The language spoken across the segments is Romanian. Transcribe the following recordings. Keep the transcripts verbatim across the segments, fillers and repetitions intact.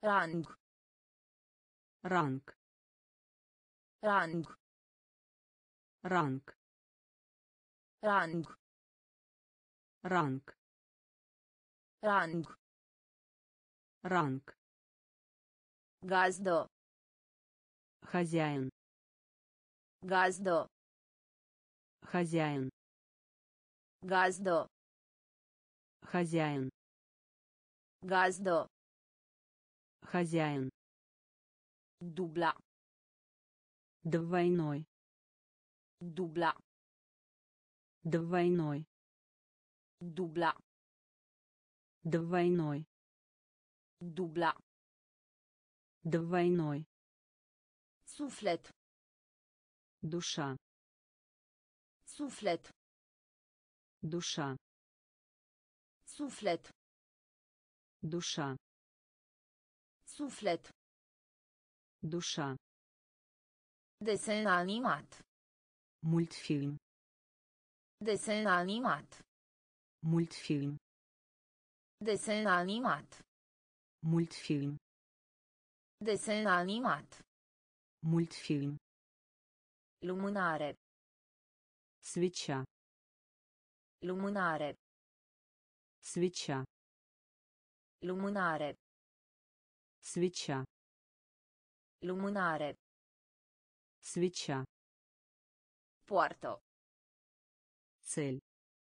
Rang. Ранг. Rang. Ранг. Rang. Ранг. Rang. Ранг. Gazdă. Хозяин. Gazdă. Хозяин. Gazdă. Хозяин. Gazdă. Хозяин. Dubla. Двойной. Dubla. Двойной. Dubla. Двойной. Dubla. Двойной. Suflet. Душа. Suflet. Душа. Suflet. Душа. Suflet. Душа. Desen animat. Мультфильм. Desen animat. Мультфильм. Desen animat. Мультфильм. Desen animat. Мультфильм. Lumânare. Свеча. Lumânare. Свеча. Lumânare. Свеча. Lumânare. Свеча. Poartă. Цель.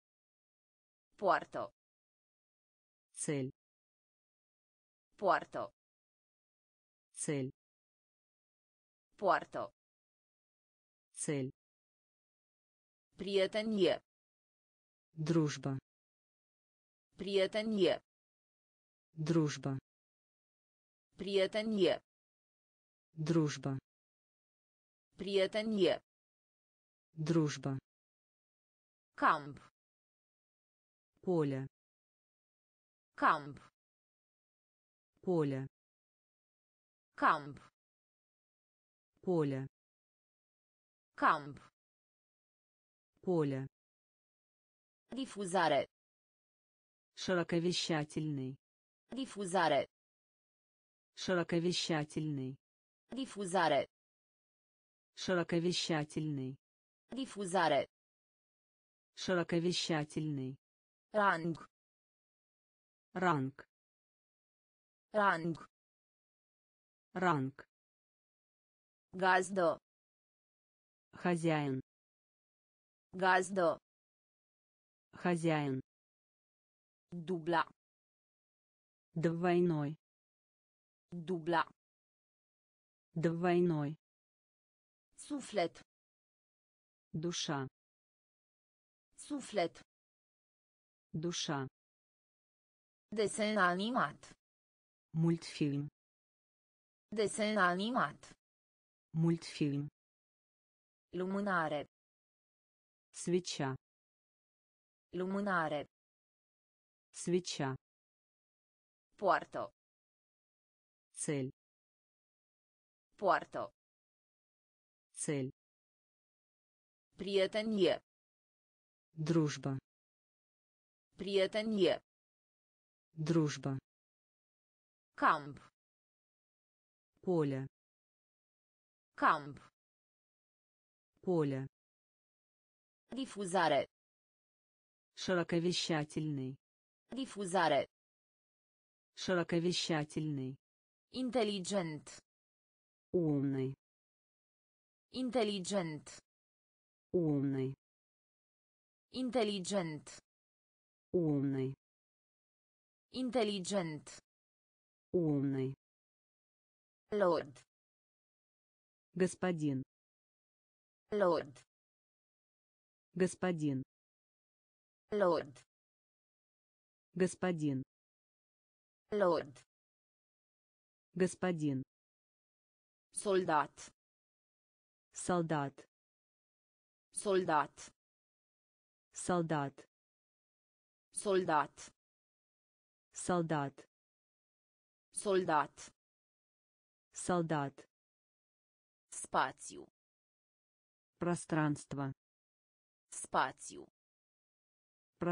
Poartă. Цель. Poartă. Цель. Poartă. Цель. Prietenie. Дружба. Prietenie. Дружба. Prietenie. Дружба. Prietenie. Дружба. Camp. Поле. Camp. Поле. Camp. Поле. Camp. Поле. Difuzare. Широковещательный. Difuzare. Широковещательный. Difuzare. Широковещательный. Difuzare. Широковещательный. Rang. Ранг. Rang. Ранг. Gazdă. Хозяин. Gazdă. Хозяин. Dubla. Двойной. Dubla. Двойной. Suflet. Душа. Suflet. Душа. Desen animat. Мультфильм. Desen animat. Мультфильм. Lumânare. Свеча. Lumânare. Свеча. Poartă. Цель. Poartă. Цель. Prietenie. Дружба. Prietenie. Дружба. Camp. Поле. Camp. Поле. Difuzare. Широковещательный. Difuzare. Широковещательный. Inteligent. Умный. Inteligent. Умный. Inteligent. Умный. Inteligent. Умный. Lord. Господин. Lord. Господин. Lord. Господин. Lord. Господин. Soldat. Солдат. Soldat. Солдат. Soldat. Солдат. Soldat. Солдат. Spațiu. Пространство. Spațiu.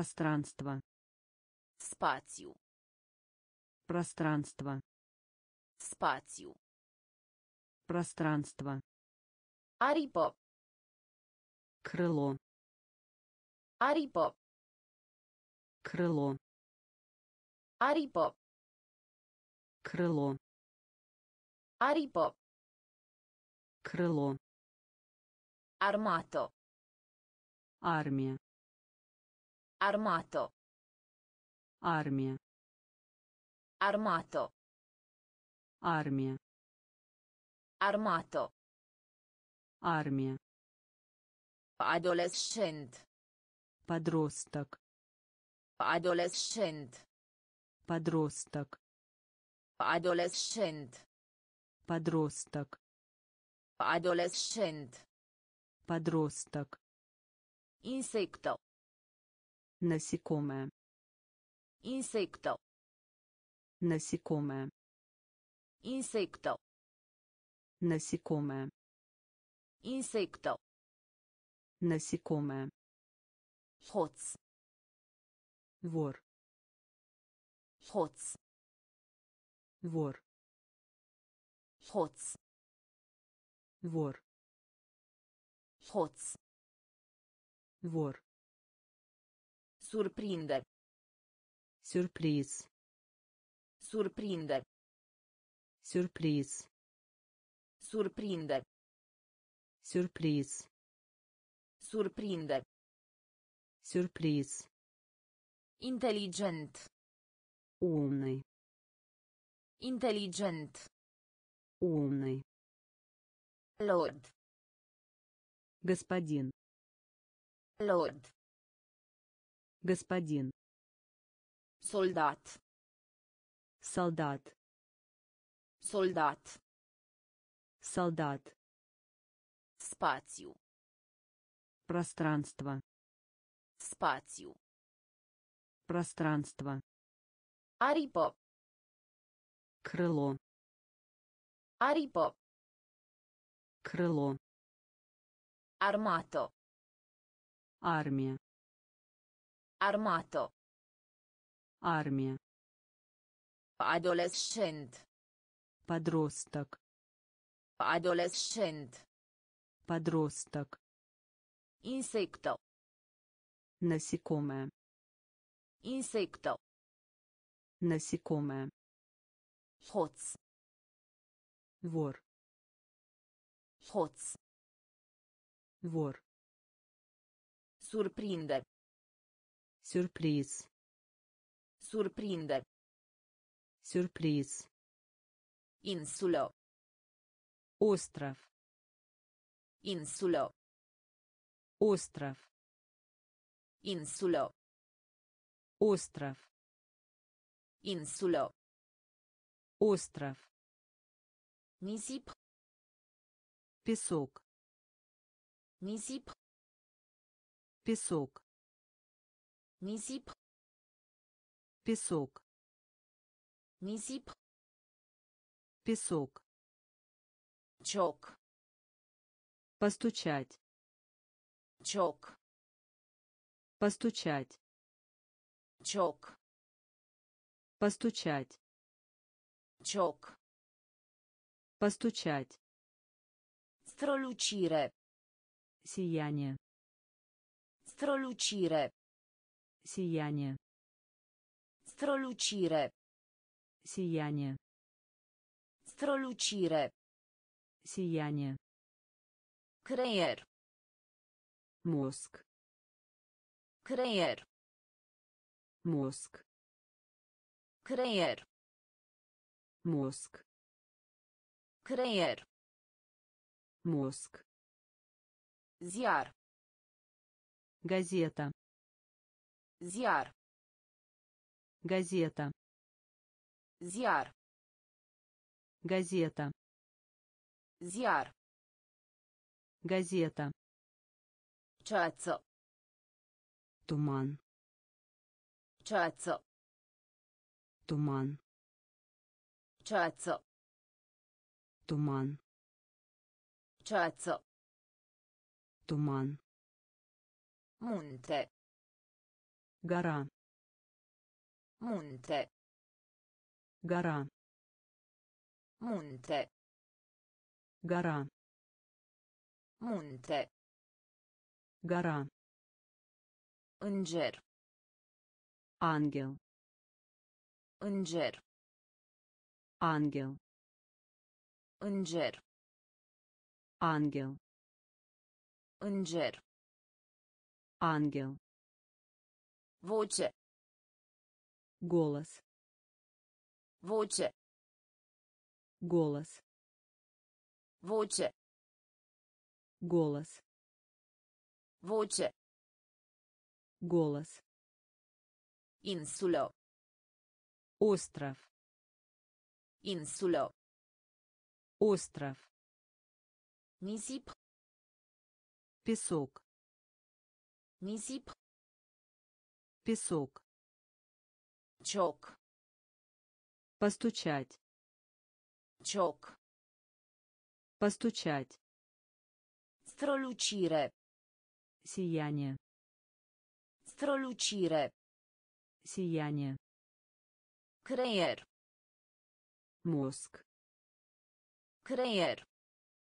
Пространство. Spațiu. Пространство. Spațiu. Пространство. Aripă. Крыло. Aripă. Крыло. Aripă. Крыло. Aripă. Крыло. Armată. Армия. Armată. Армия. Armată. Армия. Armată. Армия. Adolescent. Подросток. Adolescent. Подросток. Adolescent. Подросток. Adolescent. Подросток. Insectă. Насекомое. Insectă. Насекомое. Insectă. Насекомое. Insectă. Насекомое. Hoț. Вор. Hoț. Вор. Hoț. Вор. Hoț. Вор. Surprinde. Сюрприз. Surprinde. Сюрприз. Surprinde. Сюрприз. Surprinde. Сюрприз. Inteligent. Умный. Inteligent. Умный. Lord. Господин. Lord. Господин. Soldat. Солдат. Soldat. Солдат. Spațiu. Пространство. Spațiu. Пространство. Aripă. Крыло. Aripă. Крыло. Armată. Армия. Armată. Армия. Adolescent. Подросток. Adolescent. Подросток. Insectă. Насекомое. Insectă. Насекомое. Hoț. Вор. Hoț. Вор. Surprinde. Сюрприз. Surprinde. Сюрприз. Insulă. Остров. Insulă. Остров. Insulă. Остров. Insulă. Остров. Nisip. Песок. Nisip. Песок. Nisip. Песок. Nisip. Песок. Cioc. Постучать. Cioc. Постучать. Cioc. Постучать. Cioc. Постучать. Strălucire. Сияние. Strălucire. Сияние. Strălucire. Сияние. Strălucire. Сияние. Creier. Мозг. Creier. Мозг. Creier. Мозг. Creier. Мозг. Ziar. Газета. Ziar. Газета. Ziar. Газета. Ziar. Газета. Ceață. Туман. Ceață. Туман. Ceață. Туман. Ceață. Туман. Munte. Гора. Munte. Гора. Munte. Гора. Munte. Гора. Înger. Ангел. Înger. Ангел. Înger. Ангел. Înger. Ангел. Voce. Голос. Voce. Голос. Voce. Голос. Voce. Голос. Insulă. Остров. Insulă. Остров. Nisip. Песок. Nisip. Песок. Cioc. Постучать. Cioc. Постучать. Strălucire. Сияние. Strălucire. Сияние. Creier. Мозг. Creier.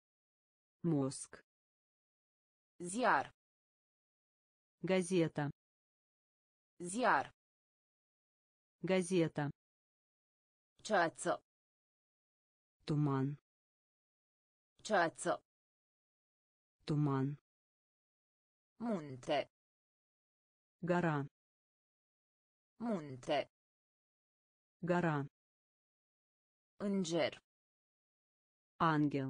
Мозг. Ziar. Газета. Ziar. Газета. Ceață. Туман. Ceață. Туман. Munte. Гора. Munte. Гора. Înger. Ангел.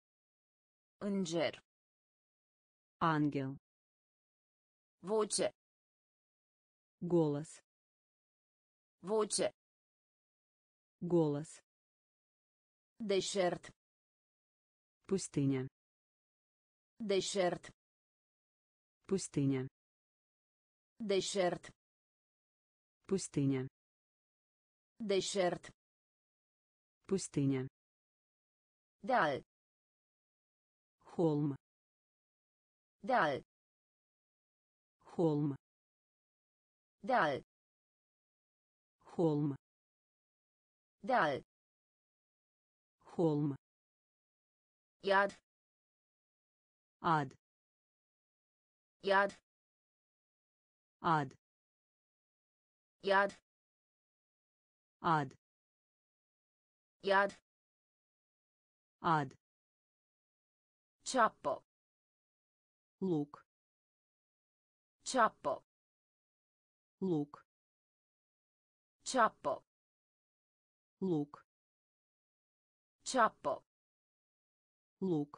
Înger. Ангел. Voce. Голос. Voce. Голос. Deșert. Пустыня. Deșert. Пустыня. Deșert. Пустыня. Deșert. Пустыня. Deal. Холм. Deal. Холм. Deal. Холм. Deal. Холм. Iad. Ад. Iad. Ад. Iad. Ад. Iad. Ад. Ceapă. Лук. Ceapă. Лук. Ceapă. Лук. Ceapă. Лук.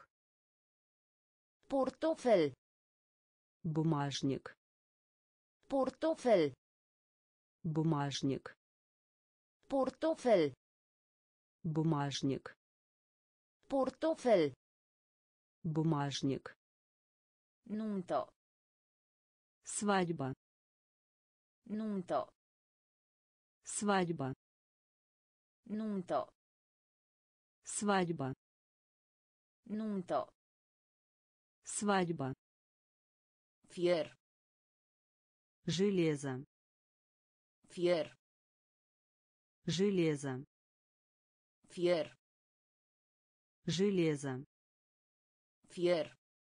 Portofel. Бумажник. Portofel. Бумажник. Portofel. Бумажник. Portofel. Бумажник. Nuntă. Свадьба. Nuntă. Свадьба. Nuntă. Свадьба. Nuntă. Свадьба. Fier. Железо. Fier. Железо. Fier. Железо. Fier.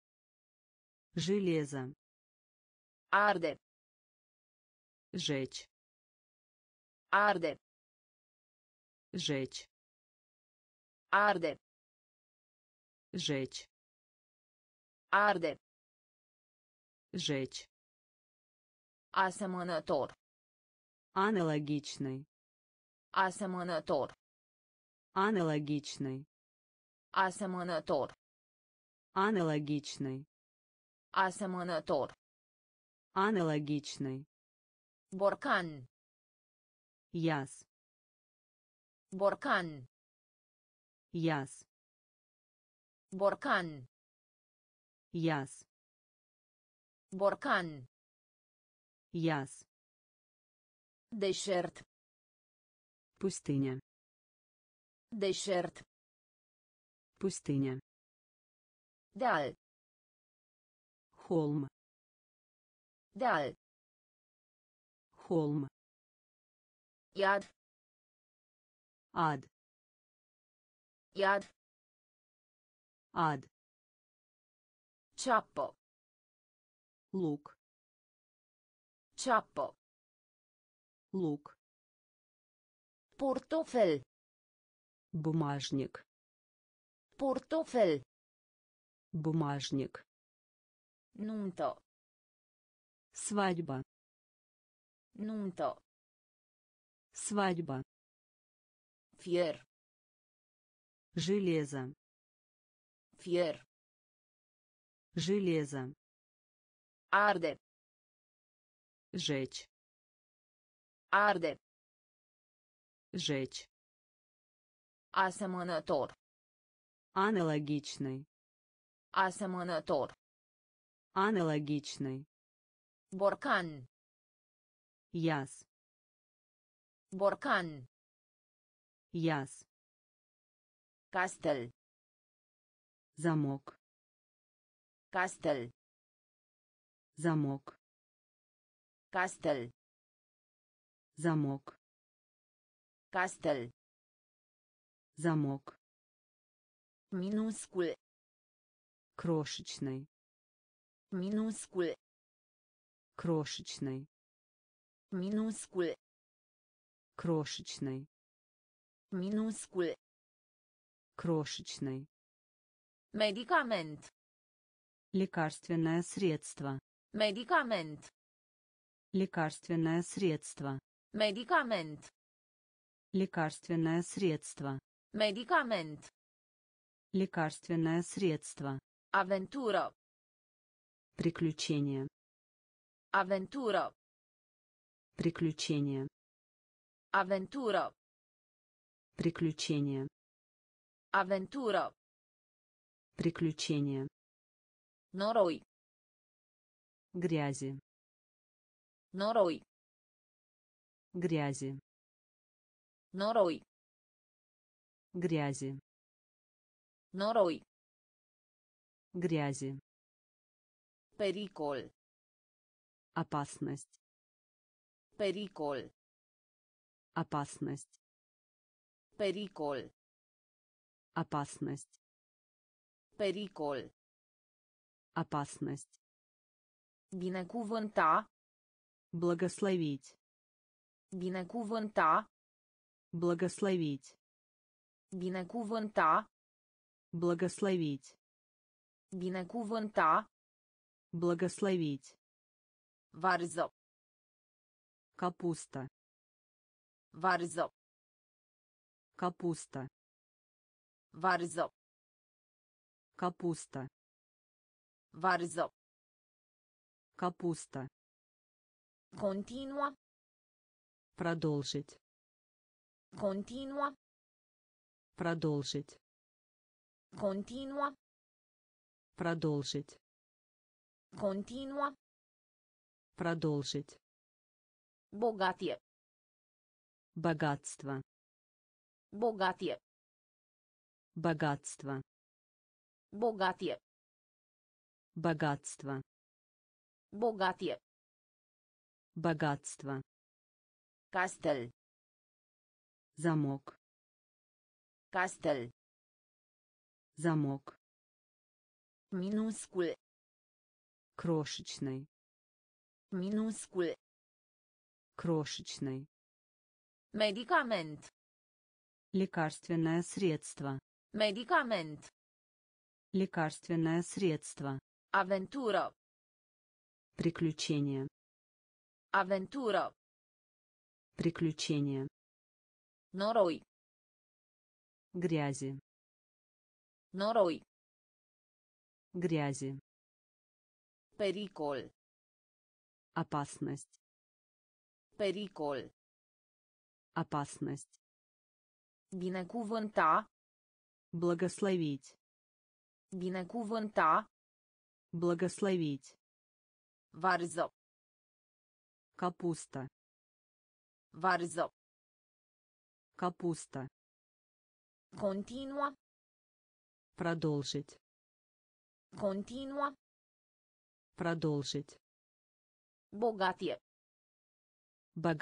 Железо. Arde. Жечь. Arde. Жечь. Arde. Жечь. Arde. Жечь. Asemănător. Аналогичный. Asemănător. Аналогичный. Asemănător. Аналогичный. Asemănător. Аналогичный. Borcan. Яс. Borcan. Яс. Borcan. Яс. Borcan. Яс. Deșert. Пустыня. Deșert. Пустыня. Deal. Холм. Deal. Холм. Iad. Ад. Iad. Ад. Ceapă. Лук. Ceapă. Лук. Portofel. Бумажник. Portofel. Бумажник. Nuntă. Свадьба. Nuntă. Свадьба. Fier. Железо. Fier. Железо. Arde. Жечь. Arde. Жечь. Asemănător. Аналогичный. Asemănător. Аналогичный. Borcan. Яс. Borcan. Яс. Castel. Замок. Castel. Замок. Castel. Замок. Castel. Замок. Minuscul. Крошечный. Minuscul. Крошечный. Minuscul. Крошечный. Minuscul. Крошечный. Medicament. Лекарственное средство. Medicament. Лекарственное средство. Medicament. Лекарственное средство. Medicament. Лекарственное средство. Aventură. Приключение. Aventură. Приключение. Aventură. Приключение. Aventură. Приключение. Noroi. Грязи. Noroi. Грязи. Noroi. Грязи. Noroi. Грязи. Pericol. Опасность. Pericol. Опасность. Pericol. Опасность. Pericol. Опасность. Binecuvânta. Благословить. Binecuvânta. Благословить. Binecuvânta. Благословить. Binecuvânta. Благословить. Varză. Капуста. Varză. Капуста. Varză. Капуста. Varză. Капуста. Continuă. Продолжить. Continuă. Продолжить. Continuă. Продолжить. Continuă. Продолжить. Bogatie. Богатство. Bogatie. Богатство. Bogatie. Богатство. Bogatie. Богатство. Castel. Замок. Castel. Замок. Minuscul. Крошечный. Minuscul. Крошечный. Medicament. Лекарственное средство. Medicament. Лекарственное средство. Aventură. Приключение. Aventură. Приключение. Noroi. Грязи. Noroi. Грязи. Pericol. Опасность. Pericol. Опасность. Binecuvânta. Благословить. Binecuvânta. Благословить. Varză. Капуста. Varză. Капуста. Continuă. Продолжить. Continuă. Продолжить. Bogatie.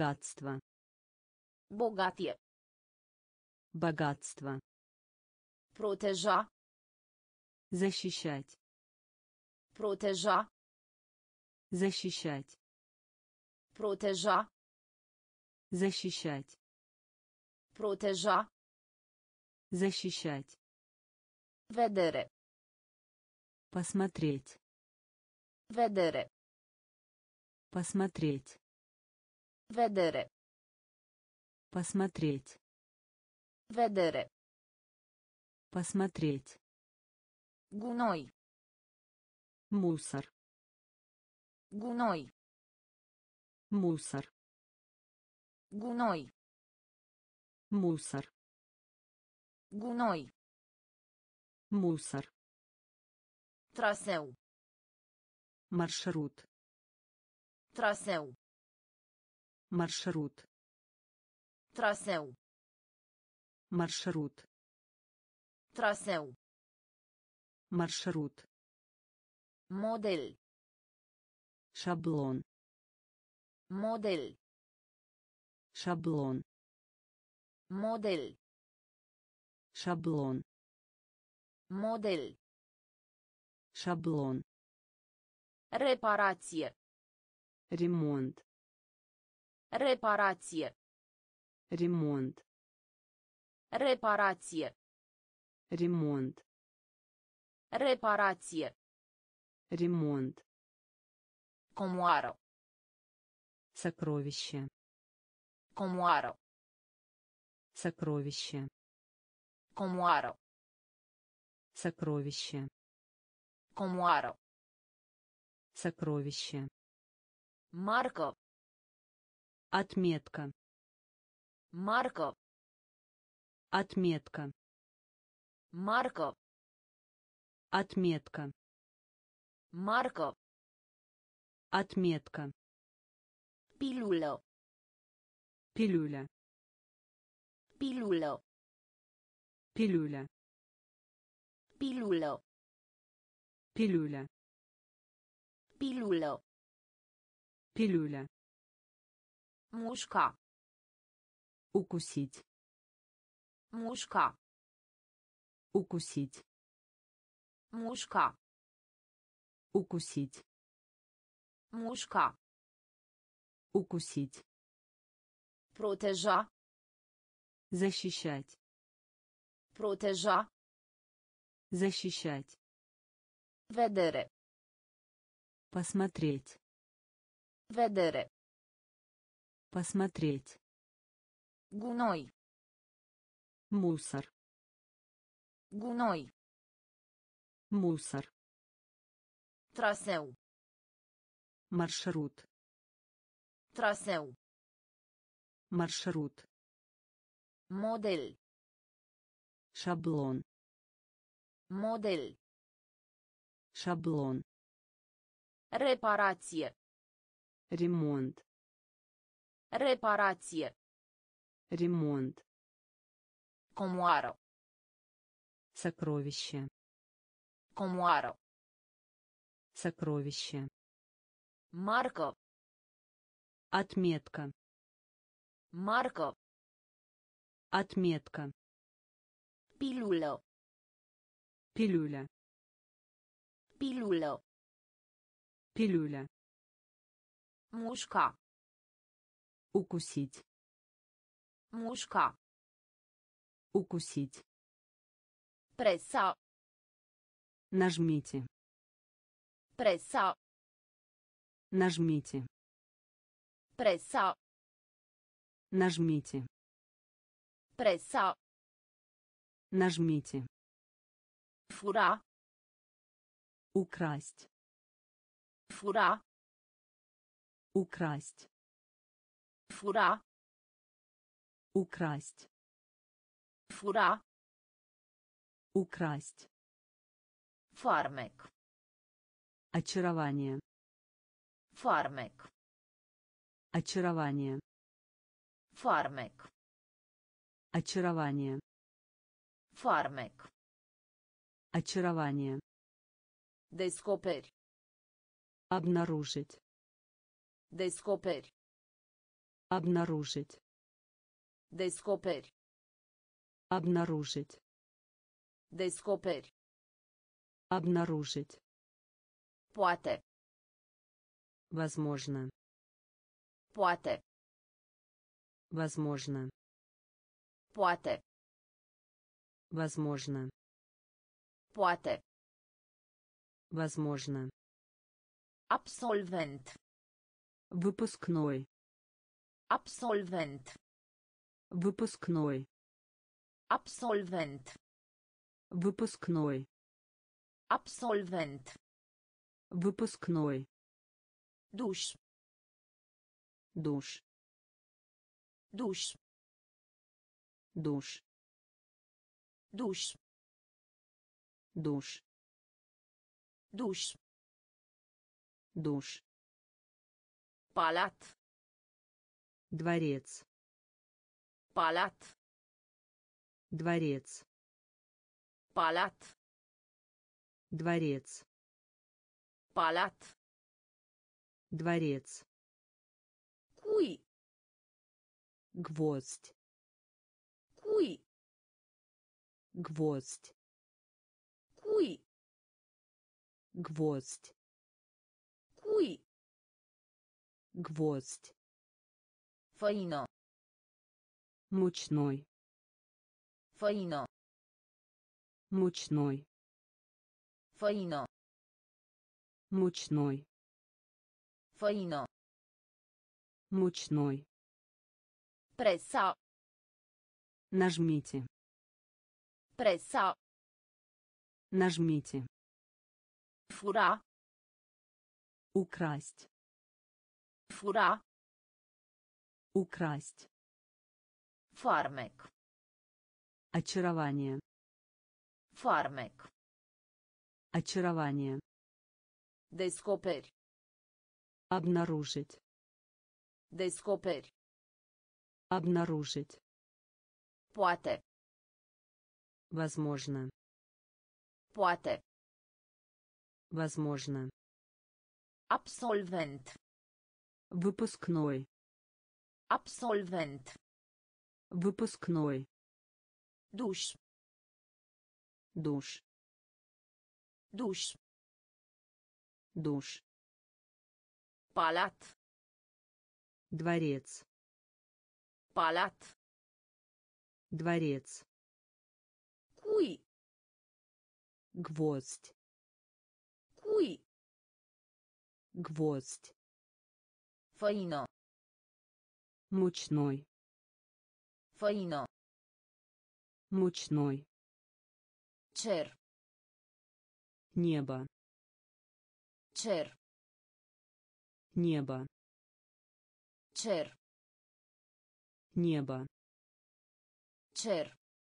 Богатство. Bogatie. Богатство. Proteja. Защищать. Proteja. Защищать. Proteja. Защищать. Proteja. Защищать. Vedere. Посмотреть. Vedere. Посмотреть. Vedere. Посмотреть. Vedere. Посмотреть. Gunoi. Мусор. Gunoi. Мусор. Gunoi. Мусор. Gunoi. Мусор. Traseu. Маршрут. Traseu. Маршрут. Traseu. Маршрут. Traseu. Маршрут. Model. Шаблон. Model. Шаблон. Model. Шаблон. Model. Шаблон. Reparație. Ремонт. Reparație. Ремонт. Reparație. Ремонт. Reparație. Ремонт. Comoară. Сокровище. Comoară. Сокровище. Comoară. Сокровище. Comoară. Сокровище. Marcă. Отметка. Marcă. Отметка. Marcă. Отметка. Marcă. Отметка. Pilulă. Пилюля. Pilulă. Пилюля. Pilulă. Пилюля. Pilulă. Пилюля. Mușca. Укусить. Mușca. Укусить. Mușca. Укусить. Mușca. Укусить. Proteja. Защищать. Proteja. Защищать. Vedere. Посмотреть. Vedere. Посмотреть. Gunoi. Мусор. Gunoi. Мусор. Traseu. Маршрут. Traseu. Маршрут. Model. Шаблон. Model. Шаблон. Reparație. Ремонт. Reparație. Ремонт. Comoară. Сокровище. Comoară. Сокровище. Marcă. Отметка. Marcă. Отметка. Pilulă. Пилюля. Pilulă. Пилюля. Mușca. Укусить. Mușca. Укусить. Presa. Нажмите. Presa. Нажмите. Presa. Нажмите. Presa. Нажмите. Fura. Украсть. Fura. Украсть. Fura. Украсть. Fura. Украсть. Farmec. Очарование. Farmec. Очарование. Farmec. Очарование. Farmec. Очарование. Descoperi. Обнаружить. Descoperi. Обнаружить. Descoperi. Обнаружить. Descoperi. Обнаружить. Poate. Возможно. Poate. Возможно. Poate. Возможно. Poate. Возможно. Absolvent. Выпускной. Absolvent. Выпускной. Absolvent. Выпускной. Absolvent. Выпускной. Duș. Душ. Duș. Душ. Duș. Душ. Duș. Душ. Palat. Дворец. Palat. Дворец. Palat. Дворец. Palat. Дворец. Cui. Гвоздь. Cui. Гвоздь. Cui. Гвоздь. Cui. Гвоздь. Făină. Мучной. Făină. Мучной. Făină. Мучной. Făină. Мучной. Presa. Нажмите. Presa. Нажмите. Fura. Украсть. Fura. Украсть. Farmec. Очарование. Farmec. Очарование. Descoperi. Обнаружить. Descoperi. Обнаружить. Poate. Возможно. Poate. Возможно. Absolvent. Выпускной. Absolvent. Выпускной. Duș. Душ. Duș. Душ. Palat. Дворец. Palat. Дворец. Cui. Гвоздь. Cui. Гвоздь. Făină. Мучной. Făină. Мучной. Cer. Небо. Cer. Небо. Cer. Небо. Cer.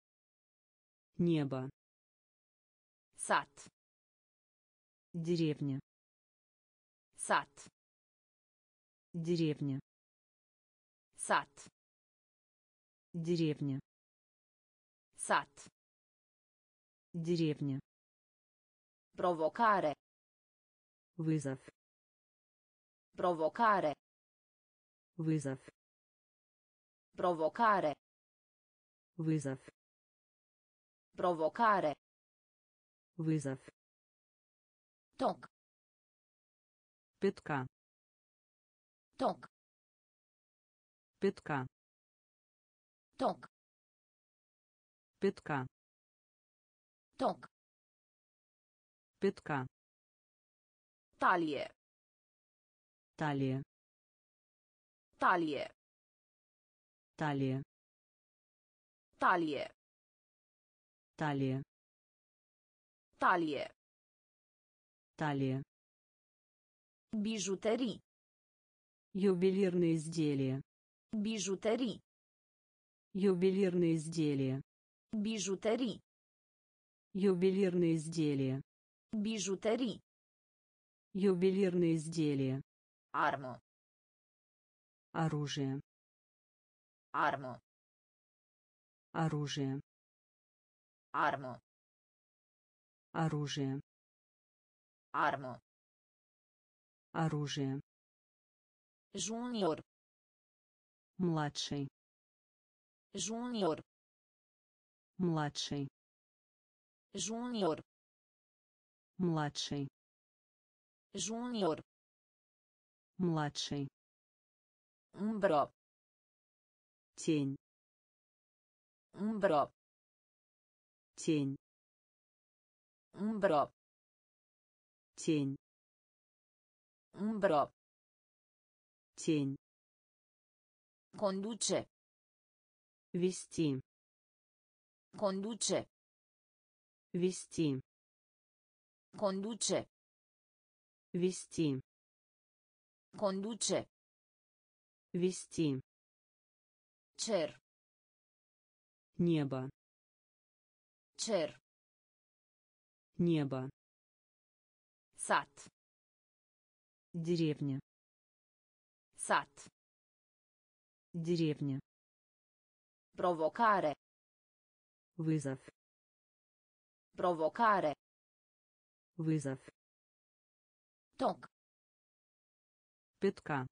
Небо. Sat. Деревня. Sat. Деревня. Sat. Деревня. Sat. Деревня. Provocare. Вызов. Provocare. Вызов. Provocare. Вызов. Provocare. Вызов. Toc. Пятка. Toc. Пятка. Toc. Пятка. Toc. Пятка. Talie. Талия. Talie. Талия. Talie. Талия. Talie. Талия. Bijuterii. Ювелирные изделия. Bijuterii. Ювелирные изделия. Bijuterii. Ювелирные изделия. Bijuterii. Ювелирные изделия. Armă. Оружие. Armă. Оружие. Armă. Оружие. Armă. Оружие. Junior. Младший. Junior. Младший. Junior. Младший. Junior. Младший. Umbră. Тень. Umbră. Тень. Umbră. Тень. Umbră. Тень. Conduce. Вести. Conduce. Вести. Conduce. Вести. Conduce. Вести. Cer. Небо. Cer. Небо. Sat. Деревня. Sat. Деревня. Provocare. Вызов. Provocare. Вызов. Toc. Пятка.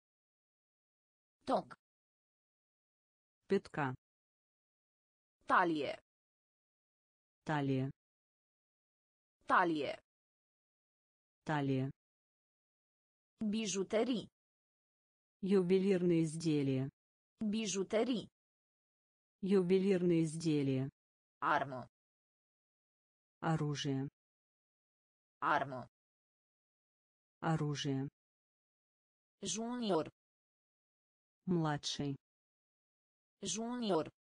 Toc. Пятка. Talie. Талия. Talie. Талия. Bijuterii. Ювелирные изделия. Bijuterii. Ювелирные изделия. Armă. Оружие. Armă. Оружие. Junior. Младший. Junior.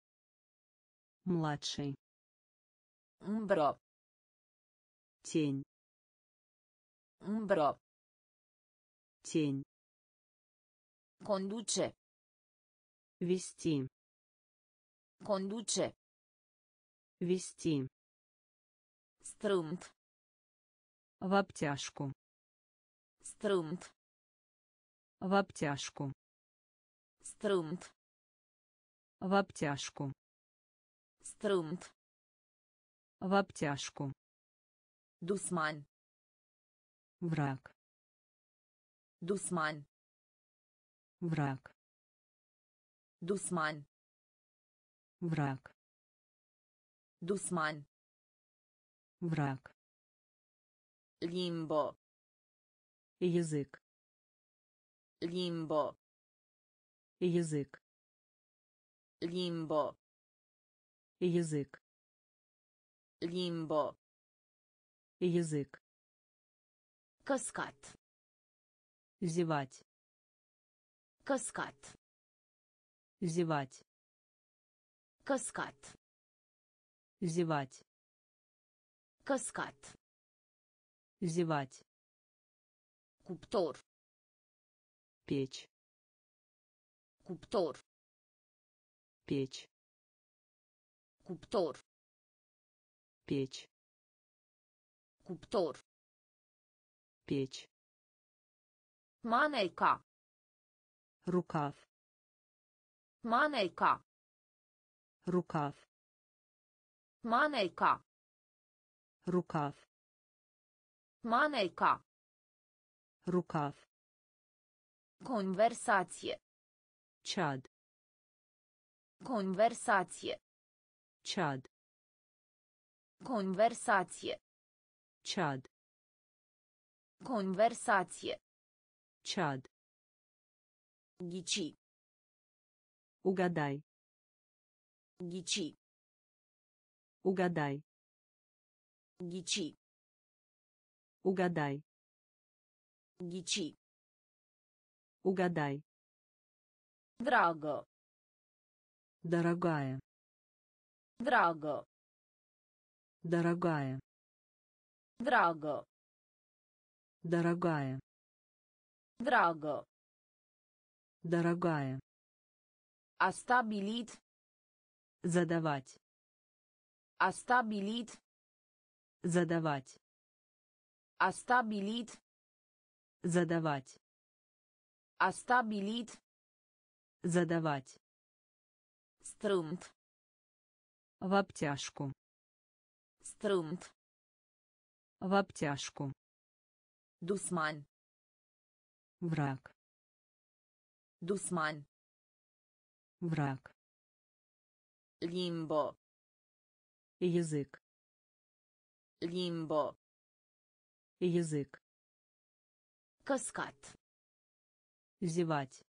Младший. Umbră. Тень. Umbră. Тень. Conduce. Вести. Conduce. Вести. Strâmt. В обтяжку. Strâmt. В обтяжку. Strâmt. В обтяжку. Strâmt. В обтяжку. Дусман. Враг. Дусман. Враг. Дусман. Враг. Дусман. Враг. Limbă. Язык. Limbă. Язык. Limbă. Язык. Limbă. Язык. Căscat. Зевать. Căscat. Зевать. Căscat. Зевать. Căscat. Зевать. Cuptor. Печь. Cuptor. Печь. Cuptor. Печь. Cuptor. Печь. Maneca. Рукав. Maneca. Рукав. Maneca. Рукав. Maneca. Рукав. Conversație. Чад. Conversație. Чад. Conversație. Чад. Conversație. Чад. Ghici. Угадай. Ghici. Угадай. Ghici. Угадай. Ghici. Угадай. Dragă. Дорогая. Dragă. Дорогая. Dragă. Дорогая. Dragă. Дорогая. A stabilit. Задавать. A stabilit. Задавать. A stabilit. Задавать. A stabilit. Задавать. Strâmt. В обтяжку. Strâmt. В обтяжку. Дусман. Враг. Дусман. Враг. Limbă. Язык. Limbă. Язык. Căscat. Зевать.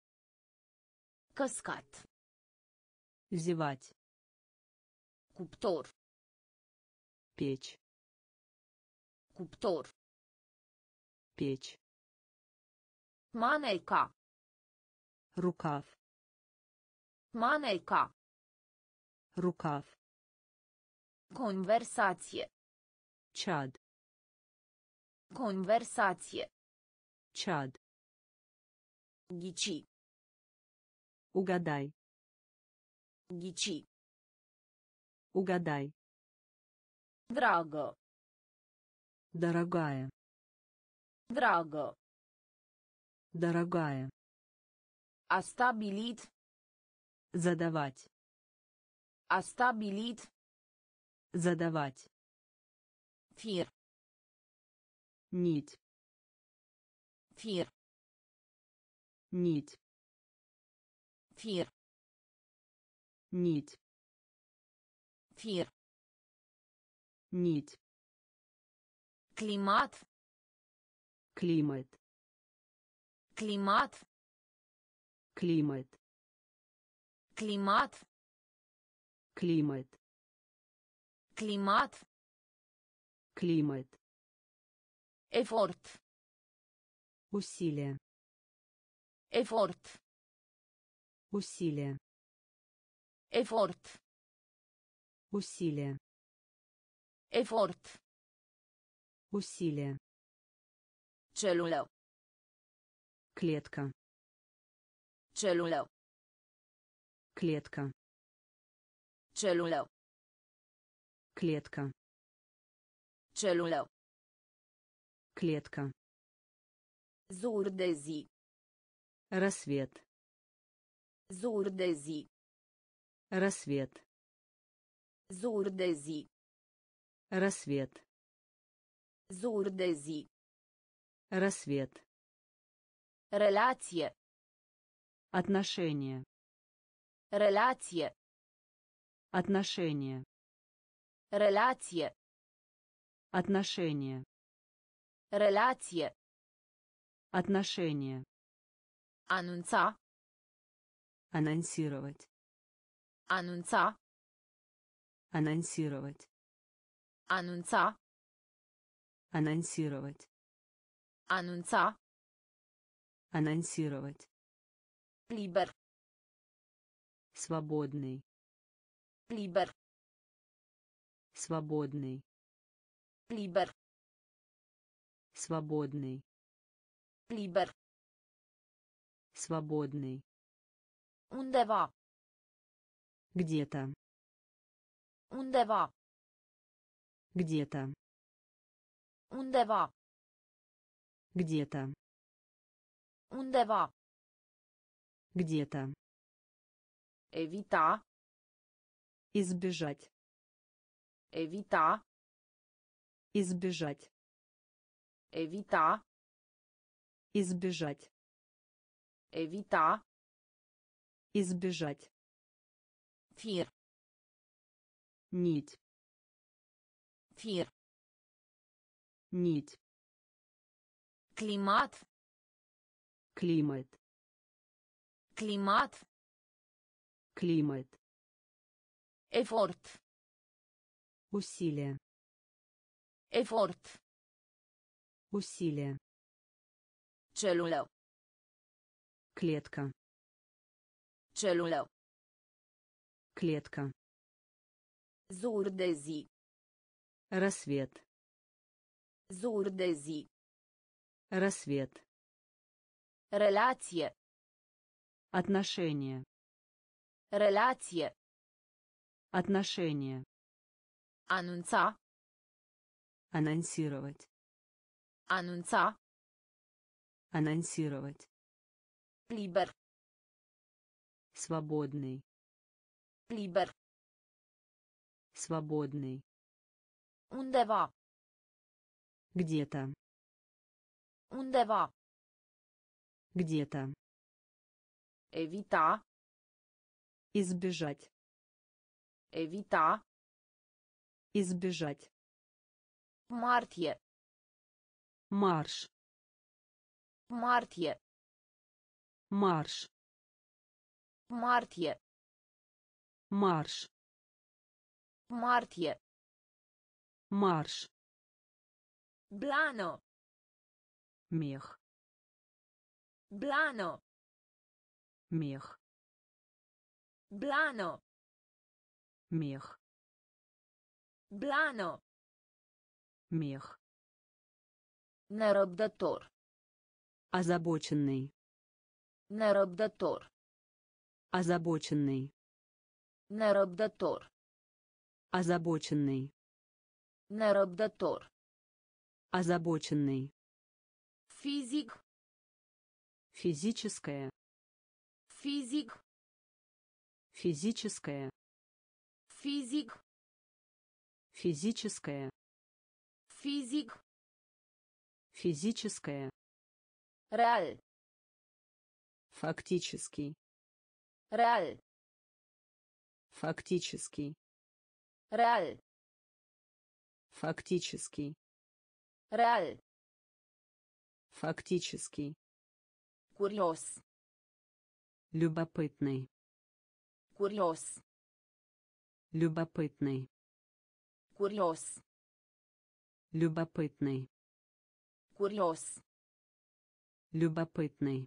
Căscat. Зевать. Cuptor. Печь. Cuptor. Печь. Maneca. Рукав. Maneca. Рукав. Conversație. Чад. Conversație. Чад. Ghici. Угадай. Ghici. Угадай. Dragă. Дорогая. Dragă. Дорогая. A stabilit. Задавать. A stabilit. Задавать. Fir. Нить. Fir. Нить. Fir. Нить. Fir. Нить. Climat. Климат. Climat. Климат. Climat. Климат. Climat. Климат. Efort. Усилие. Efort. Усилие. Efort. Усилие. Efort. Усилие. Celulă. Клетка. Celulă. Клетка. Celulă. Клетка. Celulă. Клетка. Zur de zi. Рассвет. Zur de zi. Рассвет. Zur de zi. Рассвет. Zur de zi. Рассвет. Relație. Отношение. Relație. Отношение. Relație. Отношение. Relație. Отношение. Anunța. Анонсировать. Anunța. Анонсировать. Anunța. Анонсировать. Anunța. Анонсировать. Liber. Свободный. Liber. Свободный. Liber. Свободный. Liber. Свободный. Undeva. Где-то. Undeva. Где-то. Undeva. Где-то. Undeva. Где-то. Evita. Избежать. Evita. Избежать. Evita. Избежать. Evita. Избежать. Fir. Нить. Fir. Нить. Climat. Климат. Climat. Климат. Efort. Усилие. Efort. Усилие. Celulă. Клетка. Celulă. Клетка. Zur de zi. Рассвет. Zur de zi. Рассвет. Relație. Отношение. Relație. Отношение. Anunța. Анонсировать. Anunța. Анонсировать. Liber. Свободный. Liber. Свободный. Undeva. Где-то. Undeva. Где-то. Evita. Избежать. Evita. Избежать. Martie. Марш. Martie. Марш. Martie. Марш. Martie. Марш. Blano. Мех. Blano. Мех. Blano. Мех. Blano. Мех. Nerăbdător. Озабоченный. Nerăbdător. Озабоченный. Nerăbdător. Озабоченный. Nerăbdător. Озабоченный. Fizic. Физическое. Fizic. Физическое. Fizic. Физическое. Fizic. Физическое. Real. Фактический. Real. Фактический. Real. Фактический. Real. Фактический. Curios. Любопытный. Curios. Любопытный. Curios. Любопытный. Curios. Любопытный.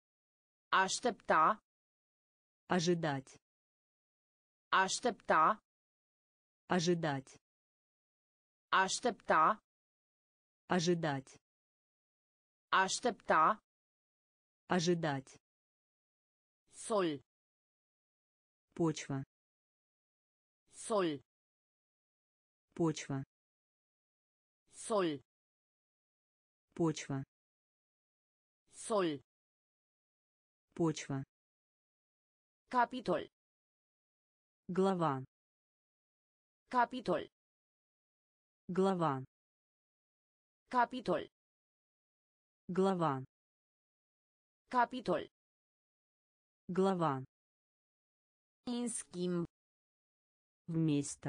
Aștepta. Ожидать. Aștepta. Ожидать. Aștepta. Ожидать. Aștepta. Ожидать. Sol. Почва. Sol. Почва. Sol. Почва. Sol. Почва. Capitol. Глава. Capitol. Глава. Capitol. Глава. Capitol. Глава. În schimb. Вместо.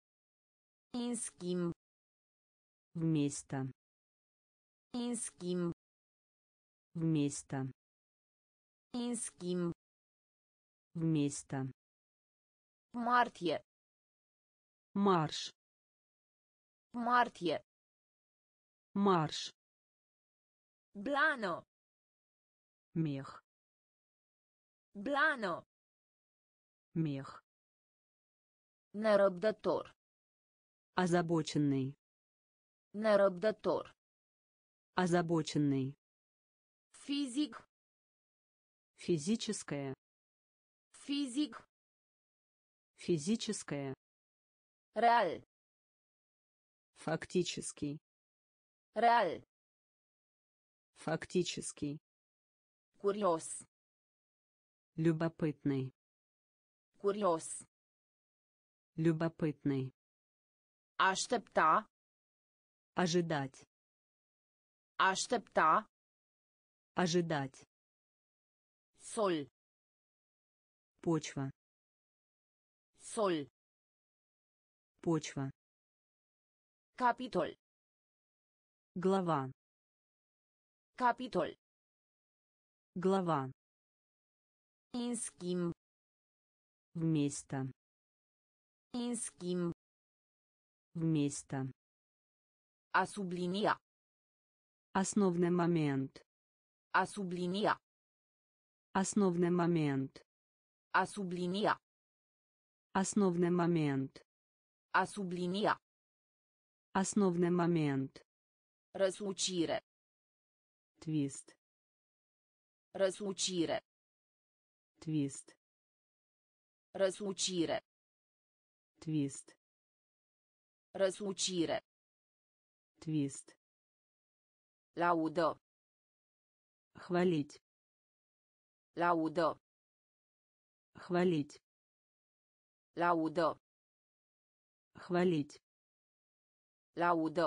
În schimb. Вместо. În schimb. Вместо. În schimb. Вместо. Martie. Марш. Martie. Марш. Blano. Мех. Blano. Мех. Nerăbdător. Озабоченный. Nerăbdător. Озабоченный. Fizic. Физическое. Fizic. Физическое. Real. Фактический. Real. Фактический. Curios. Любопытный. Curios. Любопытный. Aștepta. Ожидать. Aștepta. Ожидать. Sol. Почва. Sol. Почва. Capitol. Глава. Capitol. Глава. În schimb. Вместо. În schimb. Вместо. A sublinia. Основный момент. A sublinia. Основный момент. A sublinia. Основный момент. A sublinia. Основный момент. Răsucire. Твист. Răsucire. Твист. Răsucire. Твист. Răsucire. Твист. Laudă. Хвалить. Laudă. Хвалить. Laudă. Хвалить. Laudă.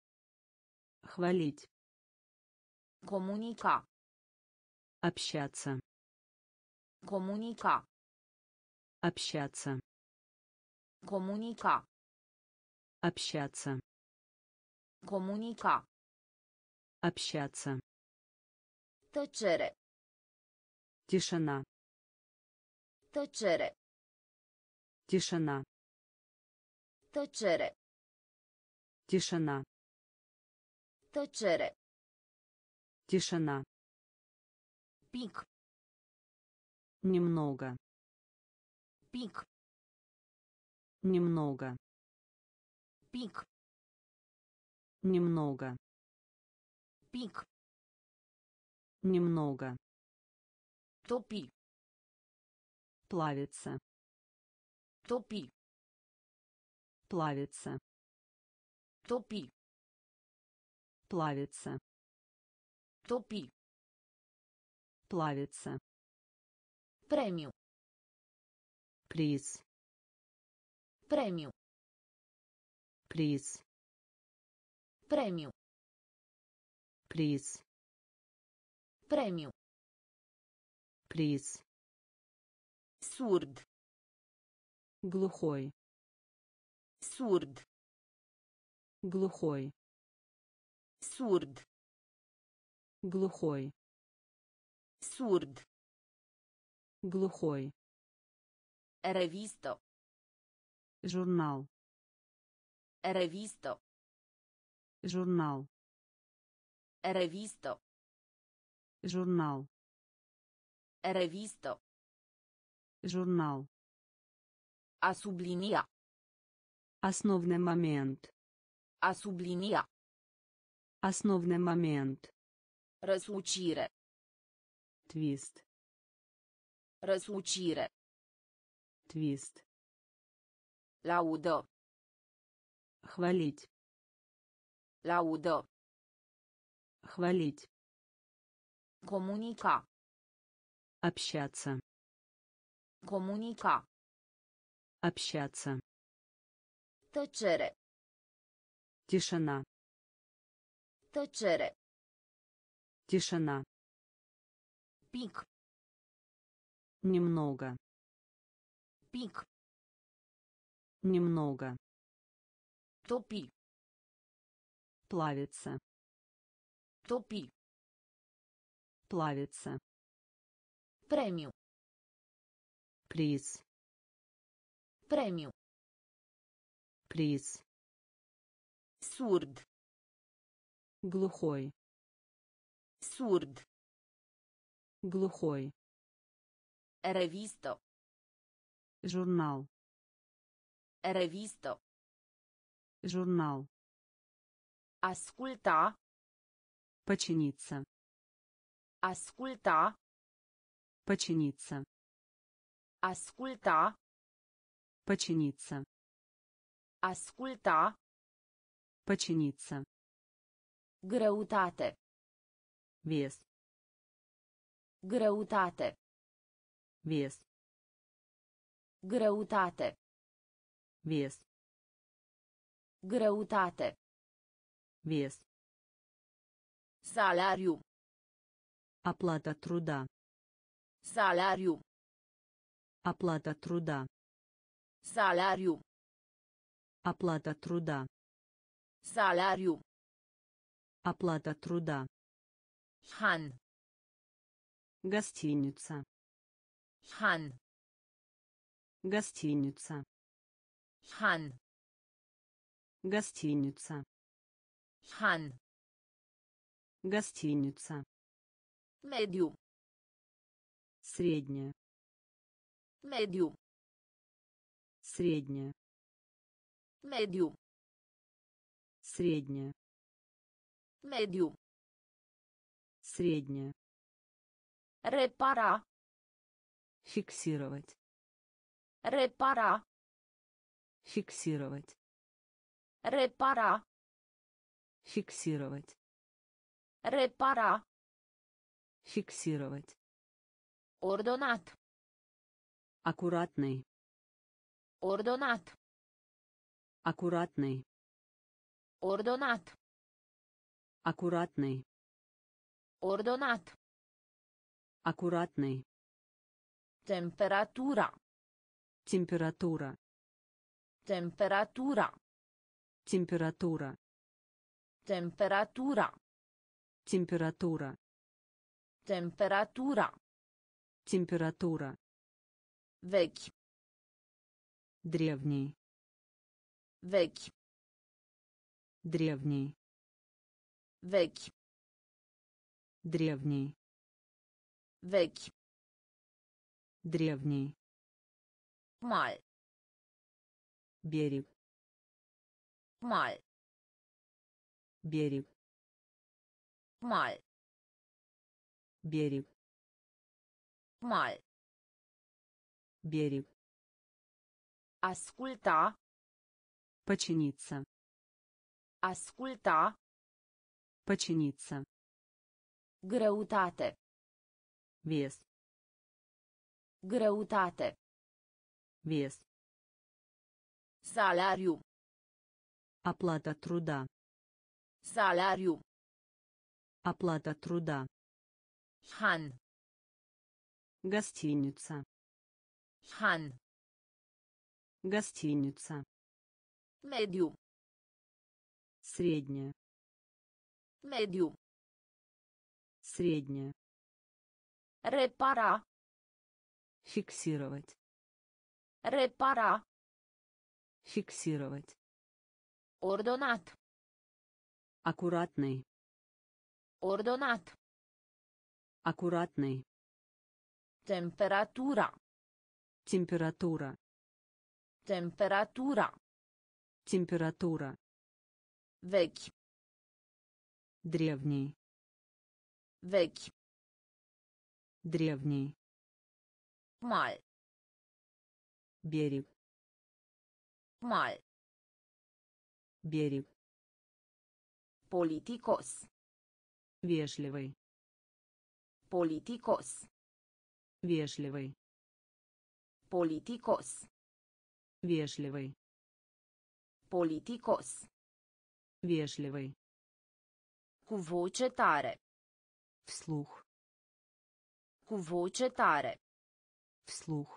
Хвалить. Comunica. Общаться. Comunica. Общаться. Comunica. Общаться. Comunica. Общаться. Tăcere. Тишина. Tăcere. Тишина. Tăcere. Тишина. Tăcere. Тишина. Pic. Немного. Pic. Немного. Pic. Немного. Pic. Немного. Topi. Плавится. Topi. Плавится. Topi. Плавится. Topi. Плавится. Premiu. Приз. Premiu. Приз. Premiu. Приз. Premiu. Приз. Surd. Глухой. Surd. Глухой. Surd. Глухой. Surd. Глухой. Revistă. Журнал. Revistă. Журнал. Revistă. Журнал. Revistă. Журнал. A sublinia. Основный момент. A sublinia. Основный момент. Răsucire. Твист. Răsucire. Твист. Laudă. Хвалить. Laudă. Хвалить. Comunica. Общаться. Comunica. Общаться. Tăcere. Тишина. Tăcere. Тишина. Pic. Немного. Pic. Немного. Topi. Плавится. Topi. Плавится. Premiu. Приз. Premiu. Приз. Surd. Глухой. Surd. Глухой. Revistă. Журнал. Revistă. Журнал. Asculta. Починиться. Asculta. Починиться. Asculta. Починиться. Asculta. Починиться. Greutate. Вес. Greutate. Вес. Greutate. Вес. Greutate. Вес. Salariu. Оплата труда. Salariu. Оплата труда. Salariu. Оплата труда. Salariu. Оплата труда. Han. Гостиница. Han. Гостиница. Han. Гостиница. Han. Гостиница. Mediu. Средняя. Mediu. Средняя. Mediu. Средняя. Mediu. Средняя. Repara. Фиксировать. Repara. Фиксировать. Repara. Фиксировать. Repara. Фиксировать. Ordonat. Аккуратный. Ordonat. Аккуратный. Ordonat. Аккуратный. Ordonat. Аккуратный. Temperatura. Температура. Temperatura. Температура. Temperatura. Температура. Temperatura. Температура. Vechi. Древний. Vechi. Древний. Vechi. Древний. Vechi. Древний. Mal. Берег. Mal. Берег. Mal. Берег. Mal. Берег. Asculta. Подчиниться. Asculta. Подчиниться. Greutate. Вес. Greutate. Вес. Salariu. Оплата труда. Salariu. Оплата труда. Han. Гостиница. Han. Гостиница. Mediu. Средняя. Mediu. Средняя. Repara. Фиксировать. Repara. Фиксировать. Ordonat. Аккуратный. Ordonat. Аккуратный. Temperatura. Температура. Temperatura. Температура. Vechi. Древний. Vechi. Древний. Mal. Берег. Mal. Берег. Politicos. Вежливый. Politicos. Вежливый. Politicos. Вежливый. Politicos. Вежливый. Cu voce tare. Вслух. Cu voce tare. Вслух.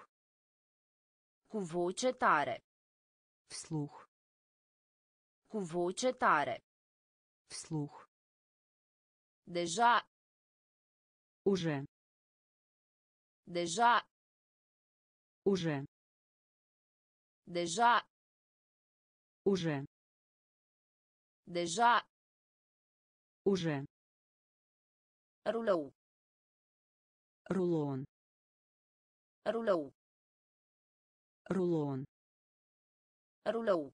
Cu voce tare. Вслух. Cu voce tare. Вслух. Deja. Уже. Deja. Уже. Deja. Уже. Deja. Уже. Rulou. Рулон. Rulou. Рулон. Rulou.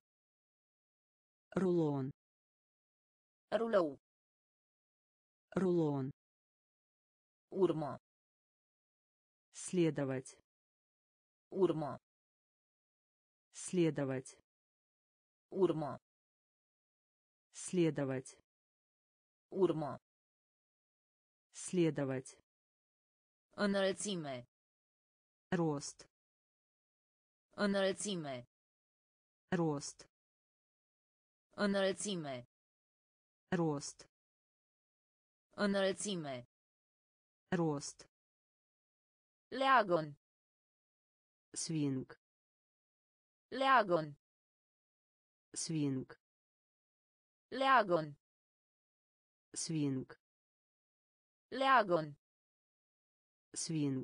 Рулон. Rulou. Рулон. Urmă. Следовать. Urmă. Следовать. Urmă. Следовать. Urmă. Следовать. Înălțime. Рост. Înălțime. Рост. Înălțime. Рост. Înălțime. Рост. Leagăn. Свинг. Leagăn. Свинг. Leagăn. Свинг. Leagăn. Свинг.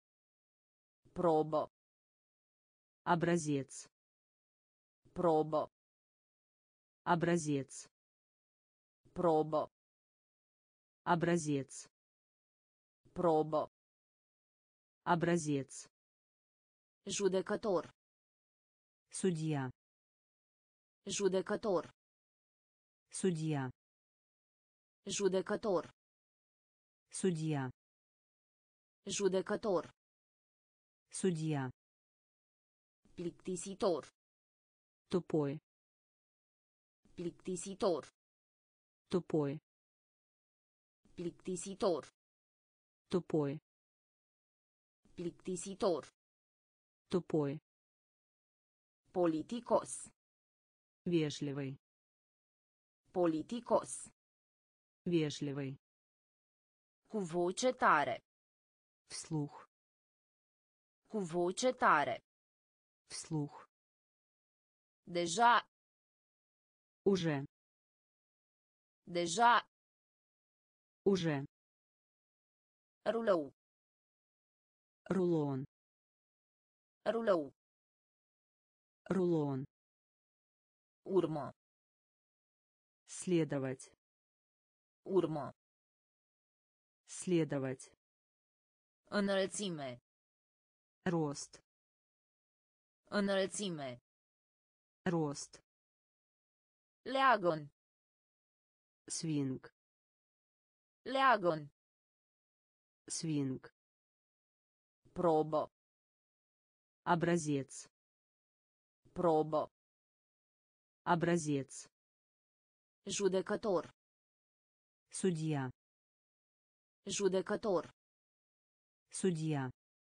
Probă. Образец. Probă. Образец. Probă. Образец. Probă. Образец. Judecător. Судья. Judecător. Судья. Judecător. Судья. Judecător. Судья. Plictisitor. Тупой. Plictisitor. Тупой. Plictisitor. Тупой. Plictisitor. Тупой. Politicos. Вежливый. Politicos. Вежливый. Cu voce tare. Вслух. Cu voce tare. Вслух. Deja. Уже. Deja. Уже. Rulou. Рулон. Rulou. Рулон. Urmă. Следовать. Urmă. Следовать. Înălțime. Рост. Înălțime. Рост. Leagăn. Свинг. Leagăn. Свинг. Probă. Образец. Probă. Образец. Judecător. Судья. Judecător. Судья.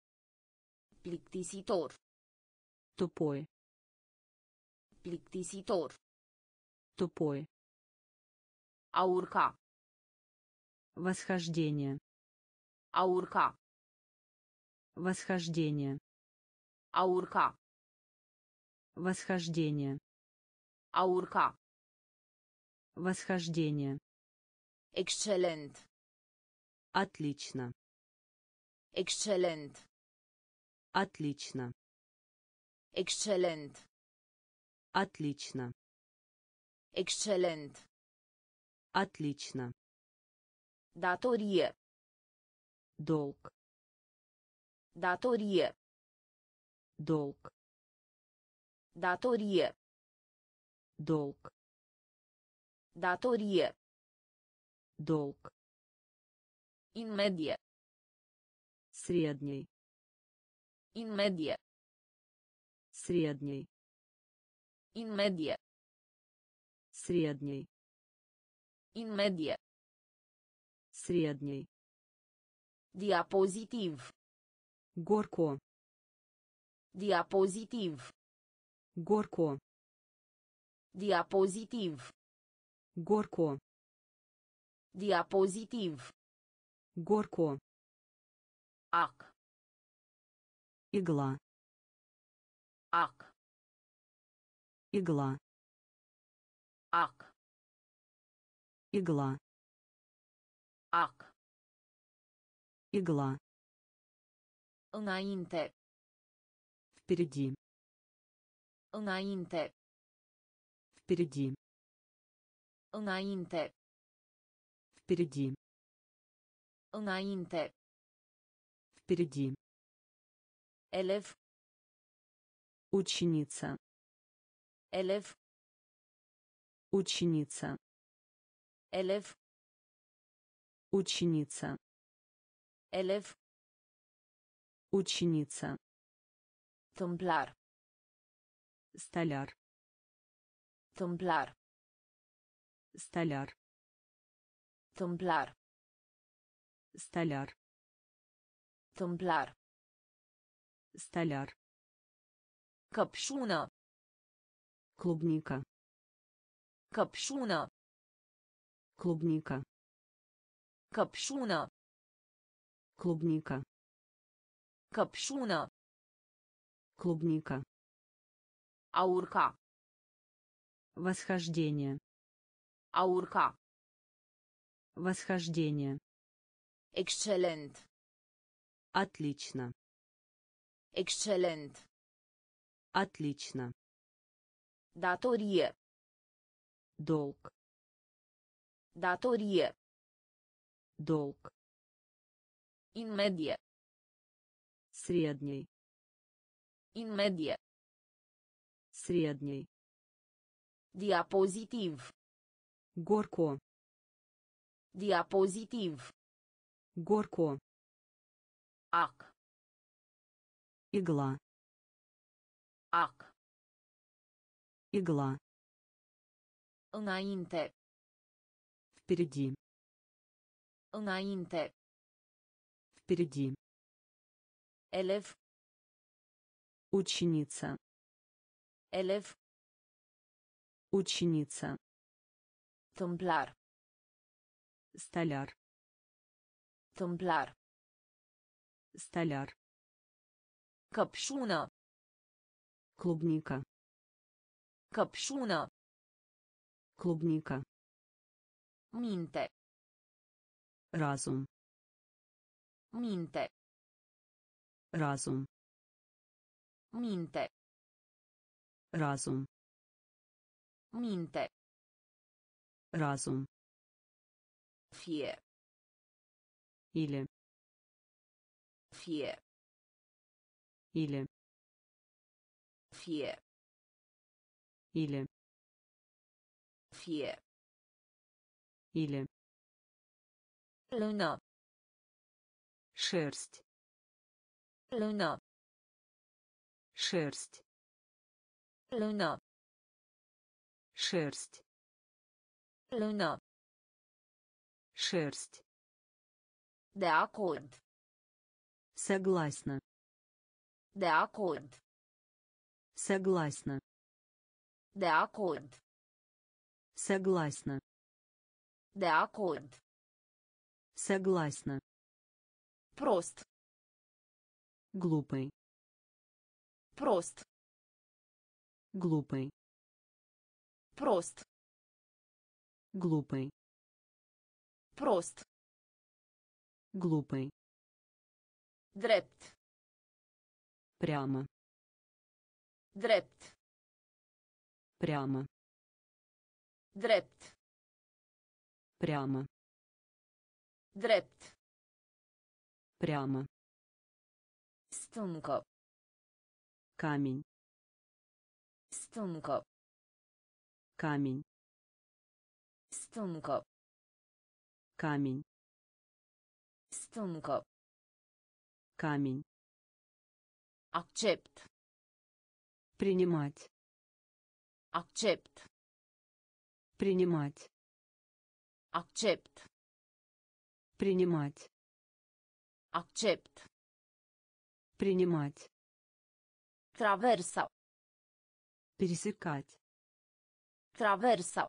Plictisitor. Тупой. Plictisitor. Тупой. A urca. Восхождение. A urca. Восхождение. A urca. Восхождение. A urca. Восхождение. Excelent. Отлично. Excelent. Отлично. Excelent. Отлично. Excelent. Отлично. Datorie. Долг. Datorie. Долг. Datorie. Долг. Datorie. Долг. In medie. Средний. In medie. Средний. In medie. Средний. In medie. Средний. Diapozitiv. Горко. Diapozitiv. Горко. Diapozitiv. Горко. Diapozitiv. Горко. Ac. Игла. Ac. Игла. Ac. Игла. Ac. Игла. Înainte. Впереди. Înainte. Впереди. Înainte. Впереди. Înainte. Впереди. Elev. Ученица. Elev. Ученица. Elev. Ученица. Elev. Ученица. Tâmplar. Столяр. Tâmplar. Столяр. Tâmplar. Столяр. Tâmplar. Столяр. Căpșună. Клубника. Căpșună. Клубника. Căpșună. Клубника. Căpșună. Клубника. A urca. Восхождение. A urca. Восхождение. Excelent. Отлично. Excelent. Отлично. Datorie. Долг. Datorie. Долг. In medie. Средний. In medie. Средний. Diapozitiv. Горко. Diapozitiv. Горко. Ac. Игла. Ac. Игла. Înainte. Впереди. Înainte. Впереди. Elev. Ученица. Elev. Ученица. Tâmplar. Столяр. Tâmplar. Столяр. Căpșună. Клубника. Căpșună. Клубника. Minte. Разум. Minte. Разум. Minte. Разум. Minte. Разум. Fie. Или. Fie. Или. Fie. Или. Fie. Или. Lună. Шерсть. Lună. Шерсть. Lună. Шерсть. Lună. Шерсть. De acord. Согласна. De acord. Согласна. De acord. Согласна. De acord. Согласна. Prost. Глупый. Prost. Глупый. Prost. Глупый. Prost. Глупый. Drept. Прямо. Drept. Прямо. Drept. Прямо. Drept. Прямо. Stâncă. Камень. Stâncă. Камень. Stâncă. Камень. Stâncă. Камень. Accept. Принимать. Accept. Принимать. Accept. Принимать. Accept. Принимать. Traversa. Пересекать. Traversa.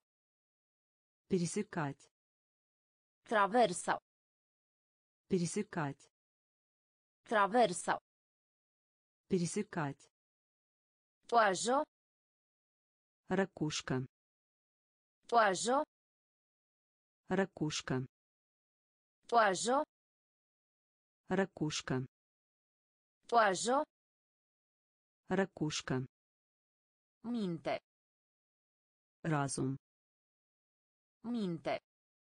Пересекать. Traversa. Пересекать. Traversa. Пересекать. Toajă. Ракушка. Toajă. Ракушка. Toajă. Ракушка. Toajă. Ракушка. Minte. Разум. Minte.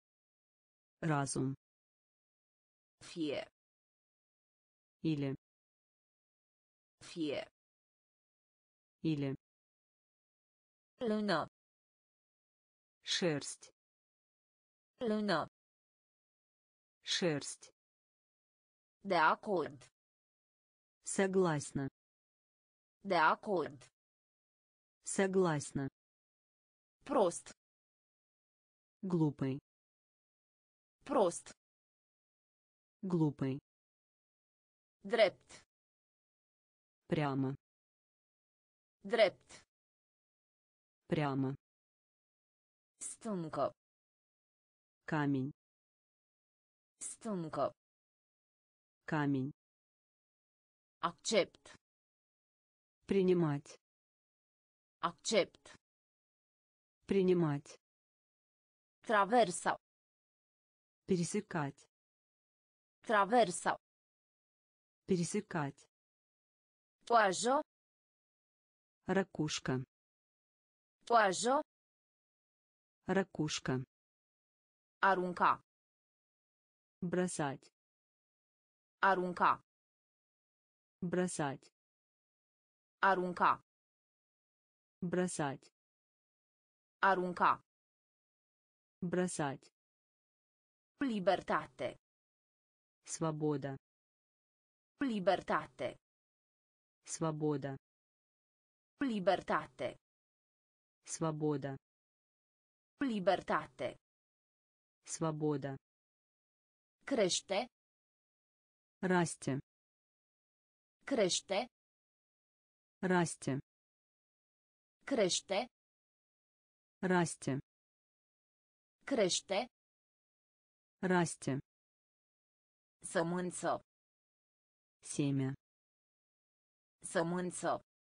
Разум. Fie. Или. Fie. Или. Lună. Шерсть. Lună. Шерсть. De acord. Согласна. De acord. Согласна. Prost. Глупый. Prost. Глупый. Drept. Прямо. Drept. Прямо. Stâncă. Камень. Stâncă. Камень. Accept. Принимать. Accept. Принимать. Traversa. Пересекать. Traversa. Пересекать. Toajă. Ракушка. Toajă. Ракушка. Arunca. Бросать. Arunca. Бросать. Arunca. Бросать. Arunca. Бросать. Libertate. Свобода. Libertate. Свобода. Libertate. Свобода. Libertate. Свобода. Crește. Расти. Crește. Расти. Crește. Расти. Crește. Расти. Sămânță. Семя. Sămânță.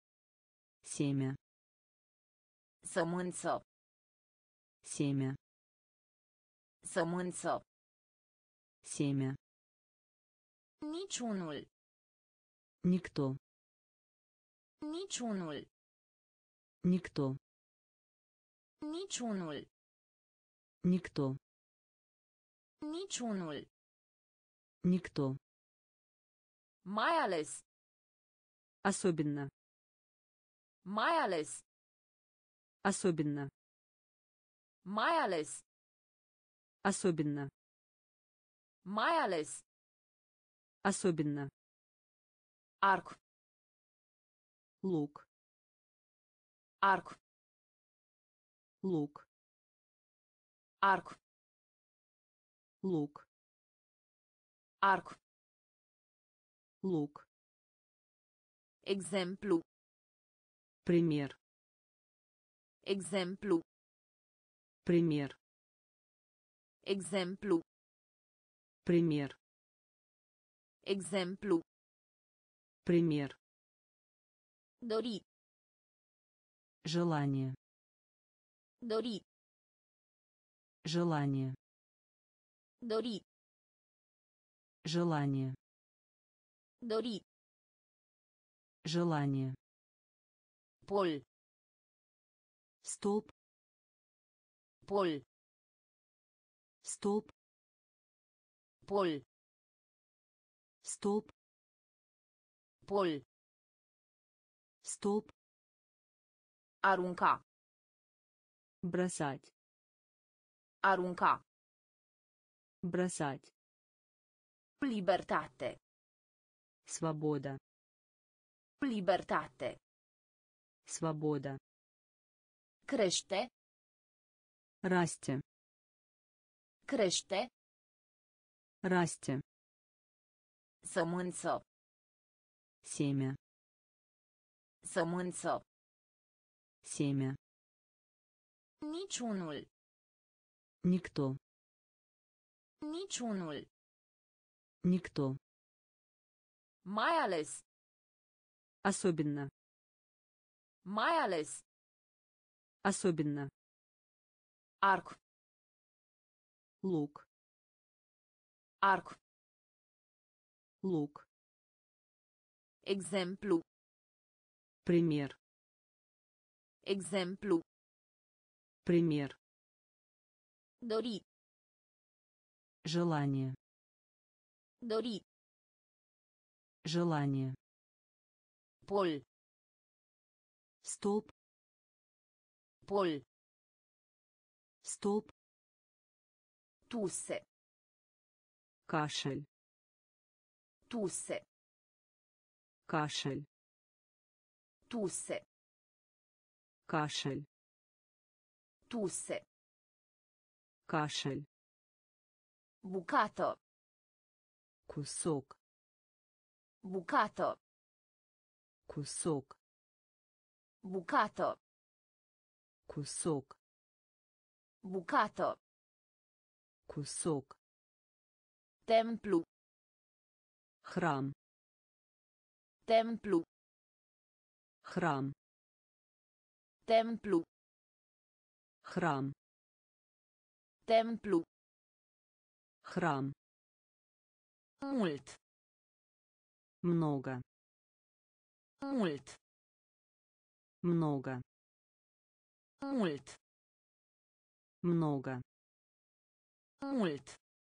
Семя. Sămânță. Семя. Sămânță. Семя. Niciunul. Никто. Niciunul. Никто. Niciunul. Никто. Niciunul. Никто. Mai ales. Особенно. Mai ales. Особенно. Mai ales. Особенно. Mai ales. Особенно. Arc. Лук. Arc. Лук. Arc. Лук. Arc. Лук. Exemplu. Пример. Exemplu. Пример. Exemplu. Пример. Exemplu. Пример. Dori. Желание. Dori. Желание. Dori. Желание. Dori. Желание. Pol. Столб. Pol. Столб. Pol. Столб. Pol. Столб. Arunca. Бросать. Arunca. Бросать. Libertate. Свобода. Libertate. Свобода. Crește. Расти. Crește. Расти. Sămânță. Семя. Sămânță. Семя. Niciunul. Никто. Niciunul. Никто. Mai ales. Особенно. Mai ales. Особенно. Arc. Лук. Arc. Лук. Exemplu. Пример. Exemplu. Пример. Dori. Желание. Dori. Желание. Pol. Столб. Pol. Столб. Tuse. Кашель. Tuse. Кашель. Tuse. Кашель. Tuse. Кашель. Bucată. Кусок. Bucată. Кусок. Bucată. Кусок. Bucată. Кусок. Templu. Храм. Templu. Храм. Templu. Храм. Templu. Храм. Mult. Много. Mult. Много. Mult. Много. Mult.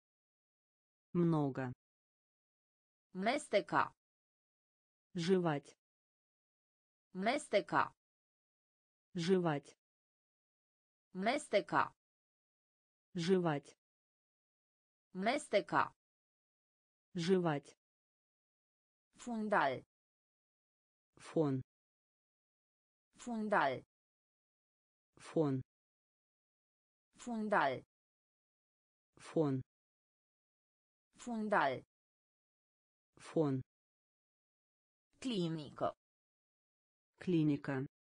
Много. Mesteca. Жевать. Mesteca. Жевать. Mesteca. Жевать. Mesteca. Жевать. Fundal. Фон. Fundal. Фон. Fundal. Фон. Fundal. Фон. Clinică. Клиника.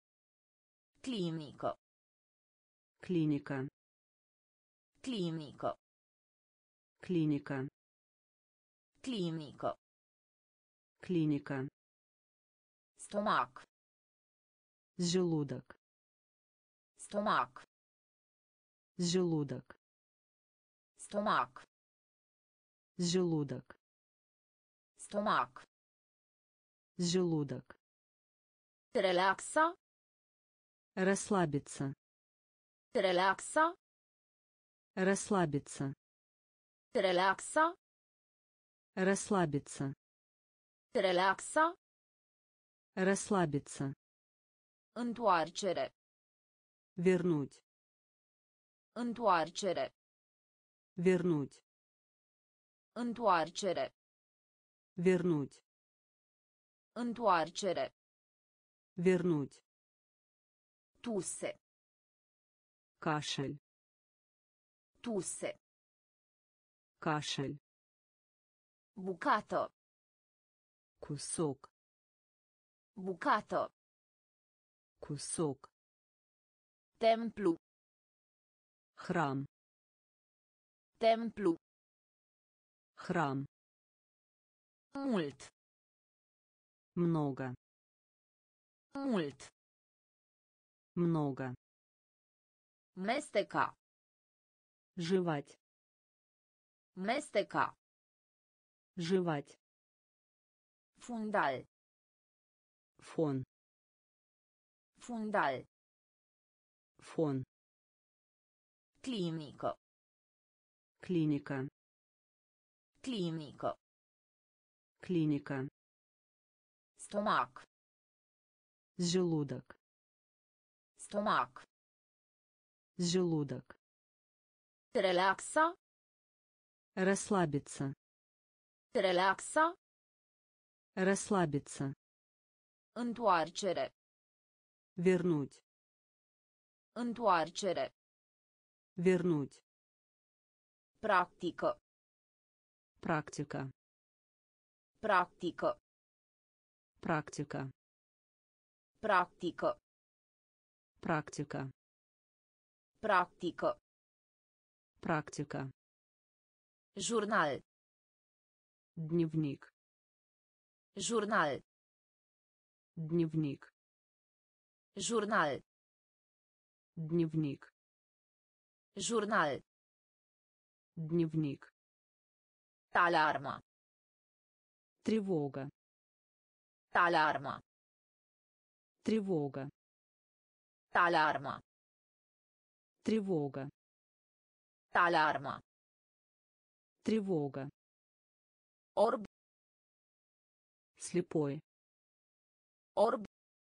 Clinică. Клиника. Clinică. Клиника. Clinică. Клиника. Stomac. Желудок. Stomac. Желудок. Stomac. Желудок. Stomac. Желудок. Relaxa. Расслабиться. Relaxa. Расслабиться. Relaxa. Расслабиться. Relaxa. Расслабиться. Întoarcere. Вернуть. Întoarcere. Вернуть. Întoarcere. Вернуть. Întoarcere. Вернуть. Tuse. Кашель. Tuse. Кашель. Bucată. Кусок. Bucată. Кусок. Templu. Храм. Templu. Храм. Mult. Много. Mult. Много. Mesteca. Жевать. Mesteca. Жевать. Fundal. Фон. Fundal. Фон. Clinică. Клиника. Clinică. Клиника. Stomac. Желудок. Stomac. Желудок. Relaxa. Расслабиться. Relaxa. Расслабиться. Întoarcere. Вернуть. Întoarcere. Вернуть. Practică. Практика. Practică. Практика. Practică. Практика. Practică. Практика. Jurnal. Дневник. Jurnal. Дневник. Jurnal. Дневник. Jurnal. Дневник. Alarma. Тревога. Alarma. Тревога. Alarma. Тревога. Alarma. Тревога. Orb. Слепой. Orb.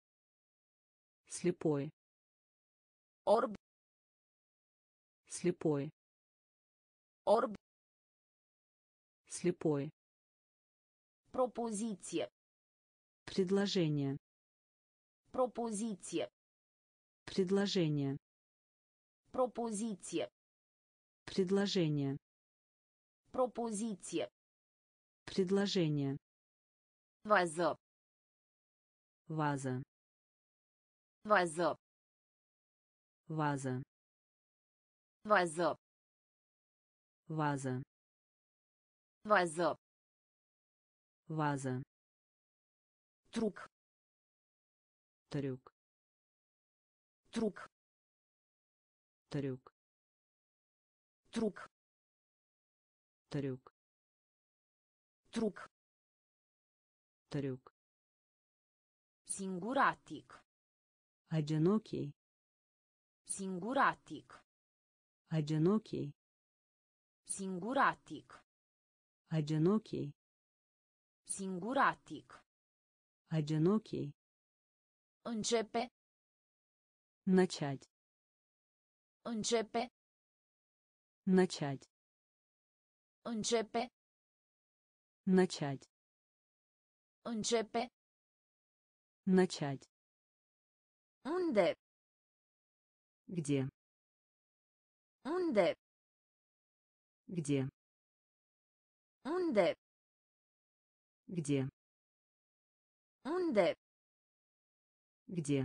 Слепой. Orb. Слепой. Orb. Слепой. Propoziție. Предложение. Propoziție. Предложение. Propoziție. Предложение. Propoziție. Предложение. Vază. Ваза. Vază. Ваза. Vază. Ваза. Vază. Ваза. Truc. Трюк. Truc. Трюк. Truc. Трюк. Truc. Трюк. Singuratic. Одинокий. Singuratic. Одинокий. Singuratic. Одинокий. Singuratic. Одинокий. Începe. Начать. Începe. Начать. Începe. Начать. Începe. Начать. Unde? Где? Unde? Где? Unde? Где? Unde? Где?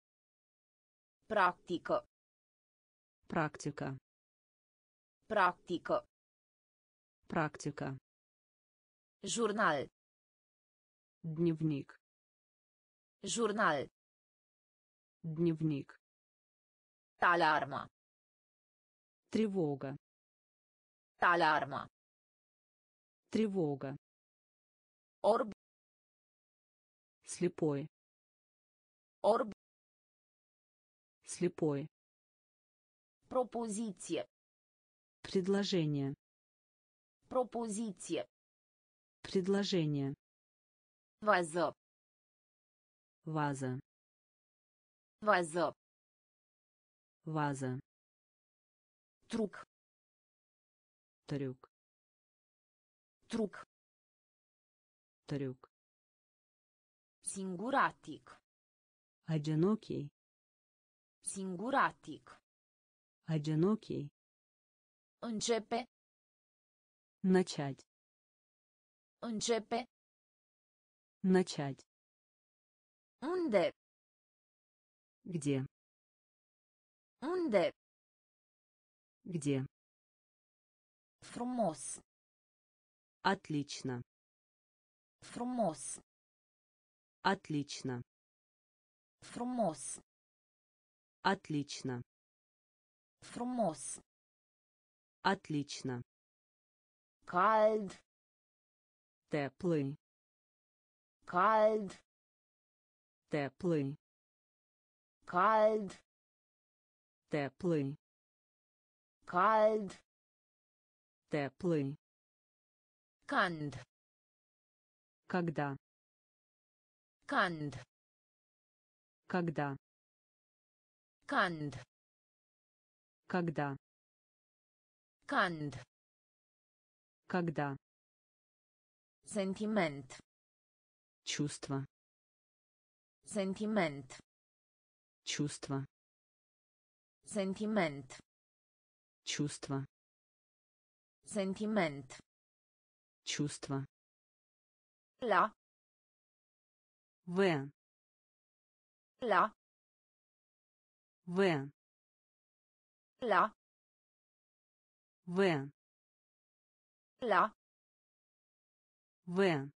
Practică. Практика. Practică. Практика. Jurnal. Дневник. Jurnal. Дневник. Alarma. Тревога. Alarma. Тревога. Orb. Слепой. Orb. Слепой. Propoziție. Предложение. Propoziție. Предложение. Vază. Ваза. Vază. Ваза. Truc. Трюк. Truc. Трюк. Singuratic. Одинокий. Singuratic. Одинокий. Începe. Начать. Începe. Начать. Unde? Где? Unde? Где? Frumos. Отлично. Frumos. Отлично. Frumos. Отлично. Frumos. Отлично. Cald. Теплый. Cald. Теплый. Cald. Теплый. Cald. Теплый. Când. Когда? Când. Когда? Când. Когда? Când. Когда? Sentiment. Чувство. Sentiment. Чувство. Sentiment. Чувство. Sentiment. Чувство. La. В. La. В. La. В. La. В.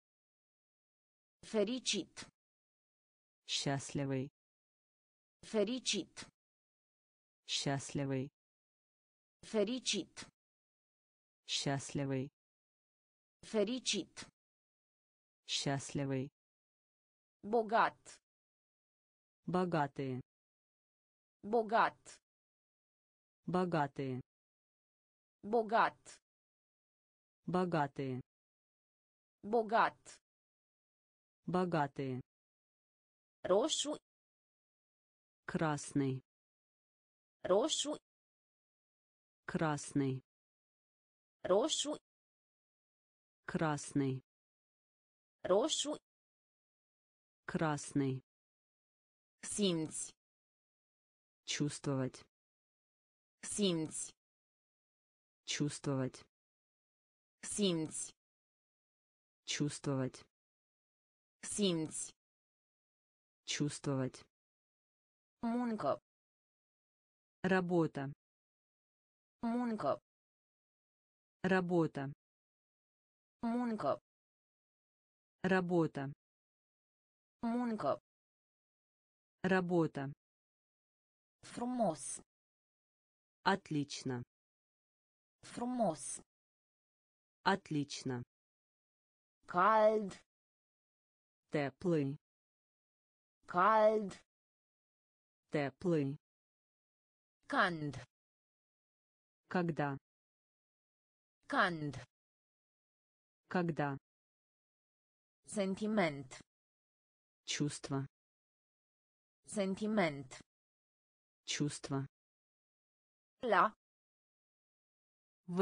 Fericit. Счастливый. Fericit. Счастливый. Fericit. Счастливый. Fericit. Счастливый. Bogat. Богатые. Bogat. Богатые. Bogat. Богатые. Bogat. Богатые. Roșu. Красный. Roșu. Красный. Roșu. Красный. Roșu. Красный. Simți. Чувствовать. Simți. Чувствовать. Simți. Чувствовать. Simți. Чувствовать. Muncă. Работа. Muncă. Работа. Muncă. Работа. Muncă. Работа. Frumos. Отлично. Frumos. Отлично. Cald. Теплый. Cald. Теплый. Când. Когда? Când. Когда? Sentiment. Чувство. Sentiment. Чувство. La. В.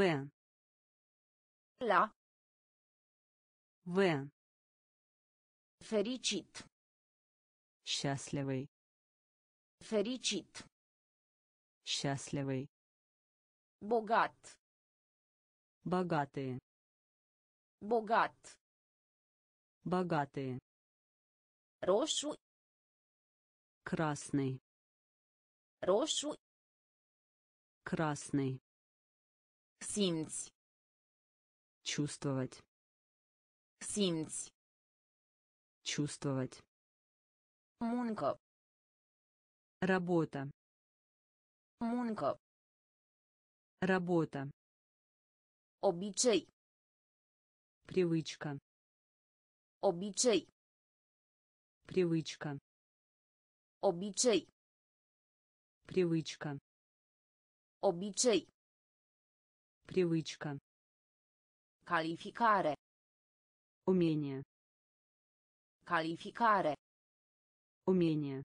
La. В. Fericit. Счастливый. Fericit. Счастливый. Bogat. Богатые. Bogat. Богатые. Roșu. Красный. Roșu. Красный. Simți. Чувствовать. Simți. Чувствовать. Muncă. Работа. Muncă. Работа. Obicei. Привычка. Obicei. Привычка. Obicei. Привычка. Obicei. Привычка. Calificare. Умение. Calificare. Умение.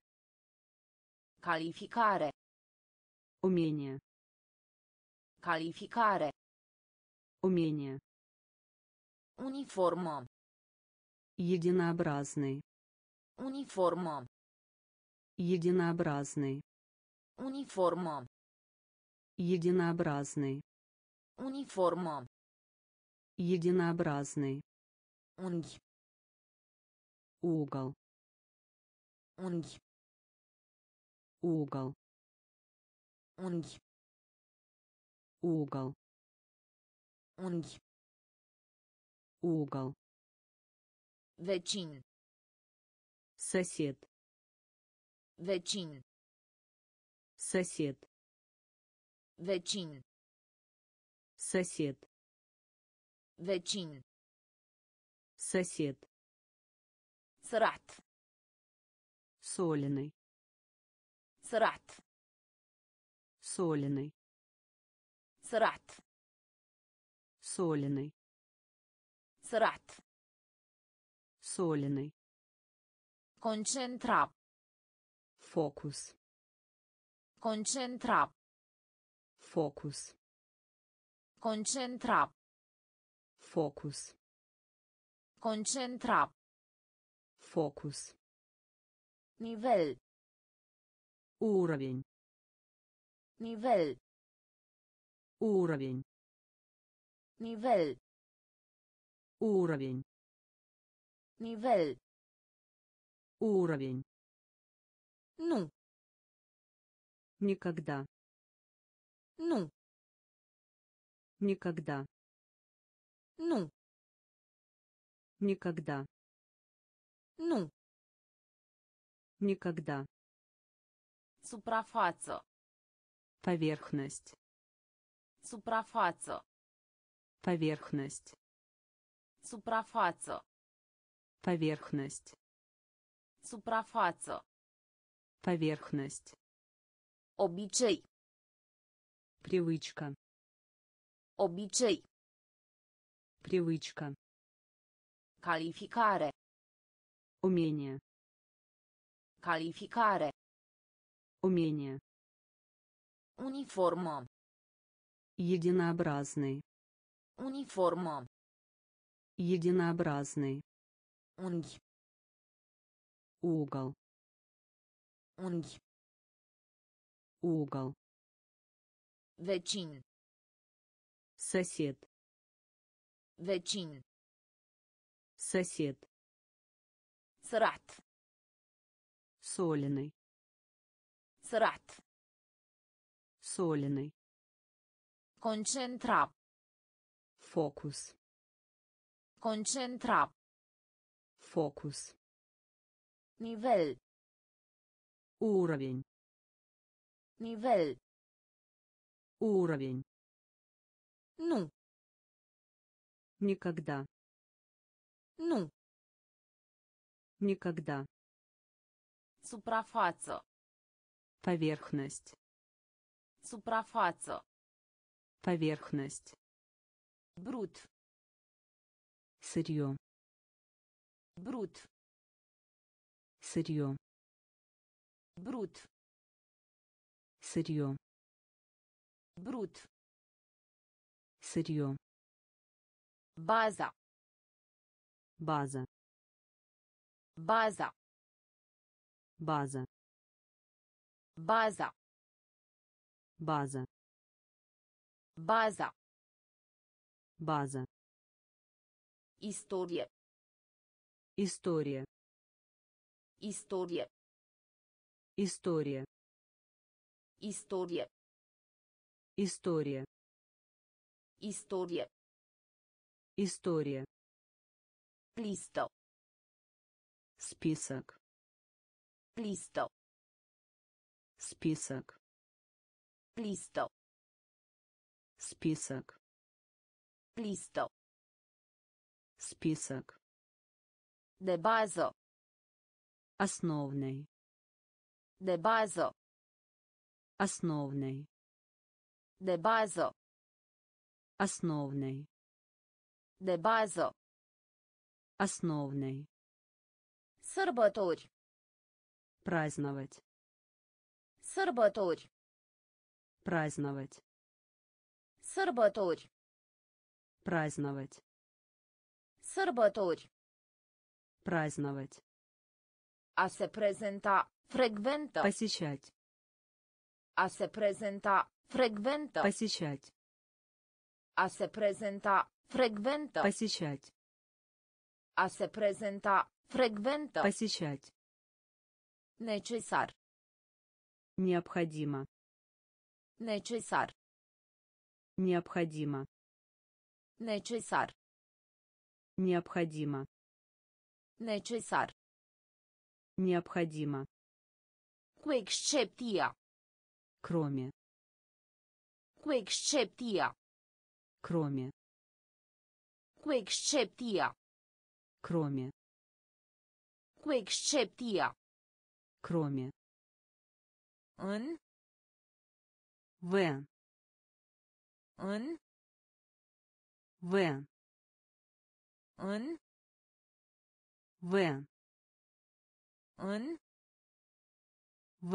Calificare. Умение. Calificare. Умение. Uniformă. Единообразный. Uniformă. Единообразный. Uniformă. Единообразный. Uniformă. Единообразный. Unghi. Угол. Unghi. Угол. Unghi. Угол. Unghi. Угол. Vecin. Сосед. Vecin. Сосед. Vecin. Сосед. Vecin. Сосед. Сărat. Соленый. Сărat. Соленый. Сărat. Соленый. Сărat. Соленый. Concentra. Фокус. Concentra. Фокус. Concentra. Фокус. Concentra. Фокус. Nivel. Уровень. Nivel. Уровень. Nivel. Уровень. Nivel. Уровень. Nu. Никогда. Nu. Никогда. Nu. Никогда. Nu. Никогда. Suprafață. Поверхность. Suprafață. Поверхность. Suprafață. Поверхность. Suprafață. Поверхность. Obicei. Привычка. Obicei. Привычка. Calificare. Умение. Calificare. Умение. Uniformă. Единообразный. Uniformă. Единообразный. Unghi. Угол. Unghi. Угол. Vecin. Сосед. Vecin. Сосед. Сărat. Соленый. Сărat. Соленый. Concentra. Фокус. Concentra. Фокус. Nivel. Уровень. Nivel. Уровень. Nu. Никогда. Nu. Никогда. Suprafață. Поверхность. Suprafață. Поверхность. Brut. Сырье. Brut. Сырье. Brut. Сырье. Brut. Сырье. Baza. База. Baza. База. Baza. База. Baza. База. Istorie. История. Istorie. История. Istorie. История. Istorie. История. Listă. Список. Listă. Список. Listă. Список. Listă. Список. De bază. Основный. De bază. Основный. De bază. Основный. De bază. Основный. Sărbători. Праздновать. Sărbători. Праздновать. Sărbători. Праздновать. Sărbători. Праздновать. A se prezenta. Frecventă. Посещать. A se prezenta. Frecventă. Посещать. A se prezenta. Frecventă. Посещать. A se prezenta. Frecventă. Посещать. Necesar. Необходимо. Necesar. Необходимо. Necesar. Необходимо. Necesar. Необходимо. Cu excepția. Кроме. Cu excepția. Кроме. Cu excepția. Кроме. Cu excepția. Кроме. În. В. În. В. În. В. În. В.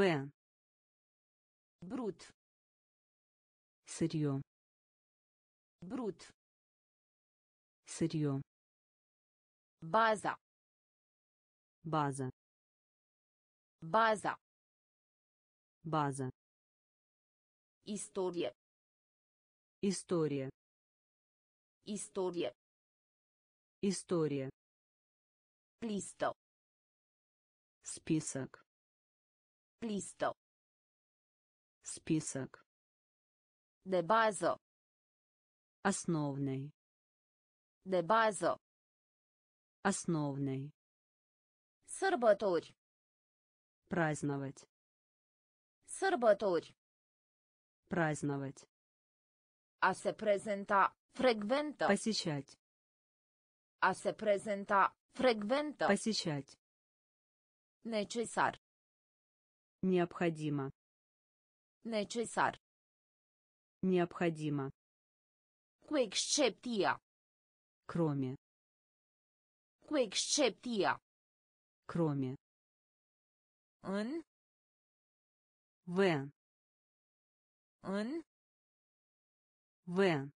Brut. Сырье. Brut. Сырье. Baza. База. Baza. База. Istorie. История. Istorie. История. Listă. Список. Listă. Список. De bază. Основный. De bază. Основный. Sărbători. Праздновать. Sărbători. Праздновать. A se prezenta. Frecventă. Посещать. A se prezenta. Frecventă. Посещать. Necesar. Необходимо. Necesar. Необходимо. Cu excepția. Кроме. Cu excepția. Кроме. În. В. În. В.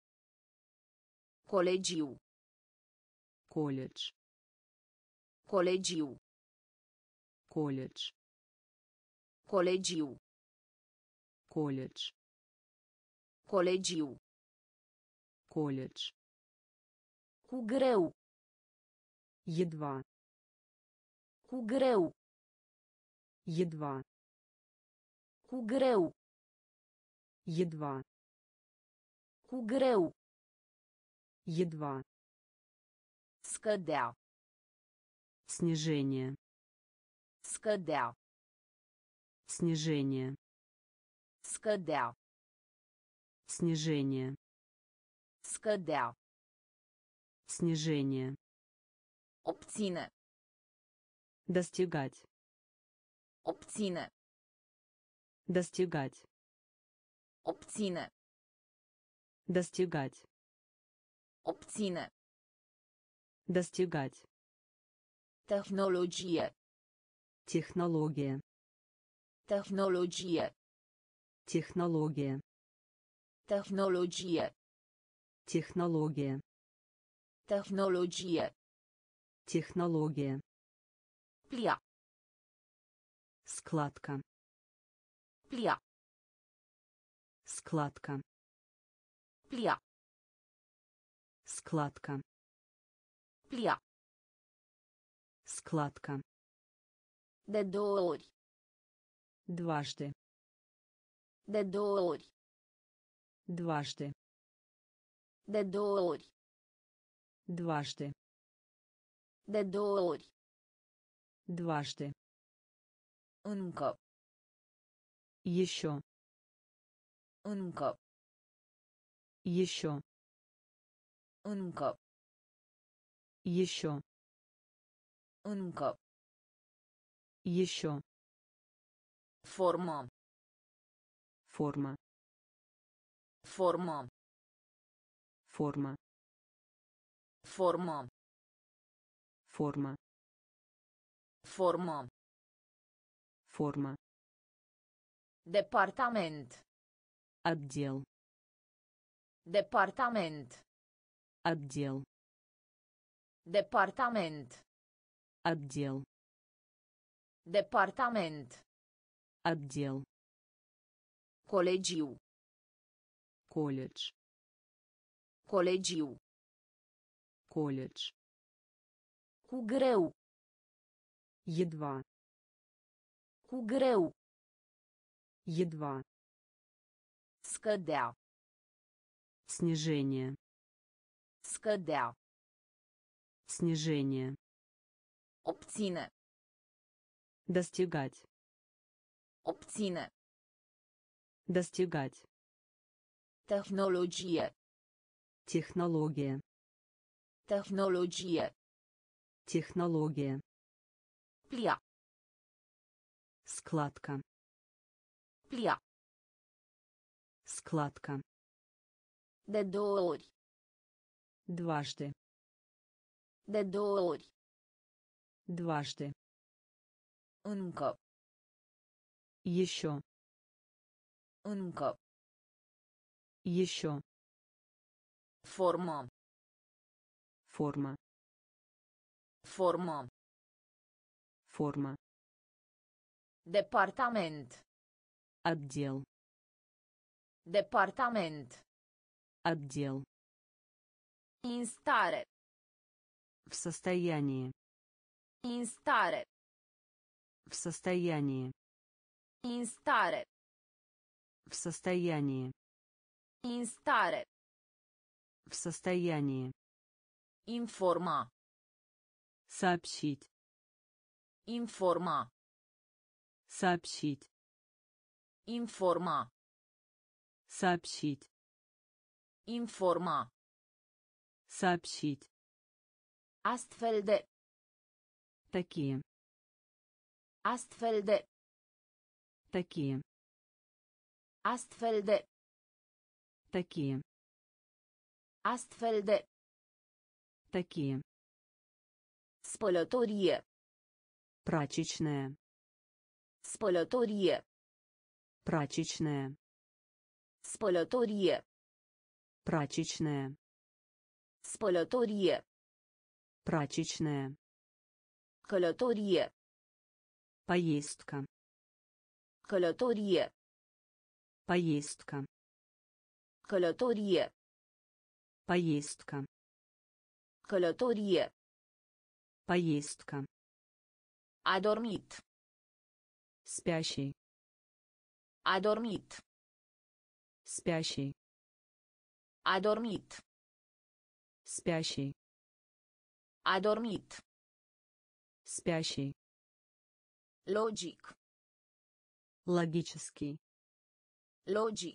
Colegiu. Колледж. Colegiu. Колледж. Colegiu. Колледж. Colegiu. Колледж. Cu greu. Едва. Cu greu. Едва. Cu greu. Едва. Cu greu. Едва. Scădea. Снижение. Scădea. Снижение. Scădea. Снижение. Scădea. Снижение. Obține. Достигать. Obține. Достигать. Obține. Достигать. Obține. Достигать. Tehnologie. Технология. Tehnologie. Технология. Tehnologie. Технология. Tehnologie. Технология. Plia. Складка. Plia. Складка. Plia. Складка. Plia. Складка. De două ori. Дважды. De două ori. Дважды. De două ori. Дважды. De două ori. Дважды. Încă. Еще. Încă. Еще. Încă. Еще. Încă. Еще. Formă. Форма. Formă. Форма. Formă. Форма. Formă. Форма. Departament. Отдел. Departament. Отдел. Departament. Отдел. Departament. Отдел. Colegiu. Колледж. Colegiu. Колледж. Cu greu. Едва. Cu greu. Едва. Scădea. Снижение. Scădea. Снижение. Obține. Достигать. Obține. Достигать. Tehnologie. Технология. Tehnologie. Технология. Plia. Складка. Plia. Складка. De două ori. Дважды. De două ori. Дважды. Încă. Еще. Încă. Еще. Formă. Форма. Formă. Форма. Departament. Отдел. Departament. Отдел. În stare. В состоянии. În stare. В состоянии. În stare. В состоянии. În stare. В состоянии. Informa. Сообщить. Informa. Сообщить. Informa. Сообщить. Informa. Сообщить. Astfel de. Такие. Astfel de. Такие. Astfel de. Такие. Astfel de. Такие. Spălătorie. Прачечная. Spălătorie. Прачечная. Spălătorie. Прачечная. Spălătorie. Прачечная. Călătorie. Поездка. Călătorie. Поездка. Călătorie. Поездка. Călătorie. Поездка. A dormit. Спящий. A dormit. Спящий. A dormit. Спящий. A dormit. Спящий. Logic. Логический. Logic.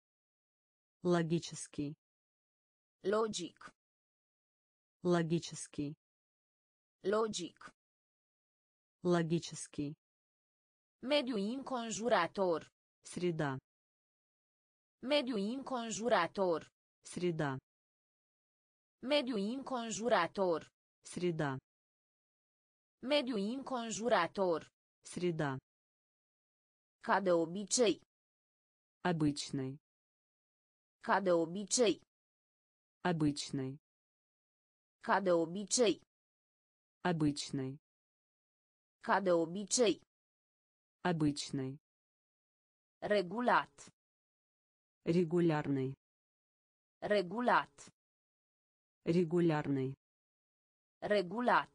Логический. Logic. Логический. Logic. Логический. Mediu înconjurător. Среда. Mediu înconjurător. Среда. Mediu înconjurător. Среда. Mediu înconjurător. Среда. Ca de obicei. Обычный. Ca de obicei. Обычный. Ca de obicei. Обычный. Ca de obicei. Обычный. Regulat. Регулярный. Regulat. Регулярный. Regulat.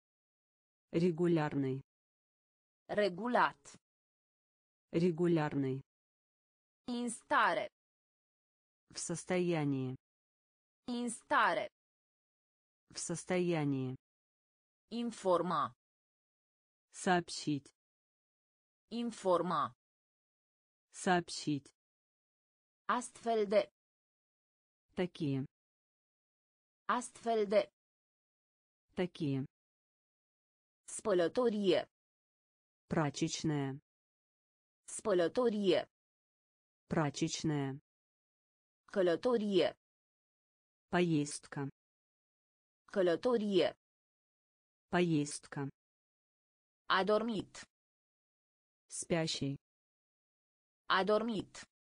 Регулярный. Regulat. Регулярный. În stare. В состоянии. În stare. В состоянии. Informa. Сообщить. Informa. Сообщить. Astfel de. Такие. Astfel de. Такие. Spălătorie. Прачечная. Spălătorie. Прачечная. Călătorie. Поездка. Călătorie. Поездка. A dormit. Спящий. A dormit.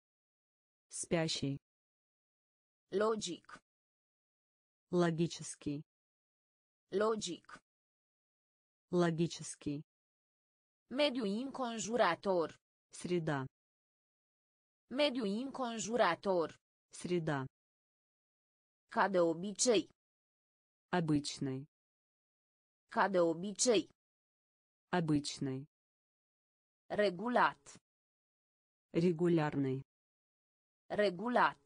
Спящий. Logic. Логический. Logic. Логический. Mediu înconjurător. Среда. Mediu înconjurător. Среда. Ca de obicei. Обычный. Ca de obicei. Обычный. Regulat. Регулярный. Regulat.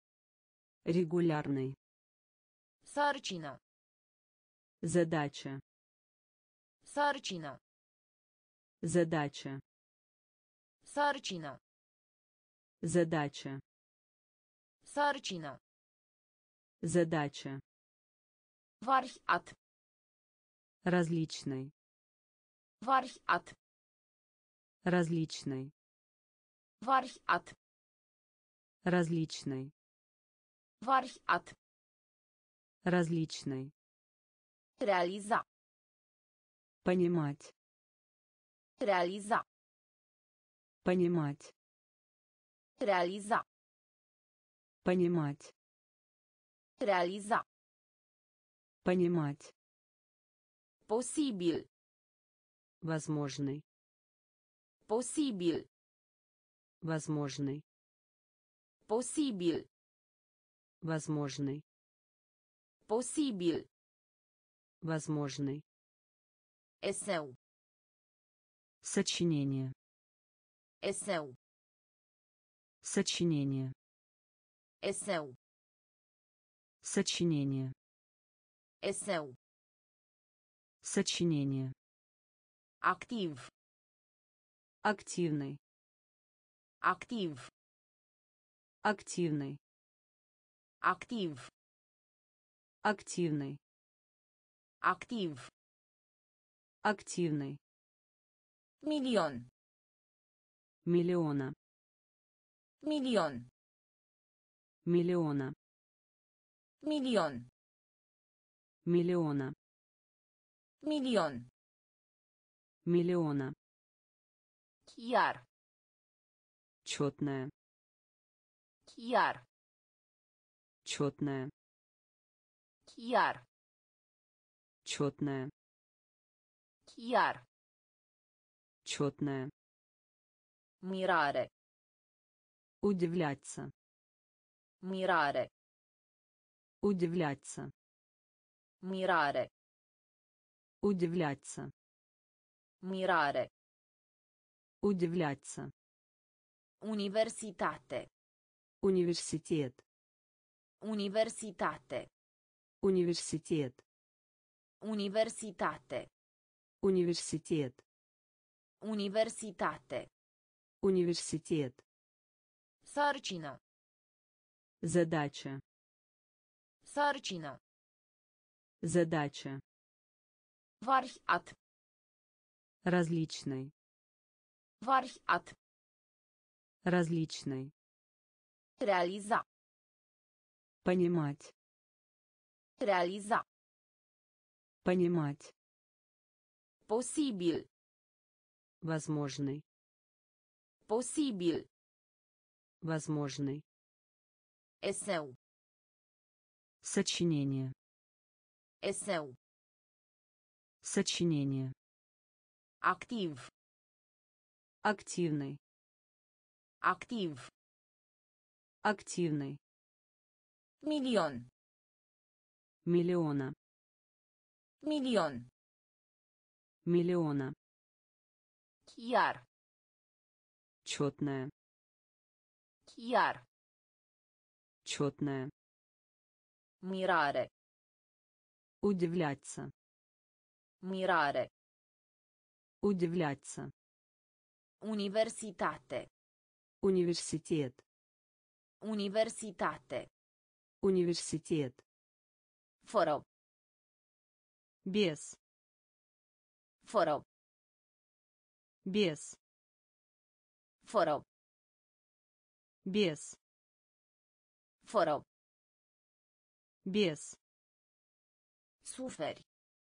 Регулярный. Sarcină. Задача. Sarcină. Задача. Sarcină. Задача. Sarcină. Задача. Variat. Различный. Variat. Различный. Variat. Различный. Variat. Различный. Realiza. Понимать. Realiza. Понимать. Realiza. Понимать. Realiza. Понимать. Posibil. Возможный. Posibil. Возможный. Posibil. Возможный. Posibil. Возможный. Eseu. Сочинение. Eseu. Сочинение. Eseu. Сочинение. Eseu. Сочинение. Activ. Активный. Activ. Активный. Activ. Активный. Activ. Активный. Milion. Миллиона. Milion. Миллиона. Milion. Миллиона. Milion. Миллиона. Chiar. Четная. Chiar. Четная. Chiar. Четная. Chiar. Четная. Mirare. Удивляться. Mirare. Удивляться. Mirare. Удивляться. Mirare. Удивляться. Universitate. Университет. Universitate. Университет. Universitate. Университет. Universitate. Университет. Sarcină. Задача. Sarcină. Задача. Variat. Различный. Variat. Различный. Realiza. Понимать. Realiza. Понимать. Posibil. Возможный. Posibil. Возможный. Eseu. Сочинение. Eseu. Сочинение. Activ. Активный. Activ. Активный. Milion. Миллиона. Milion. Миллиона. Chiar. Четная. Chiar. Четная. Mirare. Удивляться. Mirare. Удивляться. Universitate. Университет. Universitate. Университет. Fără. Без. Fără. Без. Fără. Без. Fără. Без. Suferi.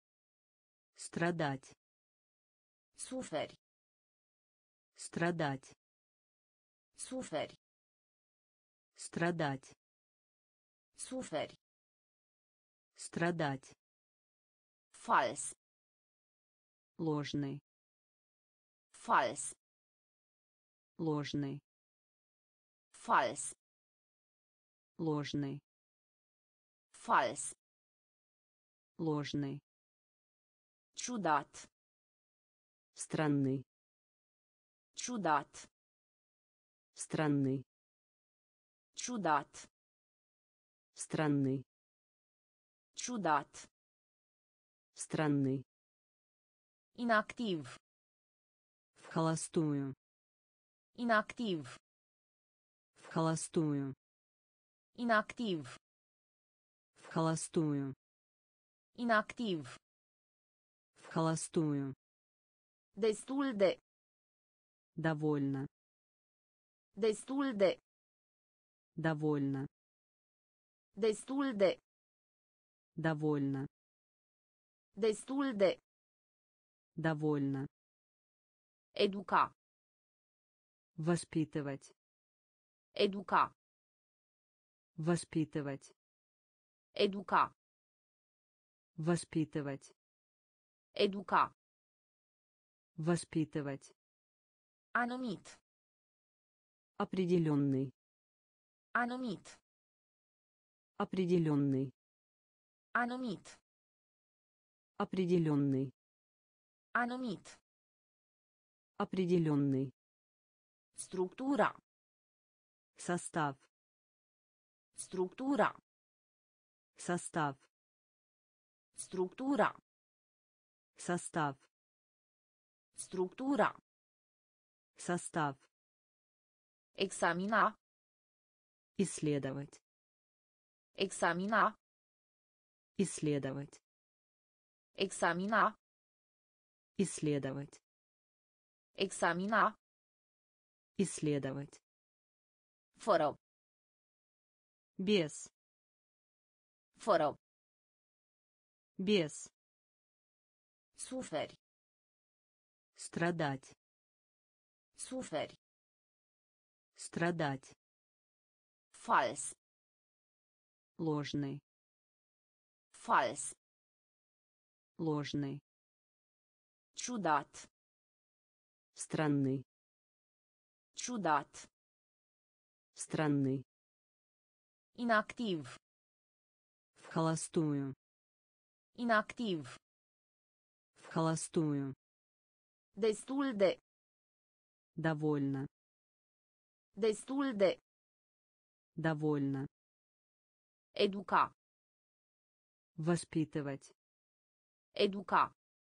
Страдать. Suferi. Страдать. Suferi. Страдать. Suferi. Страдать. Fals. Ложный. Fals. Ложный. Fals. Ложный. Fals. Ложный. Ciudat. Странный. Ciudat. Странный. Ciudat. Странный. Ciudat. Странный. Inactiv. В холостую. Inactiv. В холостую. Inactiv. В холостую. Inactiv. В холостую. Destul de. Довольно. Destul de. Довольно. Destul de. Довольно. Destul de. Довольно. Educa. Воспитывать. Educa. Воспитывать. Educa. Воспитывать. Educa. Воспитывать. Anumit. Определенный. Anumit. Определенный. Anumit. Определенный. Anumit. Определенный. Structura. Состав. Structura. Состав. Structura. Состав. Structura. Состав. Examina. Исследовать. Examina. Исследовать. Examina. Исследовать. Examina. Исследовать. Fără. Без. Fără. Без. Suferi. Страдать. Suferi. Страдать. Fals. Ложный. Fals. Ложный. Ciudat. Странный. Ciudat. Странный. Inactiv. В холостую. Inactiv. В холостую. Destul de. Довольно. Destul de. Довольно. Educa. Воспитывать. Educa.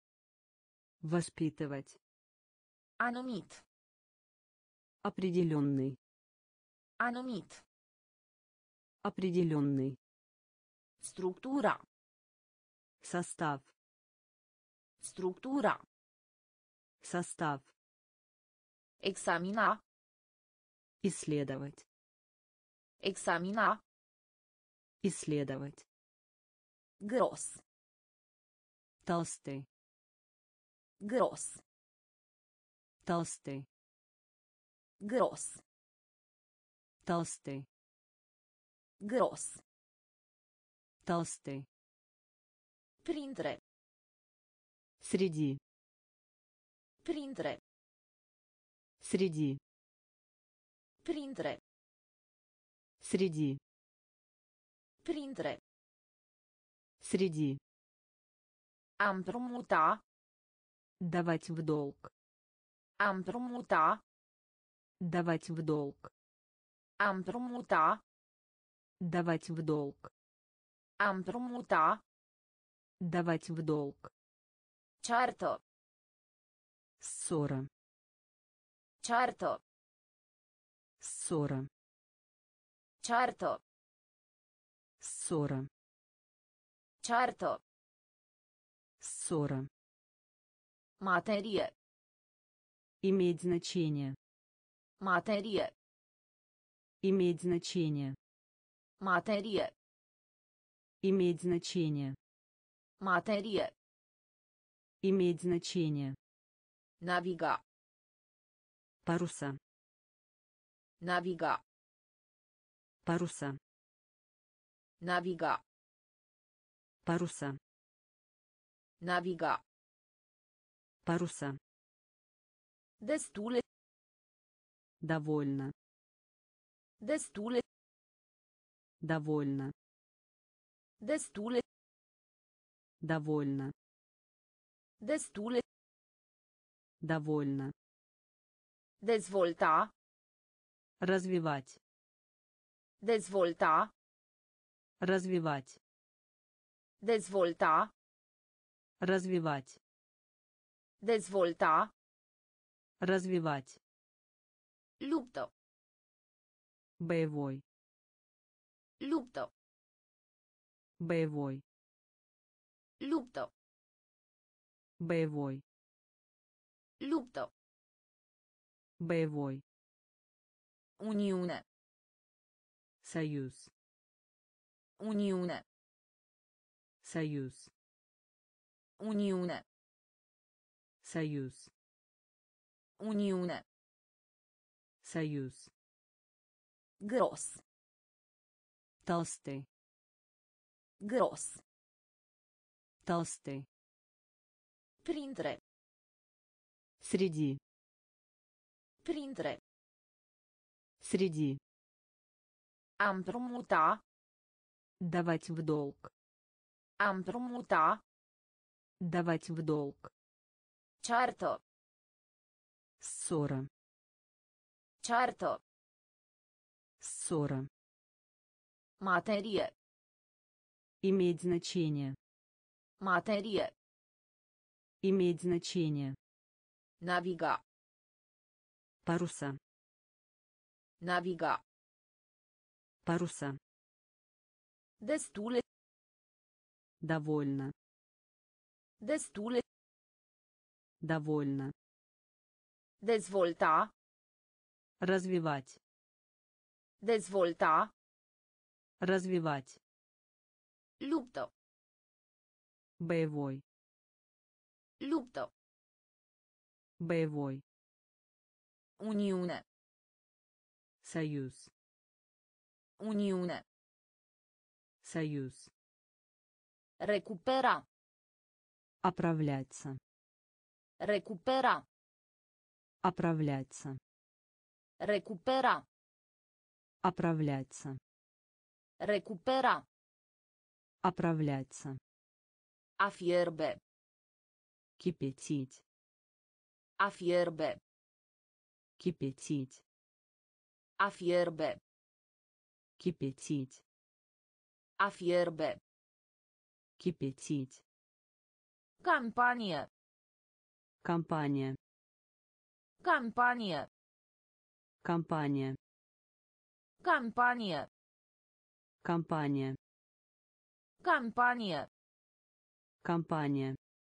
Воспитывать. Anumit. Определенный. Anumit. Определенный. Structura. Состав. Structura. Состав. Examina. Исследовать. Examina. Исследовать. Gros. Толстый. Gros. Толстый. Gros. Толстый. Gros. Толстый. Printre. Среди. Printre. Среди. Printre. Среди. Printre. Среди. A împrumuta. Давать в долг. A împrumuta. Давать в долг. A împrumuta. Давать в долг. A împrumuta. Давать в долг. Ceartă. Ссора. Ceartă. Ссора. Ceartă. Ссора. Ceartă. Ссора. Materie. Иметь значение. Materie. Иметь значение. Materie. Иметь значение. Materie. Иметь значение. Naviga. Паруса. Naviga. Паруса. Naviga. Паруса. Naviga. Паруса. Destule. Довольно. Destule. Довольно. Destule. Довольно. Destule. Довольно. Dezvolta. Развивать. Dezvolta. Развивать. Dezvolta. Развивать. Dezvolta. Развивать. Luptă. Боевой. Luptă. Боевой. Luptă. Боевой. Luptă. Боевой. Uniune. Союз. Uniune. Союз. Uniune. Союз. Uniune. Союз. Gros. Толстый. Gros. Толстый. Printre. Среди. Printre. Среди. A împrumuta. Давать в долг. A împrumuta. Давать в долг. Ceartă. Ссора. Ceartă. Ссора. Materie. Иметь значение. Materie. Иметь значение. Naviga. Паруса. Naviga. Паруса. Destule. Довольно. Destule. Довольно. Dezvolta. Развивать. Dezvolta. Развивать. Luptă. Боевой. Luptă. Боевой. Uniune. Союз. Uniune. Союз. Recupera. Оправляться. Recupera. Оправляться. Recupera. Оправляться. Recupera. Оправляться. A fierbe. Кипятить. A fierbe. Кипятить. A fierbe. Кипятить. A fierbe. Кипятить. Campanie. Компания. Campanie. Компания. Campanie. Компания. Campanie. Компания.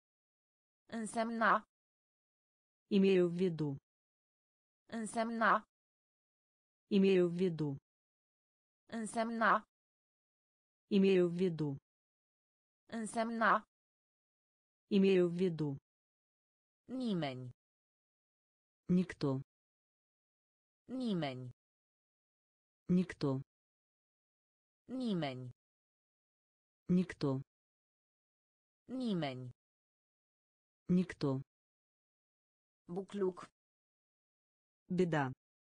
Însemna. Имею в виду. Însemna. Имею в виду. Însemna. Имею в виду. Însemna. Имею в виду. Nimeni. Никто. Nimeni. Никто. Nimeni. Никто. Nimeni. Никто. Bucluc. Беда.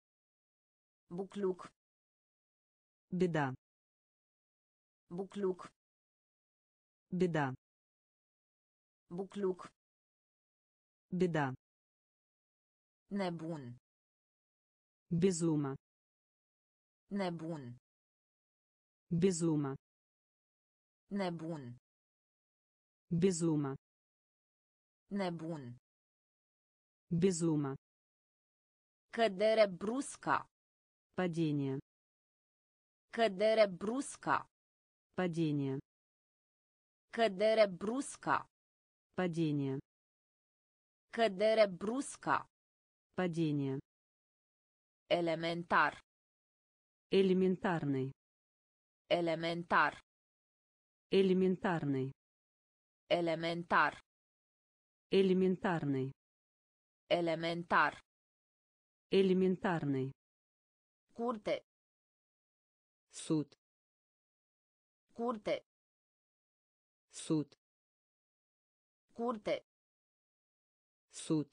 Bucluc. Беда. Bucluc. Беда. Bucluc. Беда. Nebun. Безума. Nebun. Безума. Nebun. Безума. Nebun. Безума. Cădere brusca. Падение. Cădere brusca. Падение. Cădere brusca. Падение. Cădere brusca. Падение. Elementar. Элементарный. Elementar. Элементарный. Elementar. Элементарный. Elementar. Элементарный. Curte. Суд. Curte. Суд. Curte. Суд.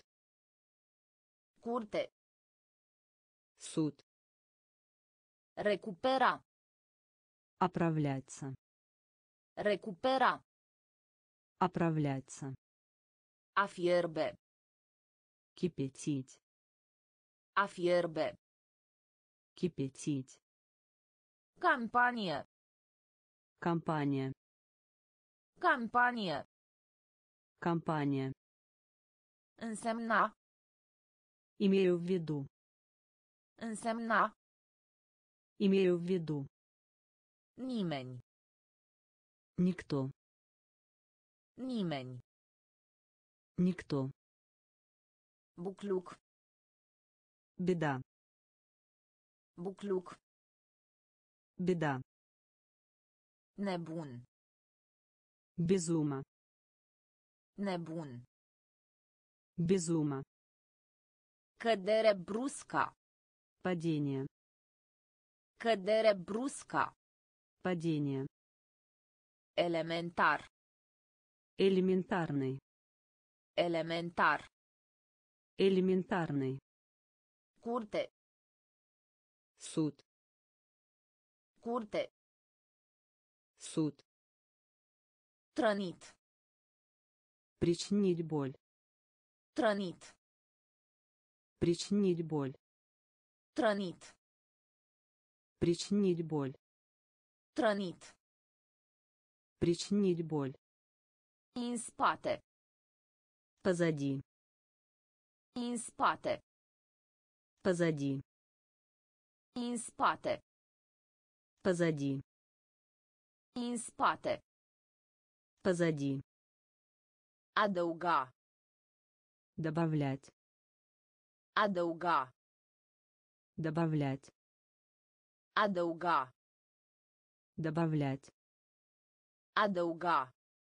Curte. Суд. Recupera. Оправляться. Recupera. Оправляться. A fierbe. Кипятить. A fierbe. Кипятить. Campanie. Компания. Campanie. Компания. Însemna. Имею в виду. Însemna. Имею в виду. Nimeni. Никто. Nimeni. Никто. Bucluc. Беда. Bucluc. Беда. Nebun. Безума. Nebun. Безума. Cădere brusca. Падение. Cădere brusca. Падение. Elementar. Элементарный. Elementar. Элементарный. Curte. Суд. Curte. Суд. Trănit. Причинить боль. Trănit. Причинить боль. Trănit. Причинить боль. Trănit. Причинить боль. În spate. Позади. În spate. Позади. În spate. Позади. În spate. Позади. Adăuga. Добавлять. Adăuga. Добавлять. Adăuga. Добавлять. Adăuga.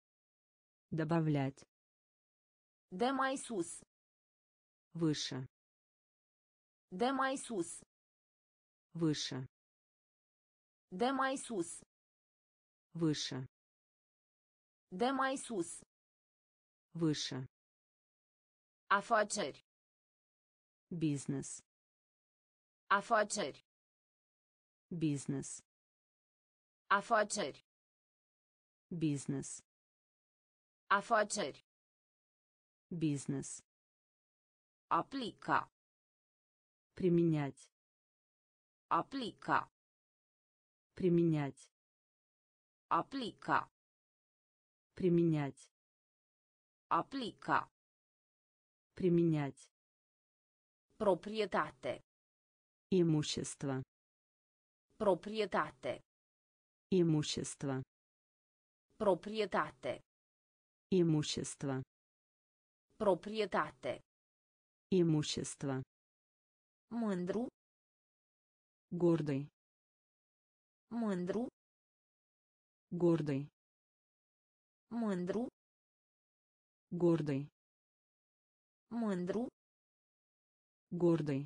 Добавлять. De mai sus. Выше. De mai sus. Выше. De mai sus. Выше. De mai sus. Выше. Afaceri. Бизнес. Afaceri. Бизнес. Afaceri. Бизнес. Afaceri. Бизнес. Aplica. Применять. Aplica. Применять. Aplica. Применять. Aplica. Применять. Proprietate. Имущество. Proprietate. Имущество. Proprietate. Имущество. Proprietate. Имущество. Mândru. Гордый. Mândru. Гордый. Mândru. Гордый. Mândru. Гордый.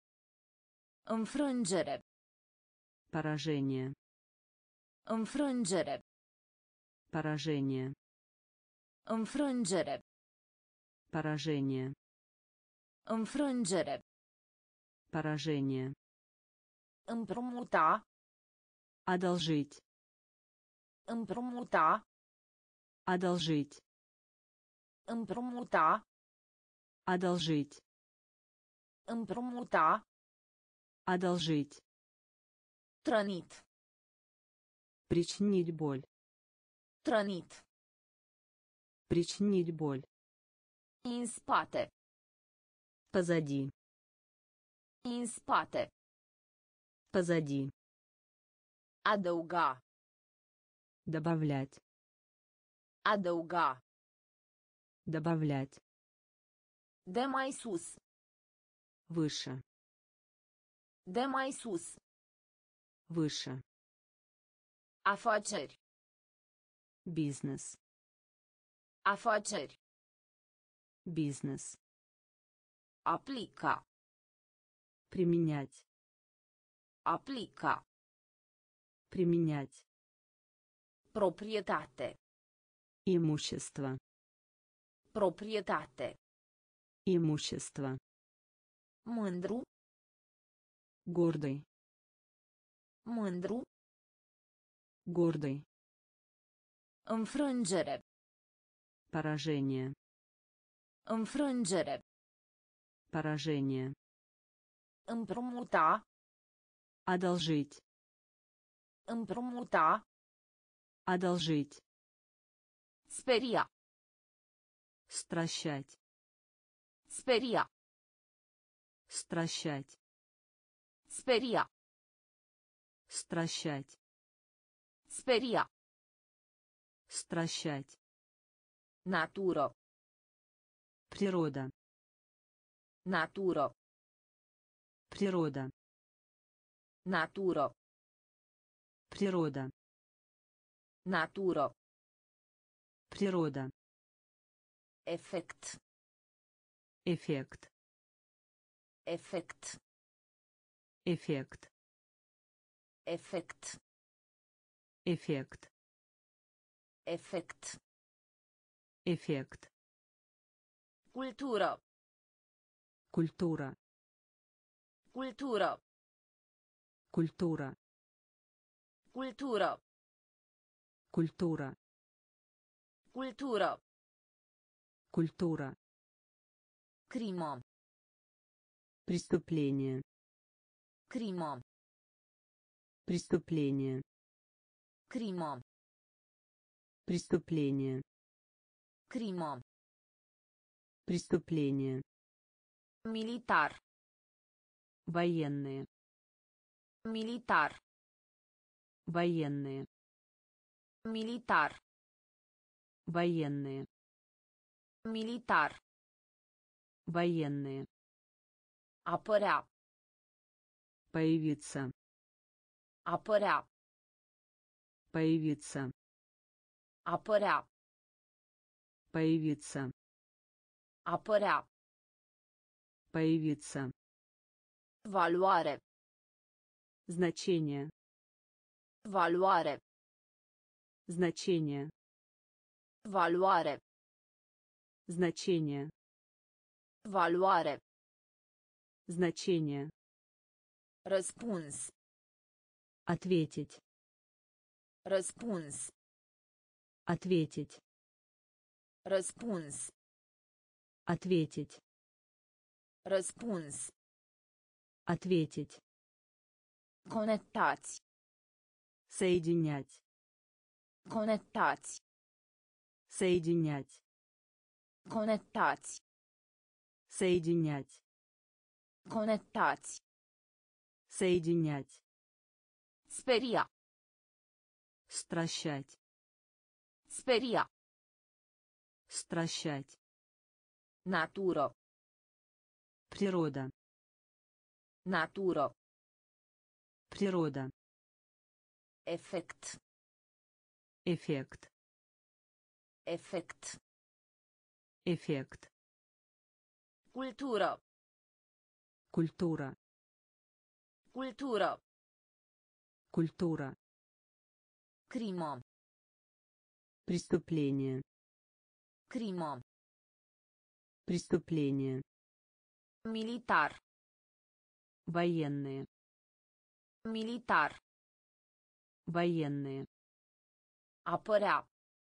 Înfrângere. Поражение. Înfrângere. Поражение. Înfrângere. Поражение. Înfrângere. Поражение. Împrumuta. Одолжить. Împrumuta. Одолжить. Împrumuta. Одолжить. Împrumuta. Одолжить. Trănit. Причинить боль. Trănit. Причинить боль. În spate. Позади. În spate. Позади. Adăuga. Добавлять. Adăuga. Добавлять. De mai sus. Выше. De mai sus. Выше. Afaceri. Бизнес. Afaceri. Бизнес. Aplica. Применять. Aplica. Применять. Proprietate. Имущество. Proprietate. Имущество. Mândru. Гордый. Mândru. Гордый. Înfrângere. Поражение. Înfrângere. Поражение. Împrumuta. Одолжить. Împrumuta. Одолжить. Speria. Стращать. Speria. Стращать. Speria. Стращать. Speria. Стращать. Natură. Природа. Natură. Природа. Natură. Природа. Natură. Природа. Efect. Эффект. Efect. Эффект. Efect. Эффект. Efect. Эффект. Cultură. Культура. Cultură. Культура. Cultură. Культура. Cultură. Культура. Crimă. Преступление. Crimă. Преступление. Crimă. Преступление. Crimă. Преступление. Militar. Военные. Militar. Военные. Militar. Военные. Militar. Военные. Apărea. Появиться. Apărea. Появиться. Apărea. Появиться. Apărea. Появиться. Valoare. Значение. Valoare. Значение. Valoare. Значение. Valoare. Значение. Răspuns. Ответить. Răspuns. Ответить. Răspuns. Ответить. Răspuns. Ответить. Conectați. Соединять. Conectați. Соединять. Conectați. Соединять. Conectați. Соединять. Speria. Стращать. Speria. Стращать. Natură. Природа. Natură. Природа. Efect. Эффект. Efect. Эффект. Cultură. Культура. Cultură. Культура. Crimă. Преступление. Crimă. Преступление. Militar. Военные. Militar. Военные. Apărea.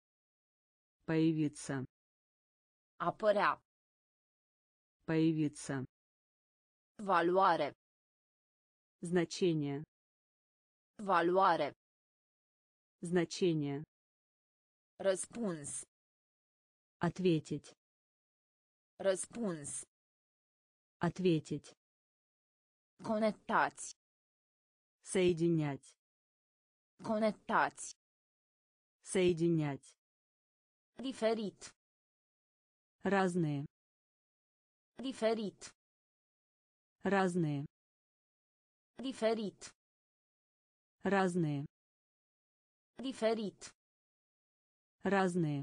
Появиться. Apărea. Появиться. Valoare. Значение. Valoare. Значение. Răspuns. Ответить. Răspuns. Ответить. Conectați. Соединять. Conectați. Соединять. Diferit. Разные. Diferit. Разные. Diferit. Разные. Diferit. Разные.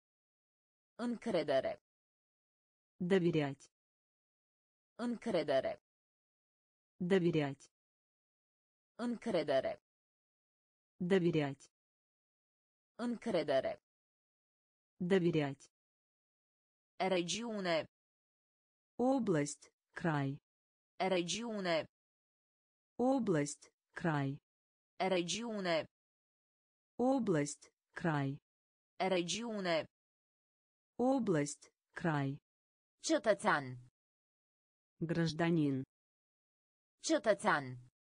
Încredere. Доверять. Încredere. Доверять. Încredere. Доверять. Încredere. Доверять. Regiune. Область. Край. Regiune. Область. Край. Regiune. Область. Край. Regiune. Область. Край. Cetățean. Гражданин. Cetățean.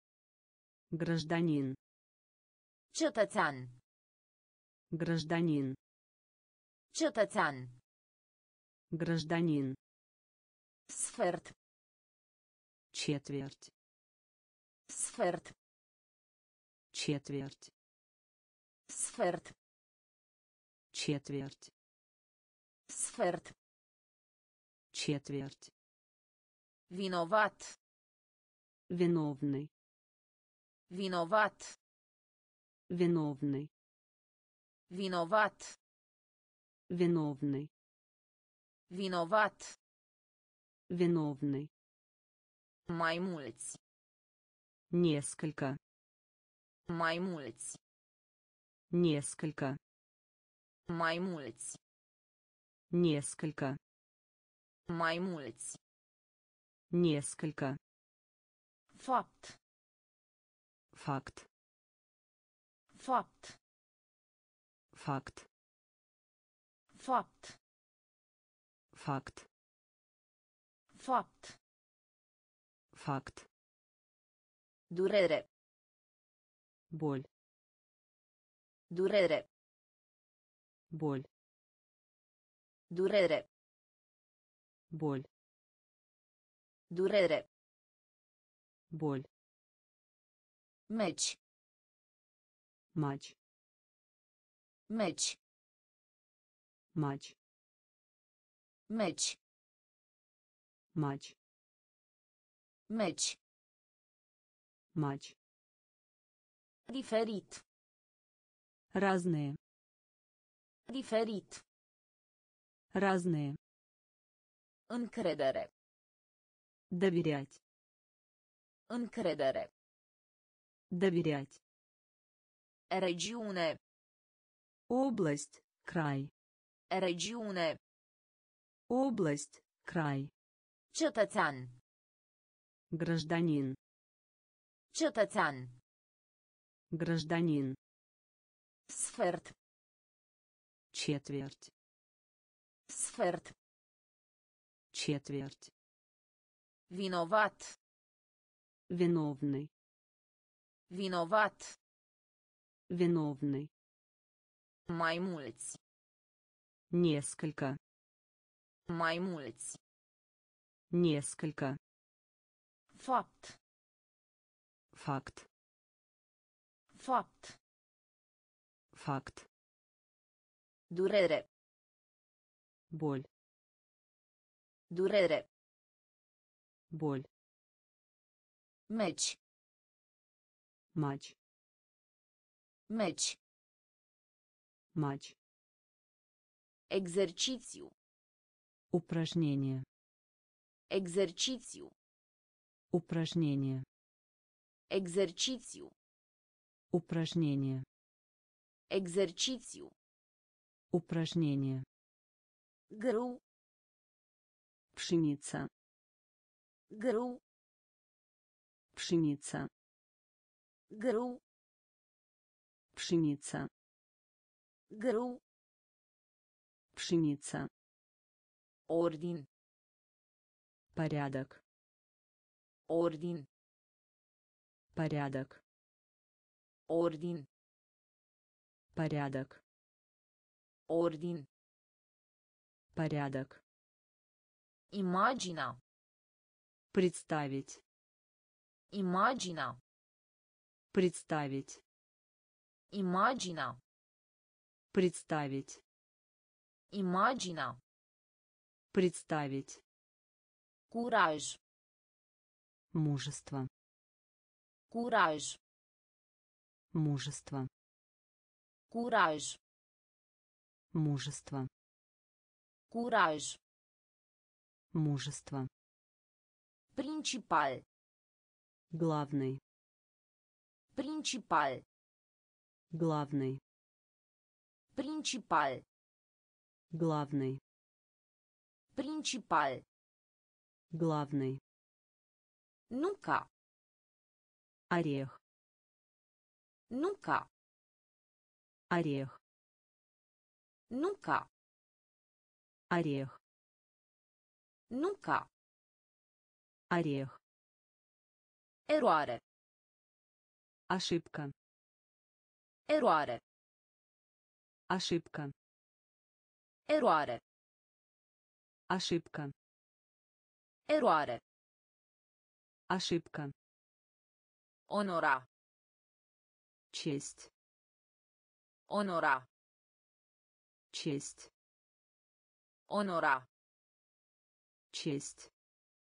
Гражданин. Cetățean. Гражданин. Cetățean. Гражданин. Sfert. Четверть. Sfert. Четверть. Sfert. Четверть. Sfert. Четверть. Vinovat. Виновный. Vinovat. Виновный. Vinovat. Виновный. Vinovat. Виновный. Mai mulți. Несколько. Mai mulți. Несколько. Mai mulți. Несколько. Mai mulți. Несколько. Fapt. Факт. Fapt. Факт. Fapt. Факт. Fapt. Факт. Durere. Боль. Durere. Боль. Durere. Боль. Durere. Боль. Meci. Матч. Meci. Матч. Meci. Матч. Meci. Матч. Diferit. Разные. Diferit. Разные. Încredere. Доверять. Încredere. Доверять. Regiune. Область. Край. Regiune. Область. Край. Cetățean. Гражданин. Cetățean. Гражданин. Sfert. Четверть. Sfert. Четверть. Vinovat. Виновный. Vinovat. Виновный. Mai mulți. Несколько. Mai mulți. Несколько. Fapt. Факт. Fapt. Факт. Durere. Боль. Durere. Боль. Meci. Матч. Meci. Матч. Exercițiu. Упражнение. Exercițiu. Упражнение. Exercițiu. Упражнение. Exercițiu. Упражнение. Grâu. Пшеница. Grâu. Пшеница. Grâu. Пшеница. Grâu. Пшеница. Ordin. Порядок. Ordin. Порядок. Ordin. Порядок. Ordin. Порядок. Imagina. Представить. Imagina. Представить. Imagina. Представить. Imaginea. Представить. Curaj. Мужество. Curaj. Мужество. Curaj. Мужество. Curaj. Мужество. Principal. Главный. Principal. Главный. Principal. Главный. Principal. Главный. Nuca. Орех. Nuca. Орех. Nuca. Орех. Nuca. Орех. Eroare. Ошибка. Eroare. Ошибка. Eroare. Ошибка. Eroare. Ошибка. Onora. Честь. Onora. Честь. Onora. Честь.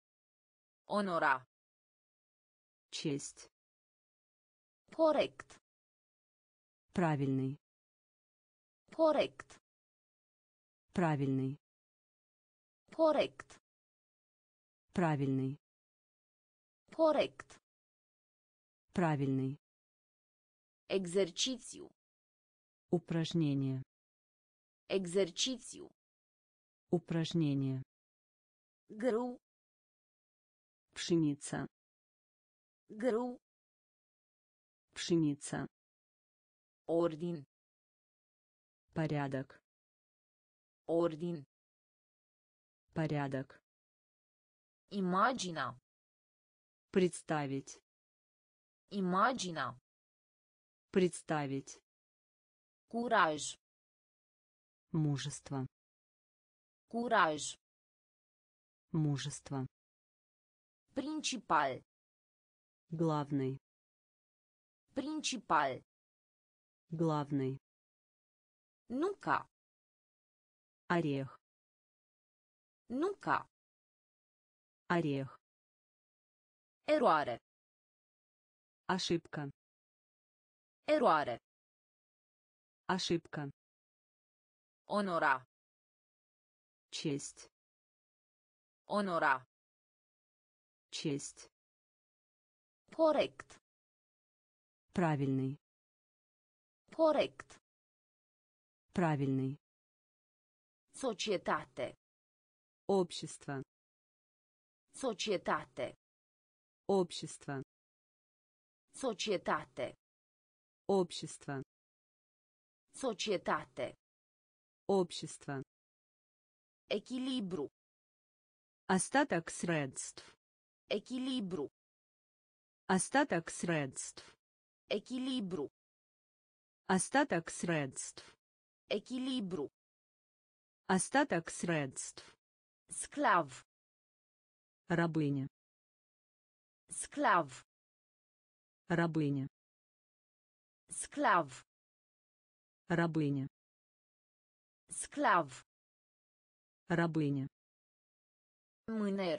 Onora. Честь. Corect. Правильный. Corect. Правильный. Corect. Правильный. Corect. Правильный. Exercițiu. Упражнение. Exercițiu. Упражнение. Grâu. Пшеница. Grâu. Пшеница. Ordin. Порядок. Ordin. Порядок. Imaginea. Представить. Imaginea. Представить. Curaj. Мужество. Curaj. Мужество. Principal. Главный. Principal. Главный. Nuca. Орех. Nuca. Орех. Eroare. Ошибка. Eroare. Ошибка. Onora. Честь. Onora. Честь. Corect. Правильный. Corect. Правильный. Societate. Общество. Societate. Общество. Societate. Общество. Societate. Общество. Echilibru. Остаток средств. Echilibru. Остаток средств. Echilibru. Остаток средств. Echilibru. Остаток средств. Sclav. Рабыня. Sclav. Рабыня. Sclav. Рабыня. Sclav. Рабыня. Mâner.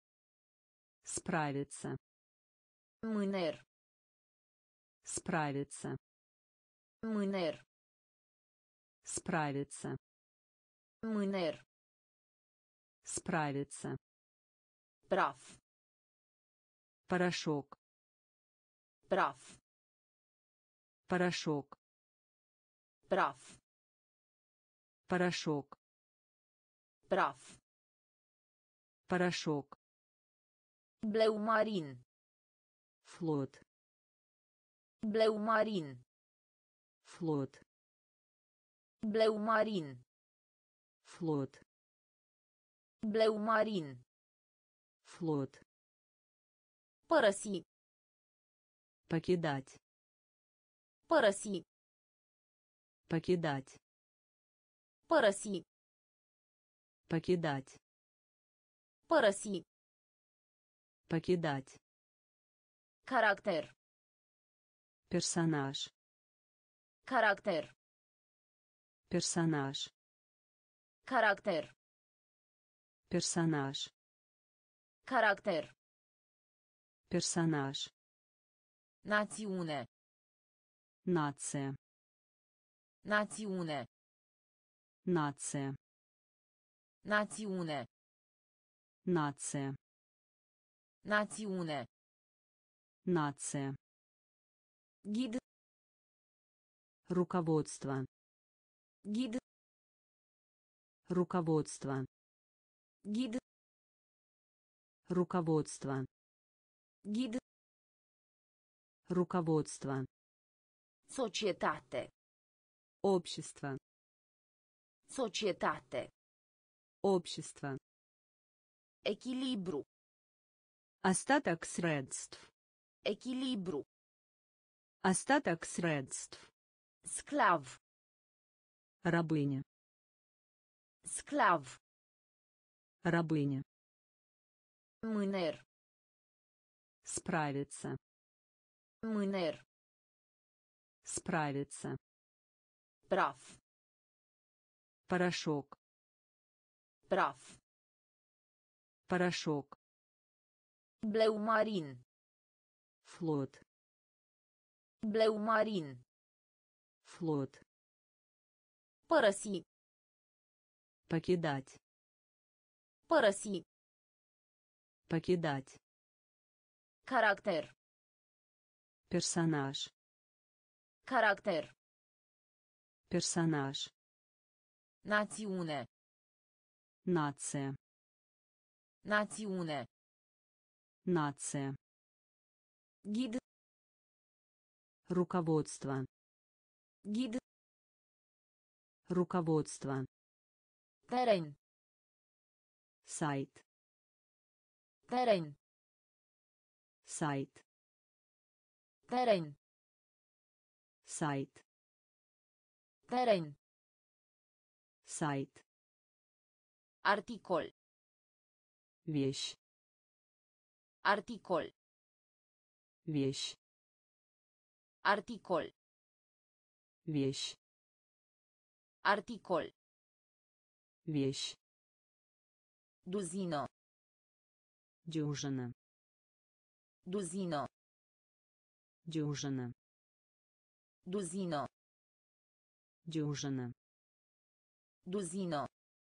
Справиться. Mâner. Справиться. Mâner. Справиться. Mâner. Справиться. Praf. Порошок. Praf. Порошок. Praf. Порошок. Praf. Порошок. Bleu marin. Флот. Bleu marin. Флот. Bleu marin. Флот. Bleu marin. Флот. Părăsi. Покидать. Părăsi. Покидать. Părăsi. Покидать. Părăsi. Покидать. Caracter. Персонаж. Caracter. Персонаж. Caracter. Персонаж. Caracter. Персонаж. Națiune. Нация. Națiune. Нация. Națiune. Нация. Națiune. Нация. Ghid. Руководство. Ghid. Руководство. Ghid. Руководство. Ghid. Руководство. Societate. Общество. Societate. Общество. Echilibru. Остаток средств. Echilibru. Остаток средств. Sclav. Рабыня. Sclav. Рабыня. Mâner. Справиться. Mâner. Справиться. Praf. Порошок. Praf. Порошок. Bleu marin. Флот. Bleu marin. Флот. Părăsi. Покидать. Părăsi. Покидать. Caracter. Персонаж. Caracter. Персонаж. Națiune. Нация. Națiune. Нация. Ghid. Руководство. Ghid. Руководство. Teren. Сайт. Teren. Сайт. Teren. Сайт. Teren. Сайт. Articol. Вещь. Articol. Вещь. Articol. Вещь. Articol. Вещь. Duzină. Дюжина. Duzină. Дюжина. Duzină. Дюжина. Duzină.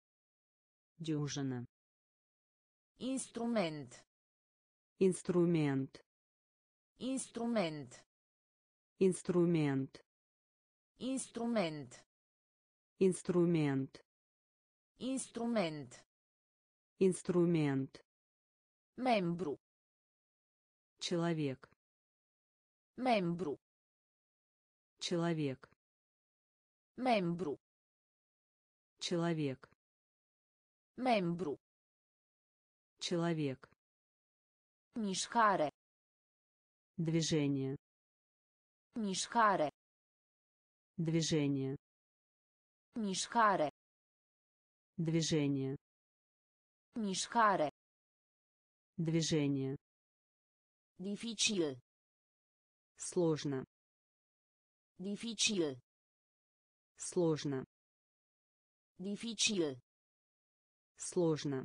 Дюжина. Instrument. Инструмент. Instrument. Инструмент. Instrument. Инструмент. Instrument. Инструмент. Membru. Человек. Membru. Человек. Membru. Человек. Membru. Человек. Mișcare. Движение. Mișcare. Движение. Mișcare. Движение. Mișcare. Движение. Dificil. Сложно. Dificil. Сложно. Dificil. Сложно.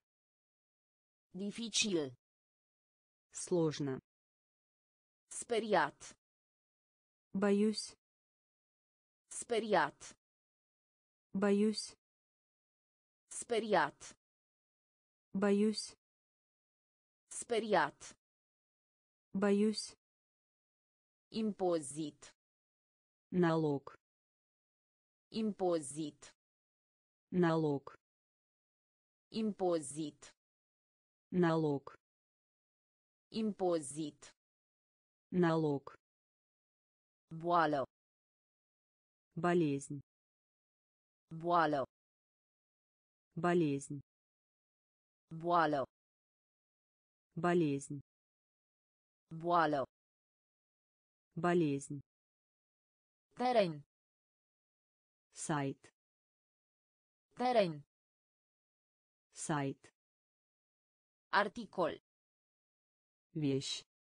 Dificil. Сложно. Speriat. Боюсь. Speriat. Боюсь. Speriat. Боюсь. Speriat. Боюсь. Impozit. Налог. Impozit. Налог. Impozit. Налог. Impozit. Налог. Boală. Болезнь. Boală. Болезнь. Boală. Болезнь. Boală. Болезнь. Teren. Сайт. Teren. Сайт. Articol. Вещь.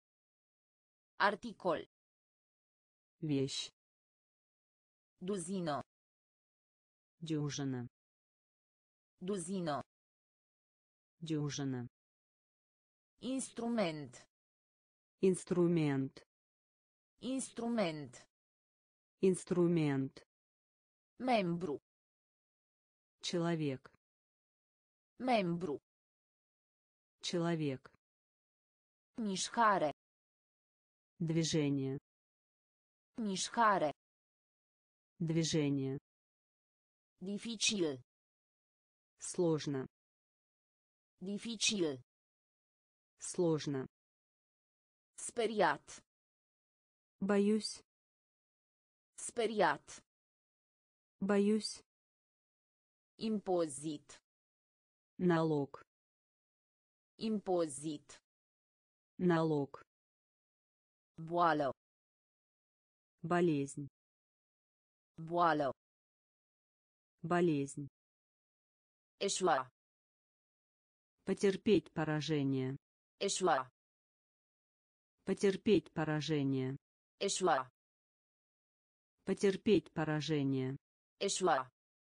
Articol. Вещь. Duzină. Дюжина. Duzină. Дюжина. Instrument. Инструмент. Instrument. Инструмент. Membru. Человек. Membru. Человек. Mișcare. Движение. Mișcare. Движение. Dificil. Сложно. Dificil. Сложно. Speriat. Боюсь. Speriat. Боюсь. Impozit. Налог. Impozit. Налог. Boală. Болезнь. Boală. Болезнь. Eșua. Потерпеть поражение. Eșua. Потерпеть поражение. Eșua. Потерпеть поражение. Eșua.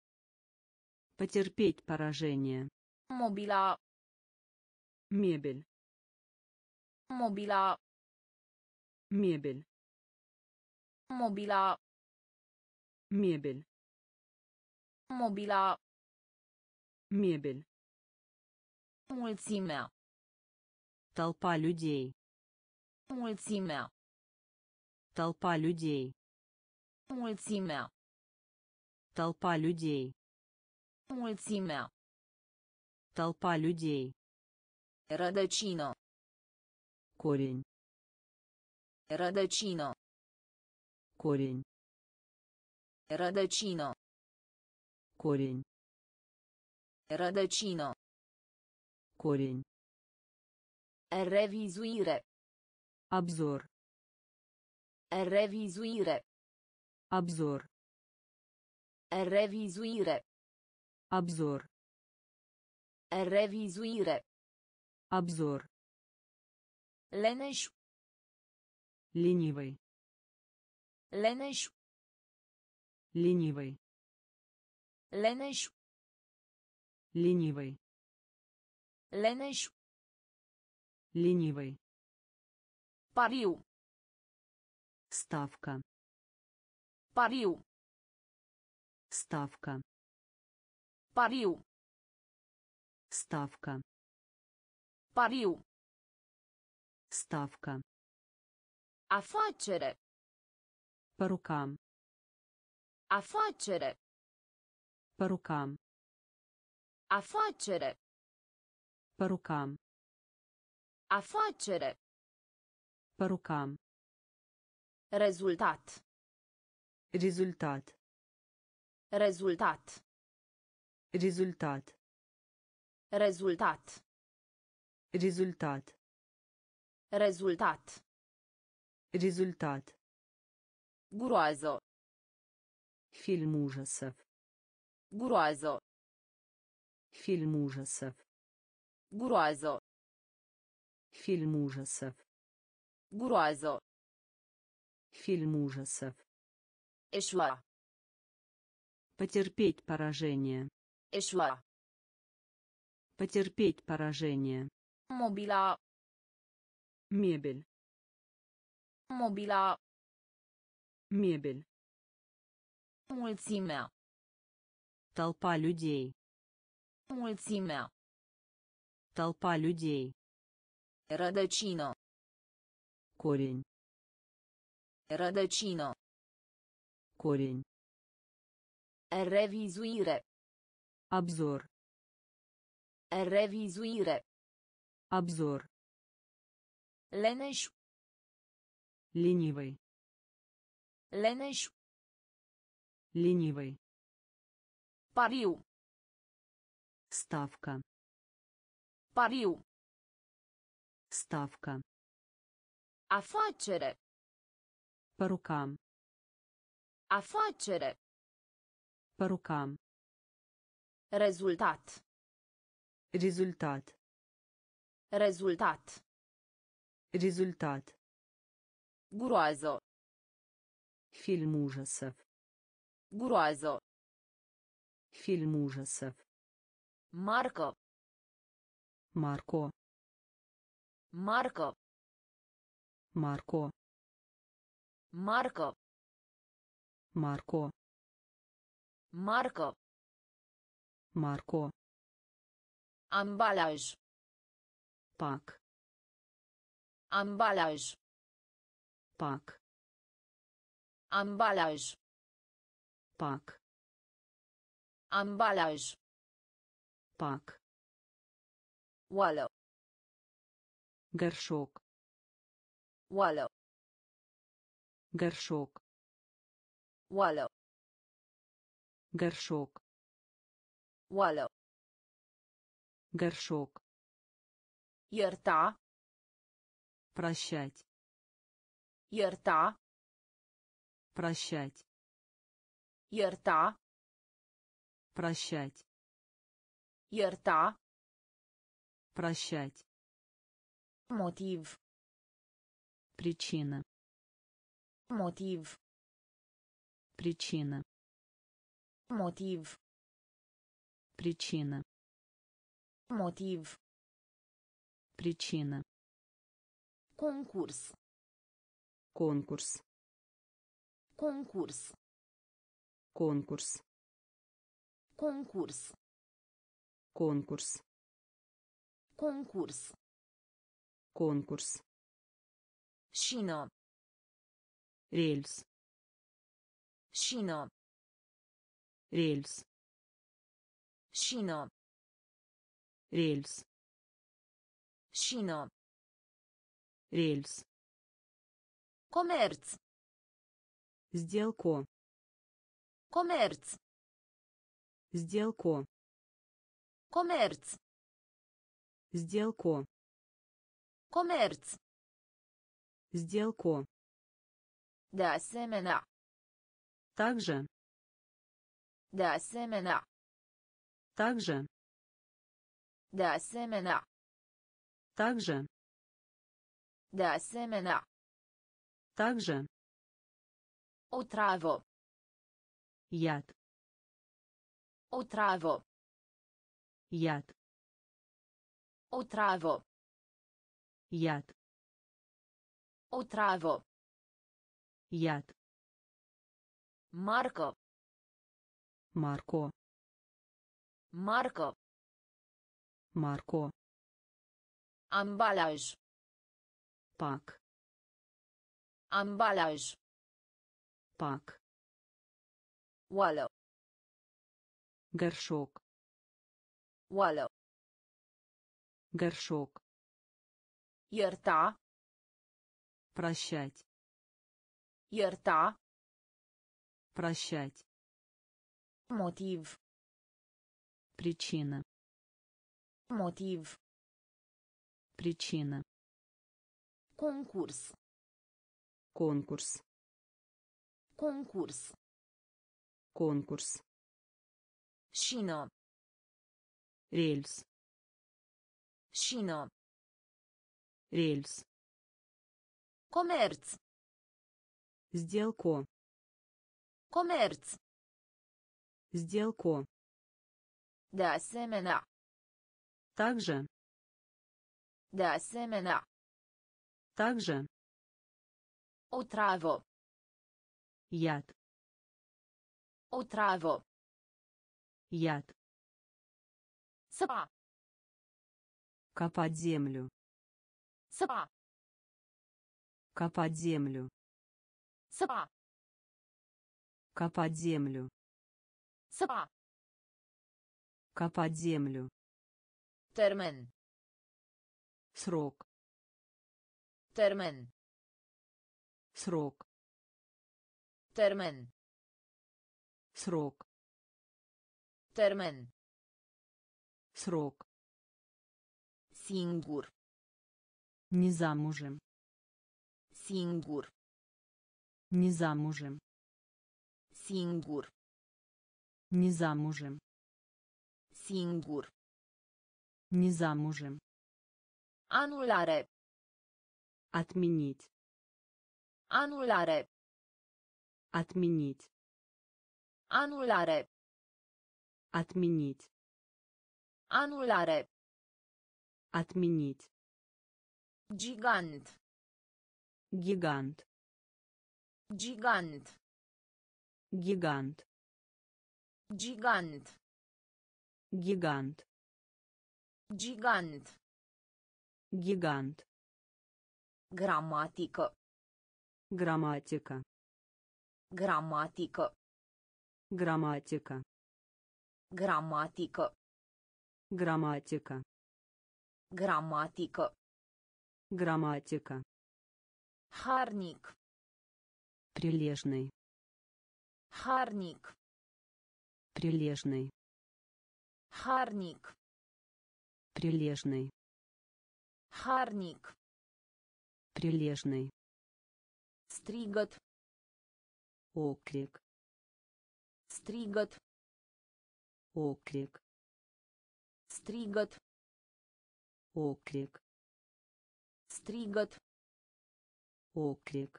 Потерпеть поражение. Mobila. Мебель. Mobila. Мебель. Mobila. Мебель. Mobila. Мебель. Mulțimea. Толпа людей. Mulțimea. Толпа людей. Mulțimea. Толпа людей. Mulțimea. Толпа людей. Rădăcină. Корень. Rădăcină. Корень. Rădăcină. Корень. Rădăcină. Корень. Revizuire. Обзор. Revizuire. Обзор. Revizuire. Обзор. Revizuire. Обзор. Leneș. Ленивый. Leneș. Ленивый. Leneș. Ленивый. Leneș. Ленивый. Pariu. Ставка. Pariu. Ставка. Pariu. Ставка. Pariu. Ставка. Afacere. По рукам. Afacere. По рукам. Afacere. По рукам. Afacere. По рукам. Rezultat. Результат. Rezultat. Результат. Rezultat. Результат. Rezultat. Результат. Groază. Фильм ужасов. Groază. Фильм ужасов. Groază. Фильм ужасов. Groază. Фильм ужасов. Eșua. Потерпеть поражение. Eșua. Потерпеть поражение. Mobila. Мебель. Mobila. Мебель. Mulțimea. Толпа людей. Mulțimea. Толпа людей. Rădăcină. Корень. Rădăcină. Корень. Revizuire. Обзор. Revizuire. Обзор. Leneș. Ленивый. Leneș. Ленивый. Pariu. Ставка. Pariu. Ставка. Afacere. По рукам. Afacere. По рукам. Rezultat. Результат. Rezultat. Результат. Groază. Фильм ужасов. Groază. Фильм ужасов. Marcă. Marco. Marcă. Marco. Marcă. Marco. Marcă. Marco. Ambalaj. Pac. Ambalaj. Pac. Ambalaj. Pac. Ambalaj. Pac. Oală. Горшок. Oală. Горшок. Oală. Горшок. Oală. Горшок. Ierta. Прощать. Ierta. Прощать. Ierta. Прощать. Ierta. Прощать. Motiv. Причина. Motiv. Причина. Motiv. Причина. Motiv. Причина. Concurs. Конкурс. Concurs. Конкурс. Concurs. Конкурс. Concurs. Конкурс. Șină. Рельс. Șină. Рельс. Șină. Рельс. Șină. Рельс. Comerț. Сделку. Comerț. Сделку. Comerț. Сделку. Comerț. Сделку. De asemenea. Также. De asemenea. Также. De asemenea. Также. De asemenea. Также. Otravă. Яд. Otravă. Яд. Otravă. Яд. Otravă. Яд. Marcă. Марко. Marcă. Марко. Ambalaj. Пак. Ambalaj. Пак. Oală. Горшок. Oală. Горшок. Ierta. Прощать. Ierta. Прощать. Motiv. Причина. Motiv. Причина. Concurs. Конкурс. Concurs. Конкурс. Șină. Рельс. Șină. Рельс. Comerț. Сделку. Comerț. Сделку. De asemenea. Также. De asemenea. Также. Otravă. Яд. Otravă. Яд. Сăpa. Копать землю. Сăpa. Копать землю. Сăpa. Копать землю. Сăpa. Копать землю. Termen. Срок. Termen. Срок. Termen. Срок. Termen. Срок. Singur. Не замужем. Singur. Не замужем. Singur. Не замужем. Singur. Не замужем. Anulare. Отменить. Anulare. Отменить. Anulare. Отменить. Anulare. Отменить. Gigant. Гигант. Gigant. Гигант. Gigant. Гигант. Gigant. Гигант. Gramatică. Грамматика. Gramatică. Грамматика. Gramatică. Грамматика. Gramatică. Грамматика. Harnic. Прилежный. Harnic. Прилежный. Harnic. Прилежный. Harnic. Прилежный. Strigăt. Оклик. Strigăt. Оклик. Strigăt. Оклик. Strigăt. Оклик.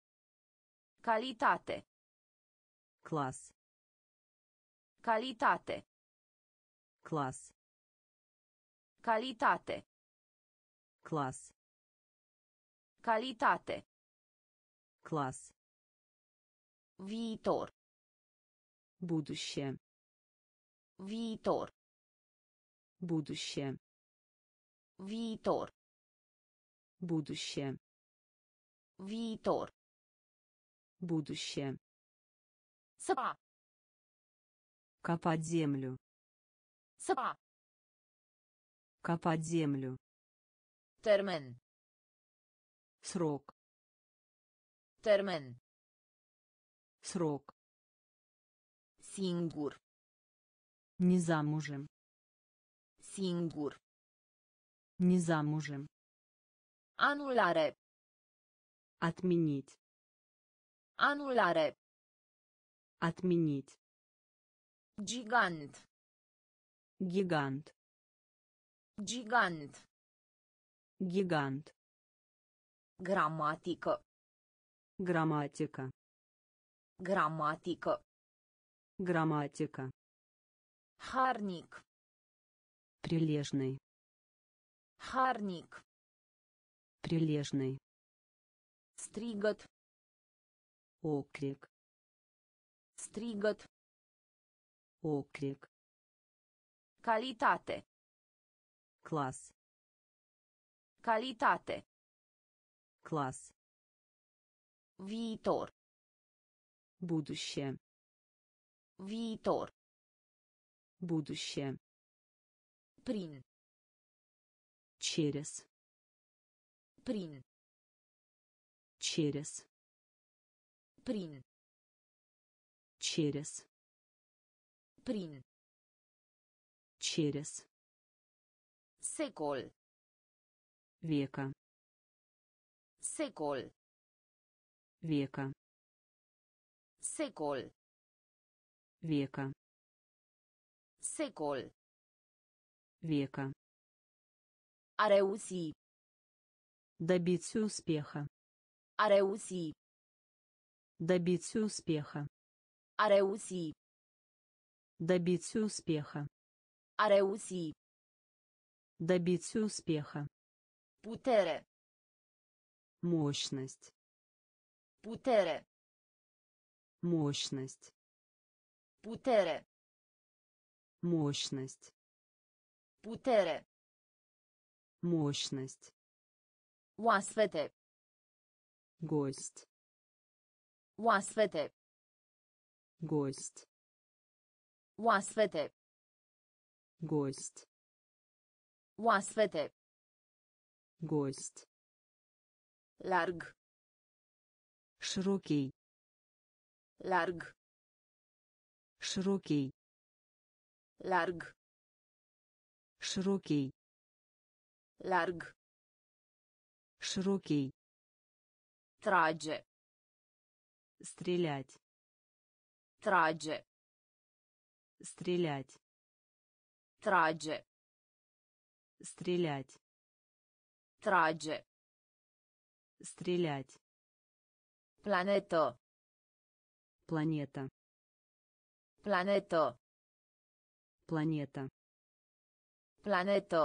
Calitate. Класс. Calitate. Класс. Calitate. Класс. Calitate. Класс. Viitor. Будущее. Viitor. Будущее. Viitor. Будущее. Viitor. Будущее. Сăpa. Копать землю. Сăpa. Копать землю. Termen. Срок. Termen. Срок. Singur. Не замужем. Singur. Не замужем. Anulare. Отменить. Anulare. Отменить. Gigant. Гигант. Gigant. Гигант. Gramatică. Грамматика. Gramatică. Грамматика. Harnic. Прилежный. Harnic. Прилежный. Strigăt. Оклик. Strigăt. Оклик. Calitate. Класс. Calitate. Класс. Viitor. Будущее. Viitor. Будущее. Prin. Через. Prin. Через. Prin. Через. Prin. Через. Secol. Века. Secol. Века. Secol. Века. Secol. Века. A reuși. Добиться успеха. A reuși. Добиться успеха. A reuși. Добиться успеха. A reuși. Добиться успеха. Putere. Мощность. Putere. Мощность. Putere. Мощность. Putere. Мощность. Oaspete. Гость. Oaspete. Гость. Oaspete. Гость. Oaspete. Гость. Larg. Широкий. Larg. Широкий. Larg. Широкий. Larg. Широкий. Trage. Стрелять. Trage. Стрелять. Trage. Стрелять. Trage. Стрелять. Planetă. Планета. Planetă. Планета. Planetă.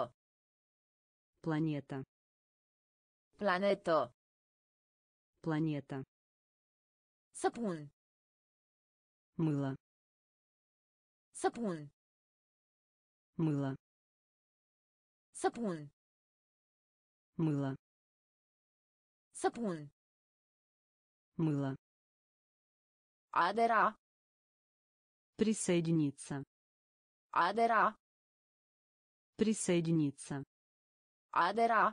Планета. Planetă. Планета. Săpun. Мыло. Săpun. Мыло. Săpun. Мыло. Săpun. Мыло. Adera. Присоединиться. Adera. Присоединиться. Adera.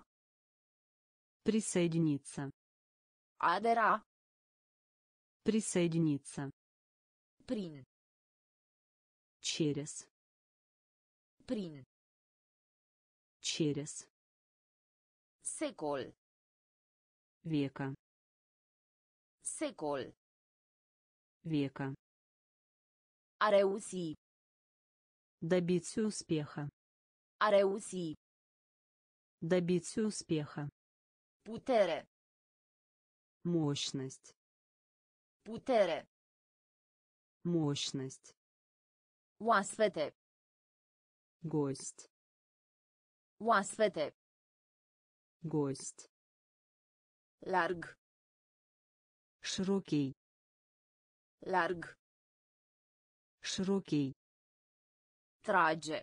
Присоединиться. Adera. Присоединиться. Prin. Через. Prin. Через. Secol. Века. Secol. Века. A reuși. Добиться успеха. A reuși. Добиться успеха. Putere. Мощность. Putere. Мощность. Oaspete. Гость. Oaspete. Гость. Larg. Широкий. Larg. Широкий. Trage.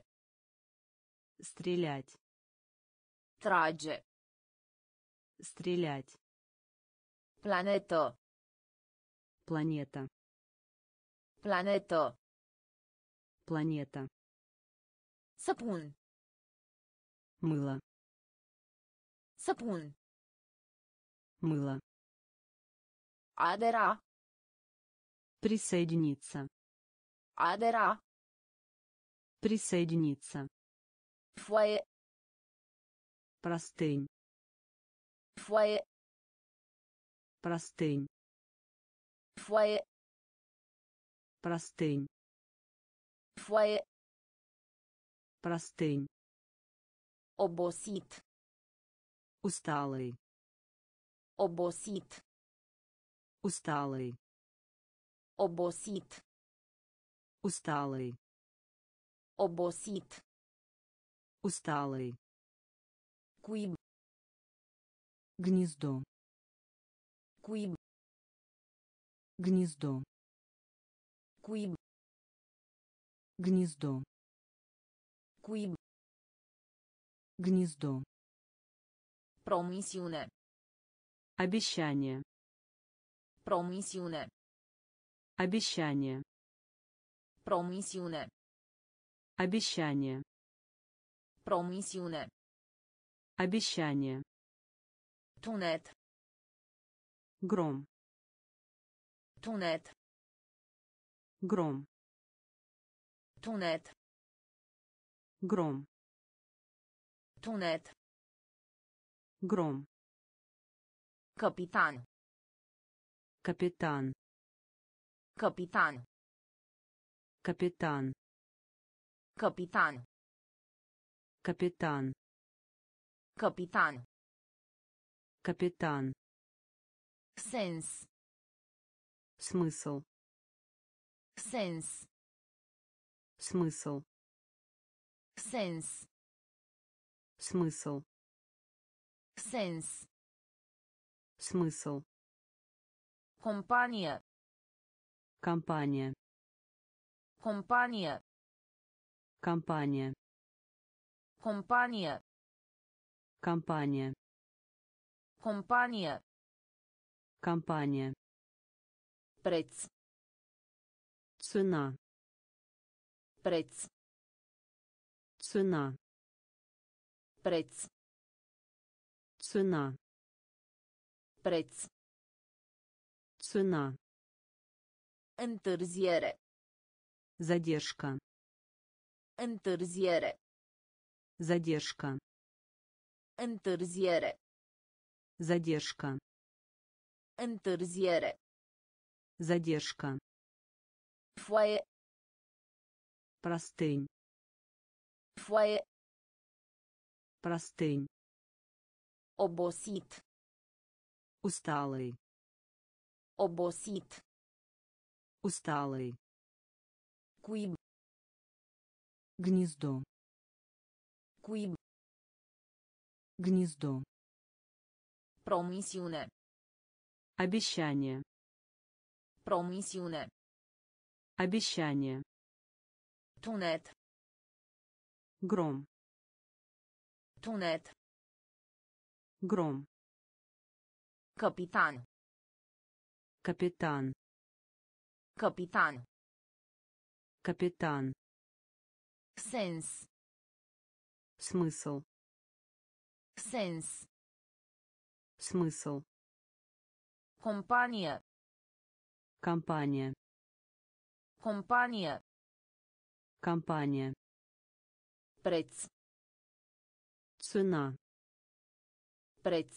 Стрелять. Trage. Стрелять. Planetă. Планета. Planetă. Планета. Săpun. Мыло. Săpun. Мыло. Adera. Присоединиться. Adera. Присоединиться. Foaie. Простынь. Foaie. Простынь. Foaie. Простынь. Foaie. Простынь. Obosit. Усталый. Obosit. Усталый. Obosit. Усталый. Obosit. Усталый. Cuib. Гнездо. Cuib. Гнездо. Cuib. Гнездо. Cuib. Гнездо. Promisiune. Обещание. Promisiune. Обещание. Promisiune. Обещание. Promisiune. Обещание. Tunet. Гром. Tunet. Гром. Tunet. Гром. Tunet. Гром. Capitan. Капитан. Capitan. Капитан. Capitan. Капитан. Capitan. Капитан. Sens. Смысл. Sens. Смысл. Sens. Смысл. Sens. Смысл. Companie. Компания. Companie. Компания. Companie. Компания. Companie. Компания. Preț. Цена. Preț. Цена. Preț. Цена. Preț. Цена. Întârziere. Задержка. Întârziere. Задержка. Întârziere. Задержка. Întârziere. Задержка. Foaie. Простынь. Foaie. Простынь. Obosit. Усталый. Obosit. Усталый. Cuib. Гнездо. Cuib. Гнездо. Promisiune. Обещание. Promisiune. Обещание. Tunet. Гром. Tunet. Гром. Capitan. Капитан. Capitan. Капитан. Sens. Смысл. Sens. Смысл. Companie. Компания. Companie. Компания. Preț. Цена. Preț.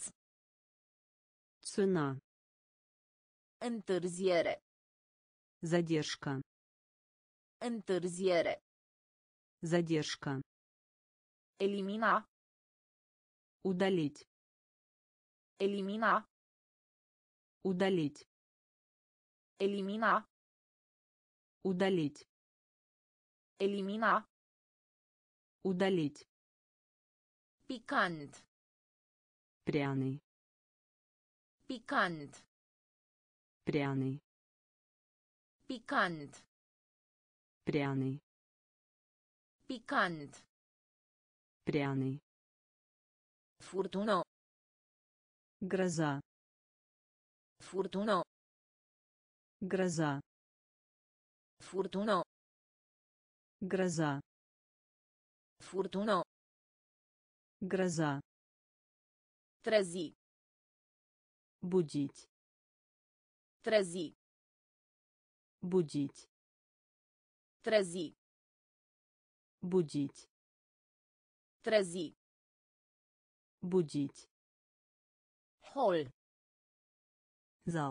Цена. Întârziere. Задержка. Întârziere. Задержка. Elimina. Удалить. Elimina. Удалить. Elimina. Удалить. Elimina. Удалить. Picant. Пряный. Picant. Пряный. Picant. Пряный. Picant. Пряный. Furtună. Гроза. Furtună. Гроза. Furtună. Гроза. Furtună. Гроза. Trezi. Будить. Trezi. Будить. Trezi. Будить. Trezi. Будить. Hol. Зал.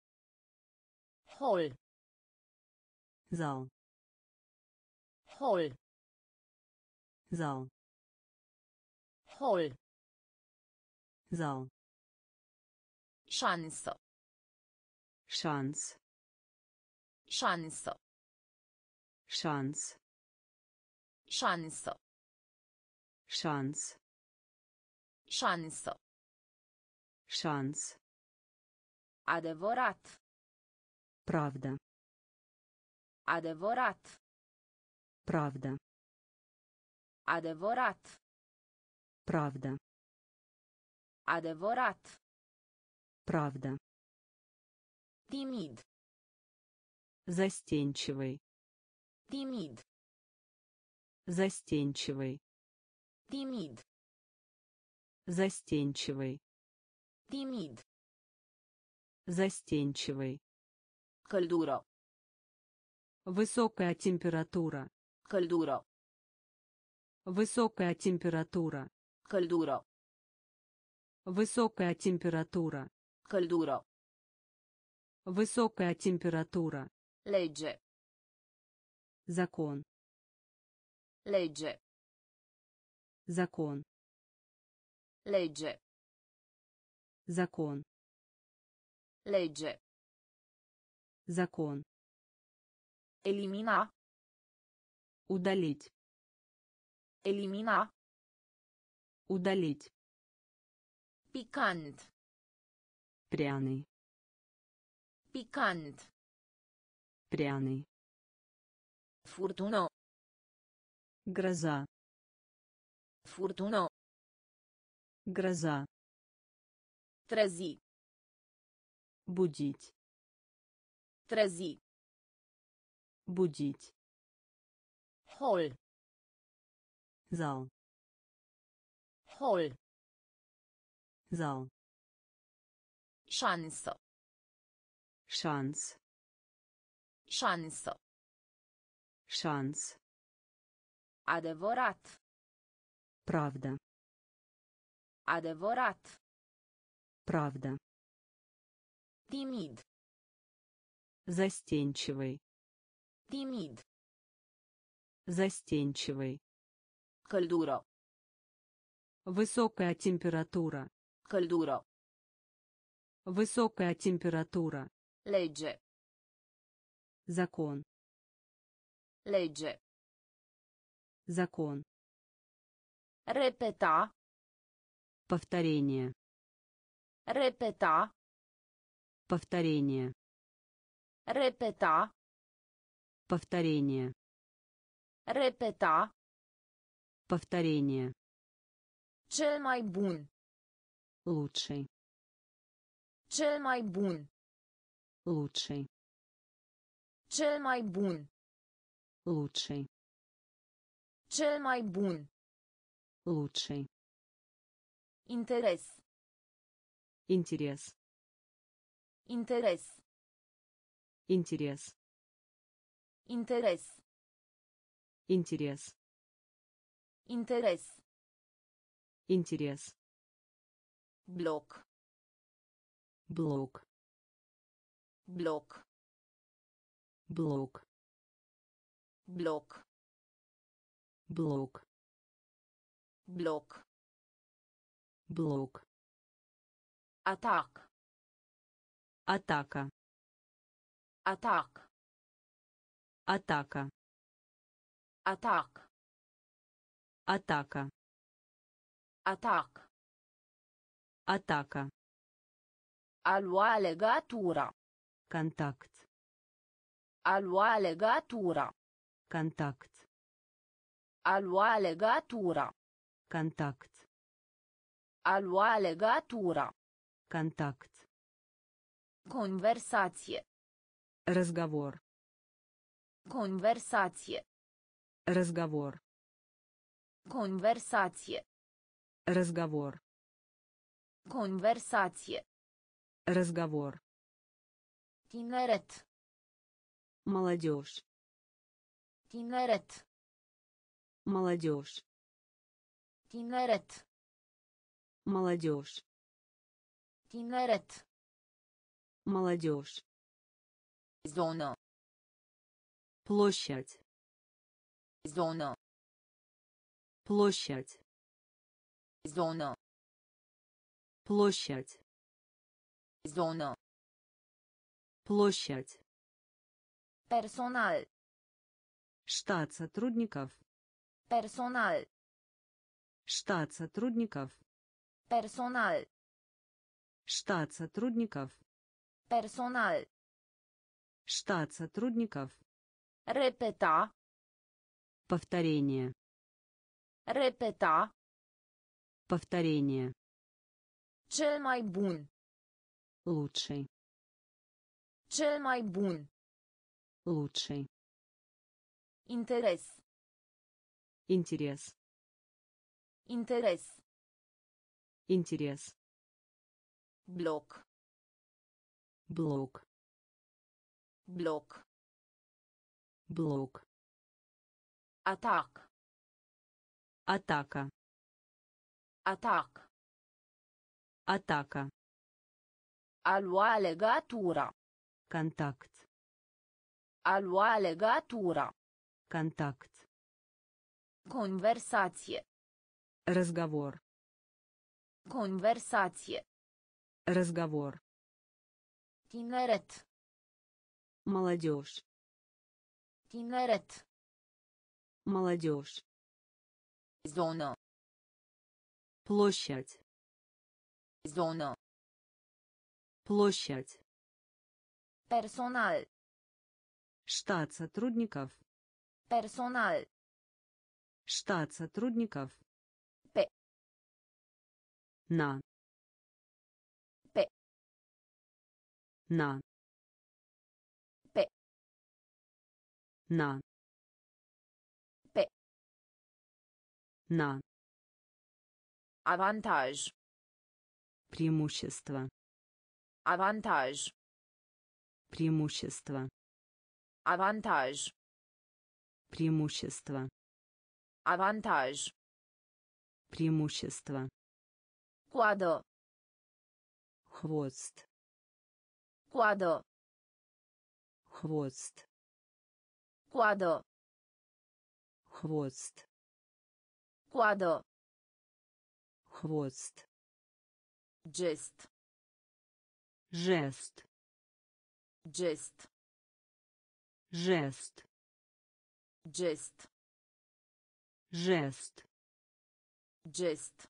Hol. Зал. Hol. Зал. Hol. Зал. Șansă. Шанс. Șansă. Шанс. Șansă. Шанс. Șansă. Шанс. Adevărat. Правда. Adevărat. Правда. Adevărat. Правда. Adevărat. Правда. Timid. Застенчивый. Timid. Застенчивый. Timid. Застенчивый. Timid. Застенчивый. Căldură. Высокая температура. Căldură. Высокая температура. Căldură. Высокая температура. Căldură. Высокая температура. Lege. Закон. Lege. Закон. Lege. Закон. Lege. Закон. Elimina. Удалить. Elimina. Удалить. Picant. Пряный. Picant. Пряный. Furtună. Гроза. Furtună. Гроза. Trezi. Будить. Trezi. Будить. Hol. Зал. Hol. Зал. Șansă. Шанс. Șansă. Шанс. Adevărat. Правда. Adevărat. Правда. Timid. Застенчивый. Timid. Застенчивый. Căldură. Высокая температура. Căldură. Высокая температура. Lege. Закон. Lege. Закон. Repeta. Повторение. Repeta. Повторение. Repeta. Повторение. Repeta. Повторение. Cel mai bun. Лучший. Cel mai bun. Лучший. Cel mai bun. Лучший. Cel mai bun. Лучший. Interes. Интерес. Interes. Интерес. Interes. Интерес. Interes. Интерес. Bloc. Блок. Bloc. Блок. Bloc. Блок. Bloc. Блок. Atac. Атака. Atac. Атака. Atac. Атака. Atac. Атака. A lua legatura. Контакт. A lua legatura. Контакт. A lua legatura. Контакт. A lua legatura. Контакт. Conversație. Разговор. Conversație. Разговор. Conversație. Разговор. Conversație. Разговор. Tineret. Молодежь. Tineret. Молодежь. Tineret. Молодежь. Tineret. Молодежь. Zonă. Площадь. Zonă. Площадь. Zonă. Площадь. Zonă. Площадь. Personal. Штат сотрудников. Personal. Штат сотрудников. Personal. Штат сотрудников. Personal. Штат сотрудников. Repeta. Повторение. Repeta. Повторение. Cel mai bun. Лучший. Cel mai bun. Лучший. Interes. Интерес. Interes. Интерес. Bloc. Блок. Bloc. Блок. Atac. Атака. Atac. Атака. A lua legatura. Контакт. A lua legatura. Контакт. Conversație. Разговор. Conversație. Разговор. Tineret. Молодежь. Tineret. Молодежь. Zonă. Площадь. Zonă. Площадь. Personal. Штат сотрудников. Personal. Штат сотрудников. П. На. П. На. П. На. П. На. Avantaj. Преимущество. Avantaj. Преимущество. Avantaj. Преимущество. Avantaj. Преимущество. Coadă. Хвост. Coadă. Хвост. Coadă. Хвост. Coadă. Хвост. Gest. Жест. Gest. Жест. Gest. Жест. Gest.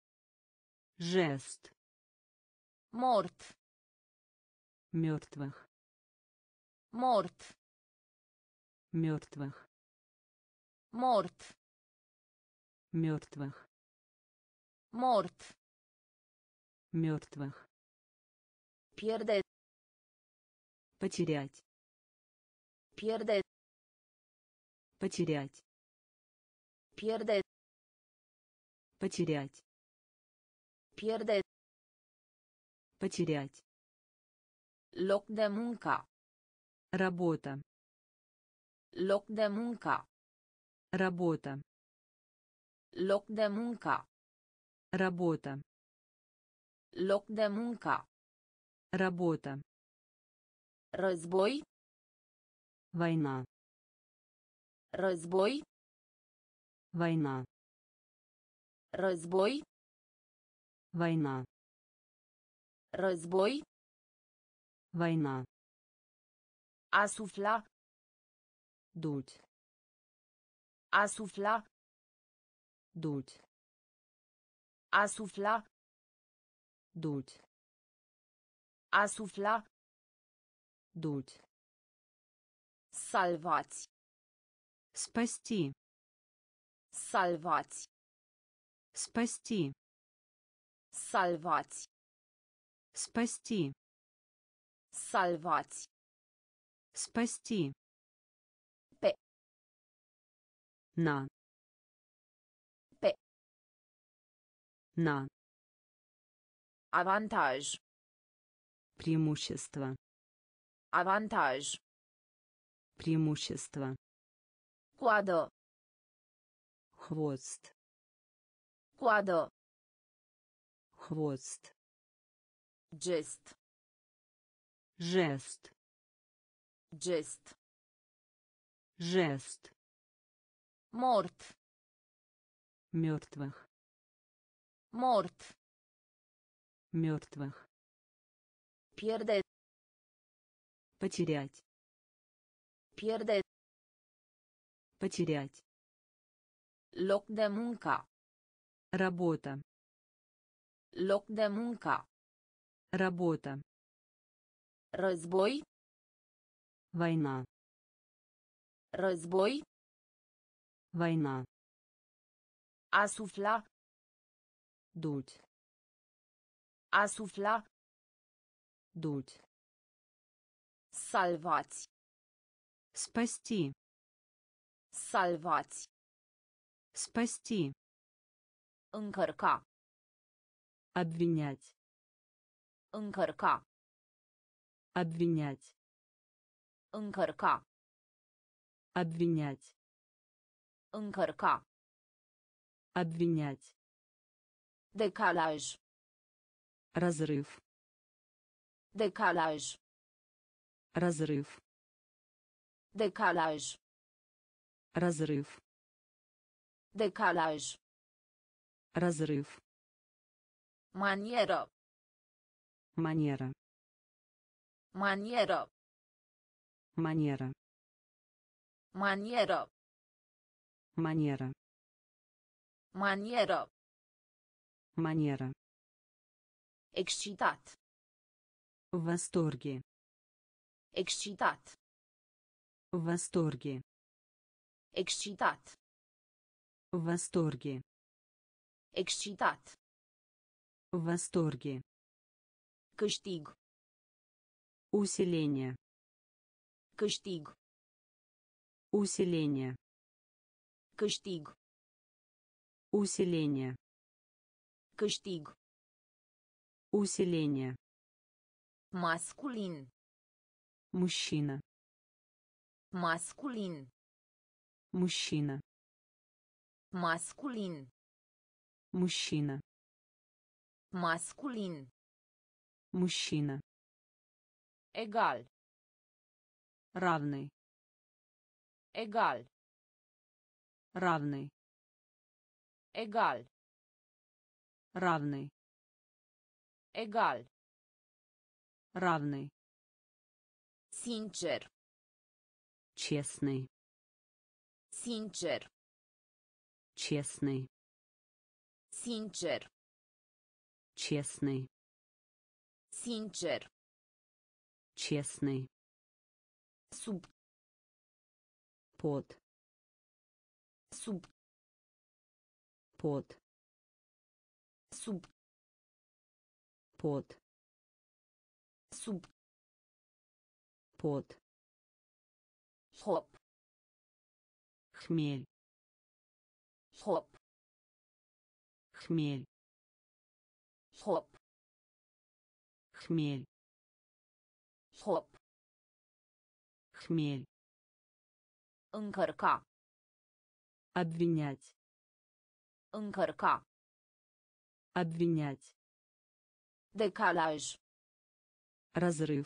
Жест. Mort. Мертвых. Mort. Мертвых. Mort. Мертвых. Mort. Мертвых. Pierde. Потерять. Pierde. Потерять. Pierde. Потерять. Pierde. Потерять. Loc de muncă. Работа. Loc de muncă. Работа. Loc de muncă. Работа. Loc de muncă. Работа. Război. Война. Război. Война. Război. Война. Război. Война. A sufla. Дуть. A sufla. Дуть. A sufla. Дуть. A sufla. Дуть. Salvați. Спасти. Salvați. Спасти. Salvați. Спасти. Salvați. Спасти. Pe. На. Pe. На. Avantaj. Преимущество. Avantaj. Преимущество. Coadă. Хвост. Coadă. Хвост. Gest. Жест. Gest. Жест. Mort. Мертвых. Mort. Мертвых. Pierde. Потерять. Pierde. Потерять. Loc de muncă. Работа. Loc de muncă. Работа. Război. Война. Război. Война. A sufla. Дуть. A sufla. Дуть. Salvați. Спасти. Salvați. Спасти. Încărca. Обвинять. Încărca. Обвинять. Încărca. Обвинять. Încărca. Обвинять. Decalaj. Разрыв. Decalaj. Разрыв. Decalaj. Разрыв. Decalaj. Разрыв. Manieră. Манера. Manieră. Манера. Manieră. Манера. Manieră. Манера. Excitat. В восторге. Excitat. В восторге. Excitat. В восторге. Excitat. В восторге. Câștig. Усиление. Câștig. Усиление. Câștig. Усиление. Câștig. Усиление. Masculin. Мужчина. Masculin. Мужчина. Masculin. Мужчина. Masculin. Мужчина. Egal. Равный. Egal. Равный. Egal. Равный. Egal. Равный. Sincer. Честный. Sincer. Честный. Sincer. Честный. Sincer. Честный. Sub. Под. Sub. Под. Sub. Под. Sub. Под. Hop. Хмель. Hop. Хмель. Hop. Хмель. Hop. Хмель. Încărca. Обвинять. Încărca. Обвинять. Decalaj. Разрыв.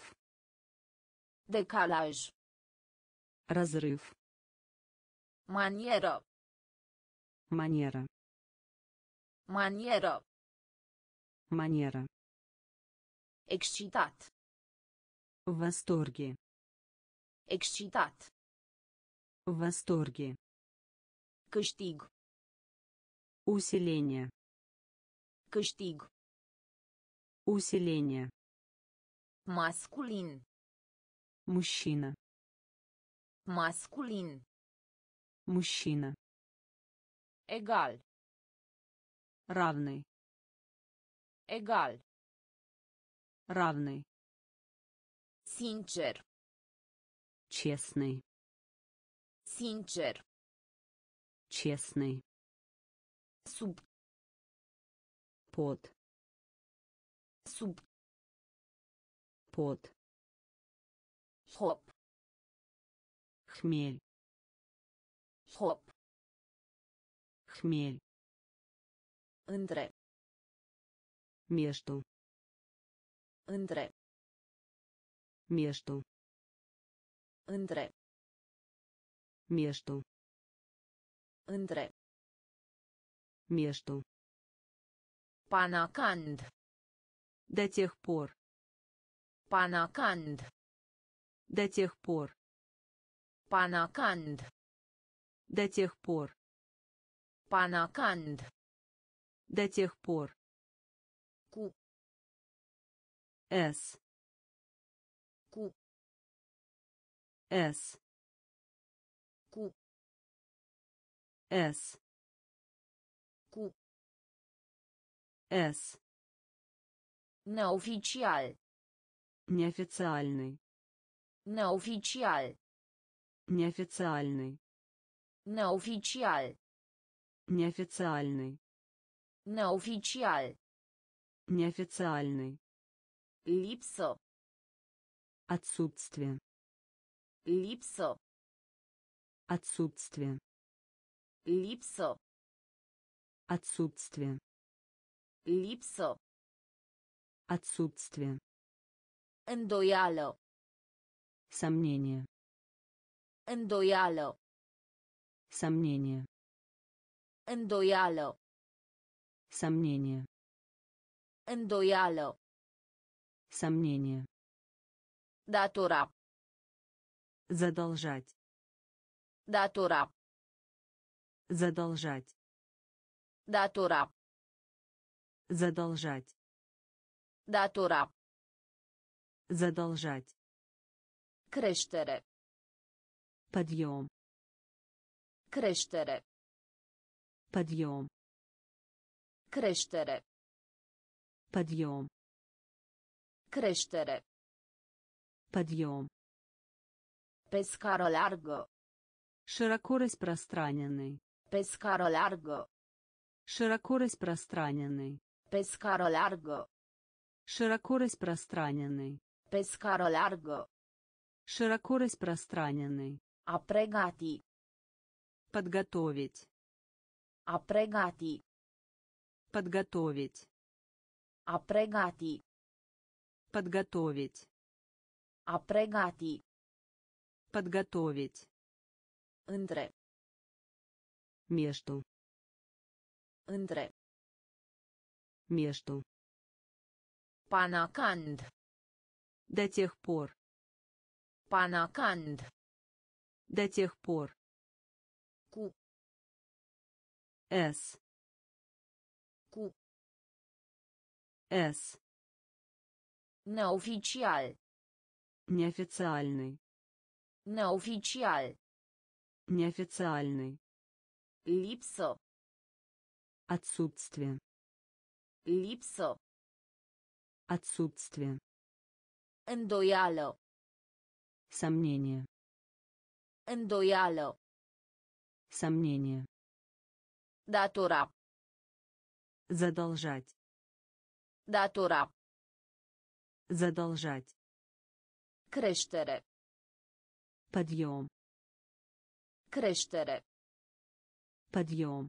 Decalaj. Разрыв. Manieră. Манера. Manieră. Манера. Excitat. В восторге. Excitat. В восторге. Câștig. Усиление. Câștig. Усиление. Masculin. Мужчина. Masculin. Мужчина. Egal. Равный. Egal. Равный. Sincer. Честный. Sincer. Честный. Sub. Под. Sub. Под. Hop. Хмель. Hop. Хмель. Între. Между. Între. Между. Între. Между. Între. Между. Panacand. До тех пор. Panacand. До тех пор. Panacand. До тех пор. Panacand. До тех пор. Cu. С. Cu. С. Cu. С. Cu. С. Неофициal. Неофициальный. Неофициal. Неофициальный. Неофициal. Неофициальный. Неофициal. Неофициальный. Липсо. Отсутствие. Липсо. Отсутствие. Липсо. Отсутствие. Липсо. Отсутствие. Îndoială. Сомнение. Îndoială. Сомнение. Îndoială. Сомнение. Îndoială. Сомнение. Datora. Задолжать. Datora. Задолжать. Datora. Задолжать. Datora. Задолжать. Creștere. Подъем. Creștere. Подъем. Creștere. Подъем. Creștere. Подъем. Pe scară largă. Широко распространенный. Pe scară largă. Широко распространенный. Pe scară largă. Широко распространенный. Pe scară largă. Широко распространенный. A pregati. Подготовить. A pregati. Подготовить. A pregati. Подготовить. A pregati. Подготовить. Între. Между. Între. Между. Panacand. До тех пор. Panacand. До тех пор. Cu. С. С. Неофициal. Неофициальный. Неофициal. Неофициальный. Липсă. Отсутствие. Lipsă. Отсутствие. Îndoială. Сомнение. Îndoială. Сомнение. Datora. Задолжать. Datora. Задолжать. Creștere. Подъем. Creștere. Подъем.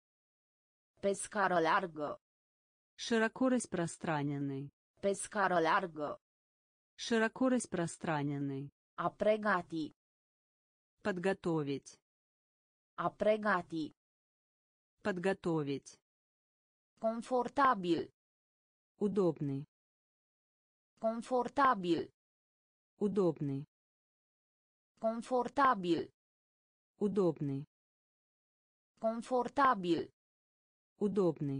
Pe scară largă. Широко распространенный. Pe scară largă. Широко распространенный. A pregati. Подготовить. A pregati. Подготовить. Confortabil. Удобный. Confortabil. Удобный. Confortabil. Удобный. Confortabil. Удобный.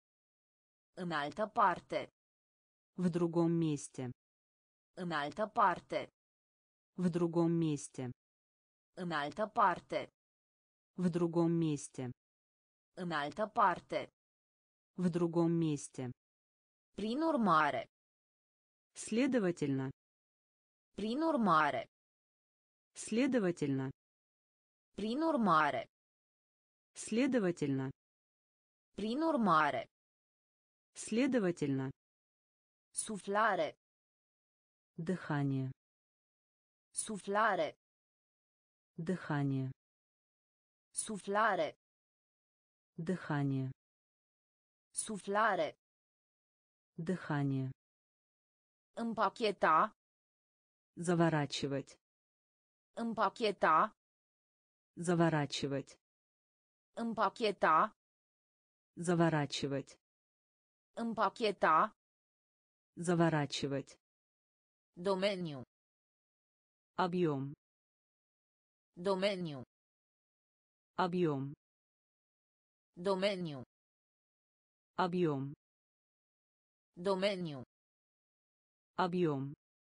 În altă parte. В другом месте. În altă parte. В другом месте. În altă parte. В другом месте. În altă parte. В другом месте. Prin urmare. Следовательно. Prin urmare. Следовательно. Prin urmare. Следовательно. Prin urmare. Следовательно. Suflare. Дыхание. Suflare. Дыхание. Suflare. Дыхание. Suflare. Дыхание. Împacheta. Заворачивать. Împacheta. Заворачивать. Împacheta. Заворачивать. Împacheta. Заворачивать. Domeniu. Объем. Domeniu. Объем. Domeniu. Объем. Domeniu. Объем.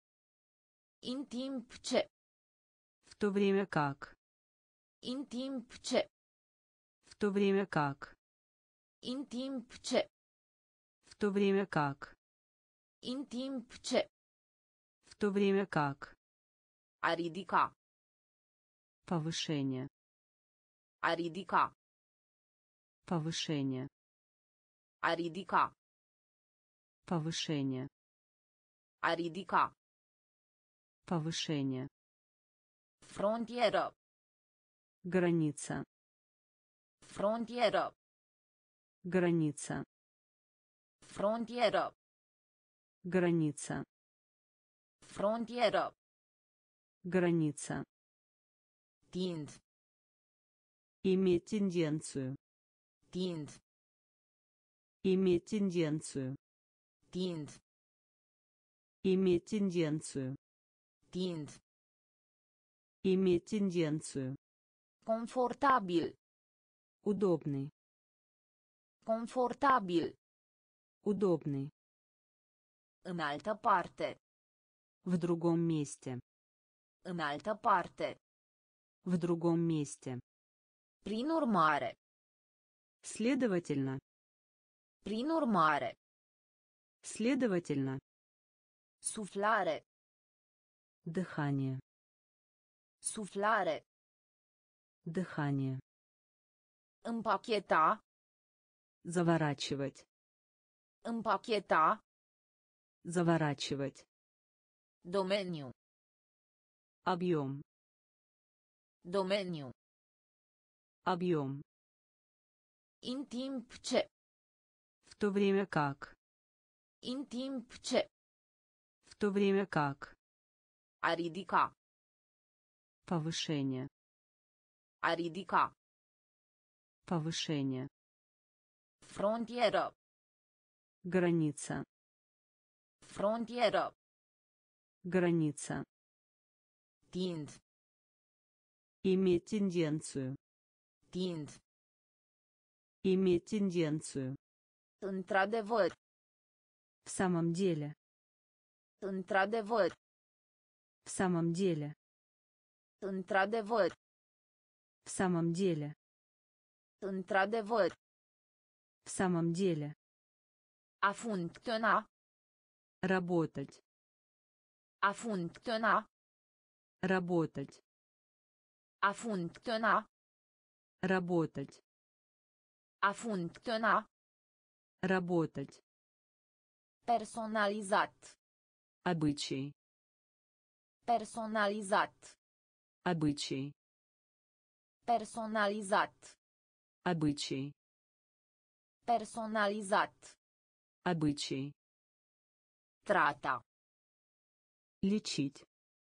În timp ce. В то время как. În timp ce. В то время как. În timp ce. В то время как. În timp ce. В то время как. A ridica. Повышение. A ridica. Повышение. A ridica. Повышение. A ridica. Повышение. Frontieră. Граница. Frontieră. Граница. Frontieră. Граница. Frontieră. Граница. Tind. Иметь тенденцию. Tind. Иметь тенденцию. Tind. Иметь тенденцию. Tind. Иметь тенденцию. Confortabil. Удобный. Confortabil. Удобный. În altă parte. В другом месте. În altă parte. В другом месте. Prin urmare. Следовательно. Prin urmare. Следовательно. Suflare. Дыхание. Suflare. Дыхание. Împacheta. Заворачивать. Împacheta. Заворачивать. Domeniu. Объем. Domeniu. Объем. În timp ce. В то время как. În timp ce. В то время как. A ridica. Повышение. A ridica. Повышение. Frontieră. Граница. Frontieră. Граница. Tind. Иметь тенденцию. Tind. Иметь тенденцию. Într-adevăr. В самом деле. Într-adevăr. В самом деле. Într-adevăr. В самом деле. Într-adevăr. В самом деле. A funcționa. Работать. A funcționa. Работать. A funcționa. Работать. A funcționa. Работать. Personalizat. Обычай. Personalizat. Обычай. Personalizat. Обычай. Personalizat. Обычай. Trata. Лечить.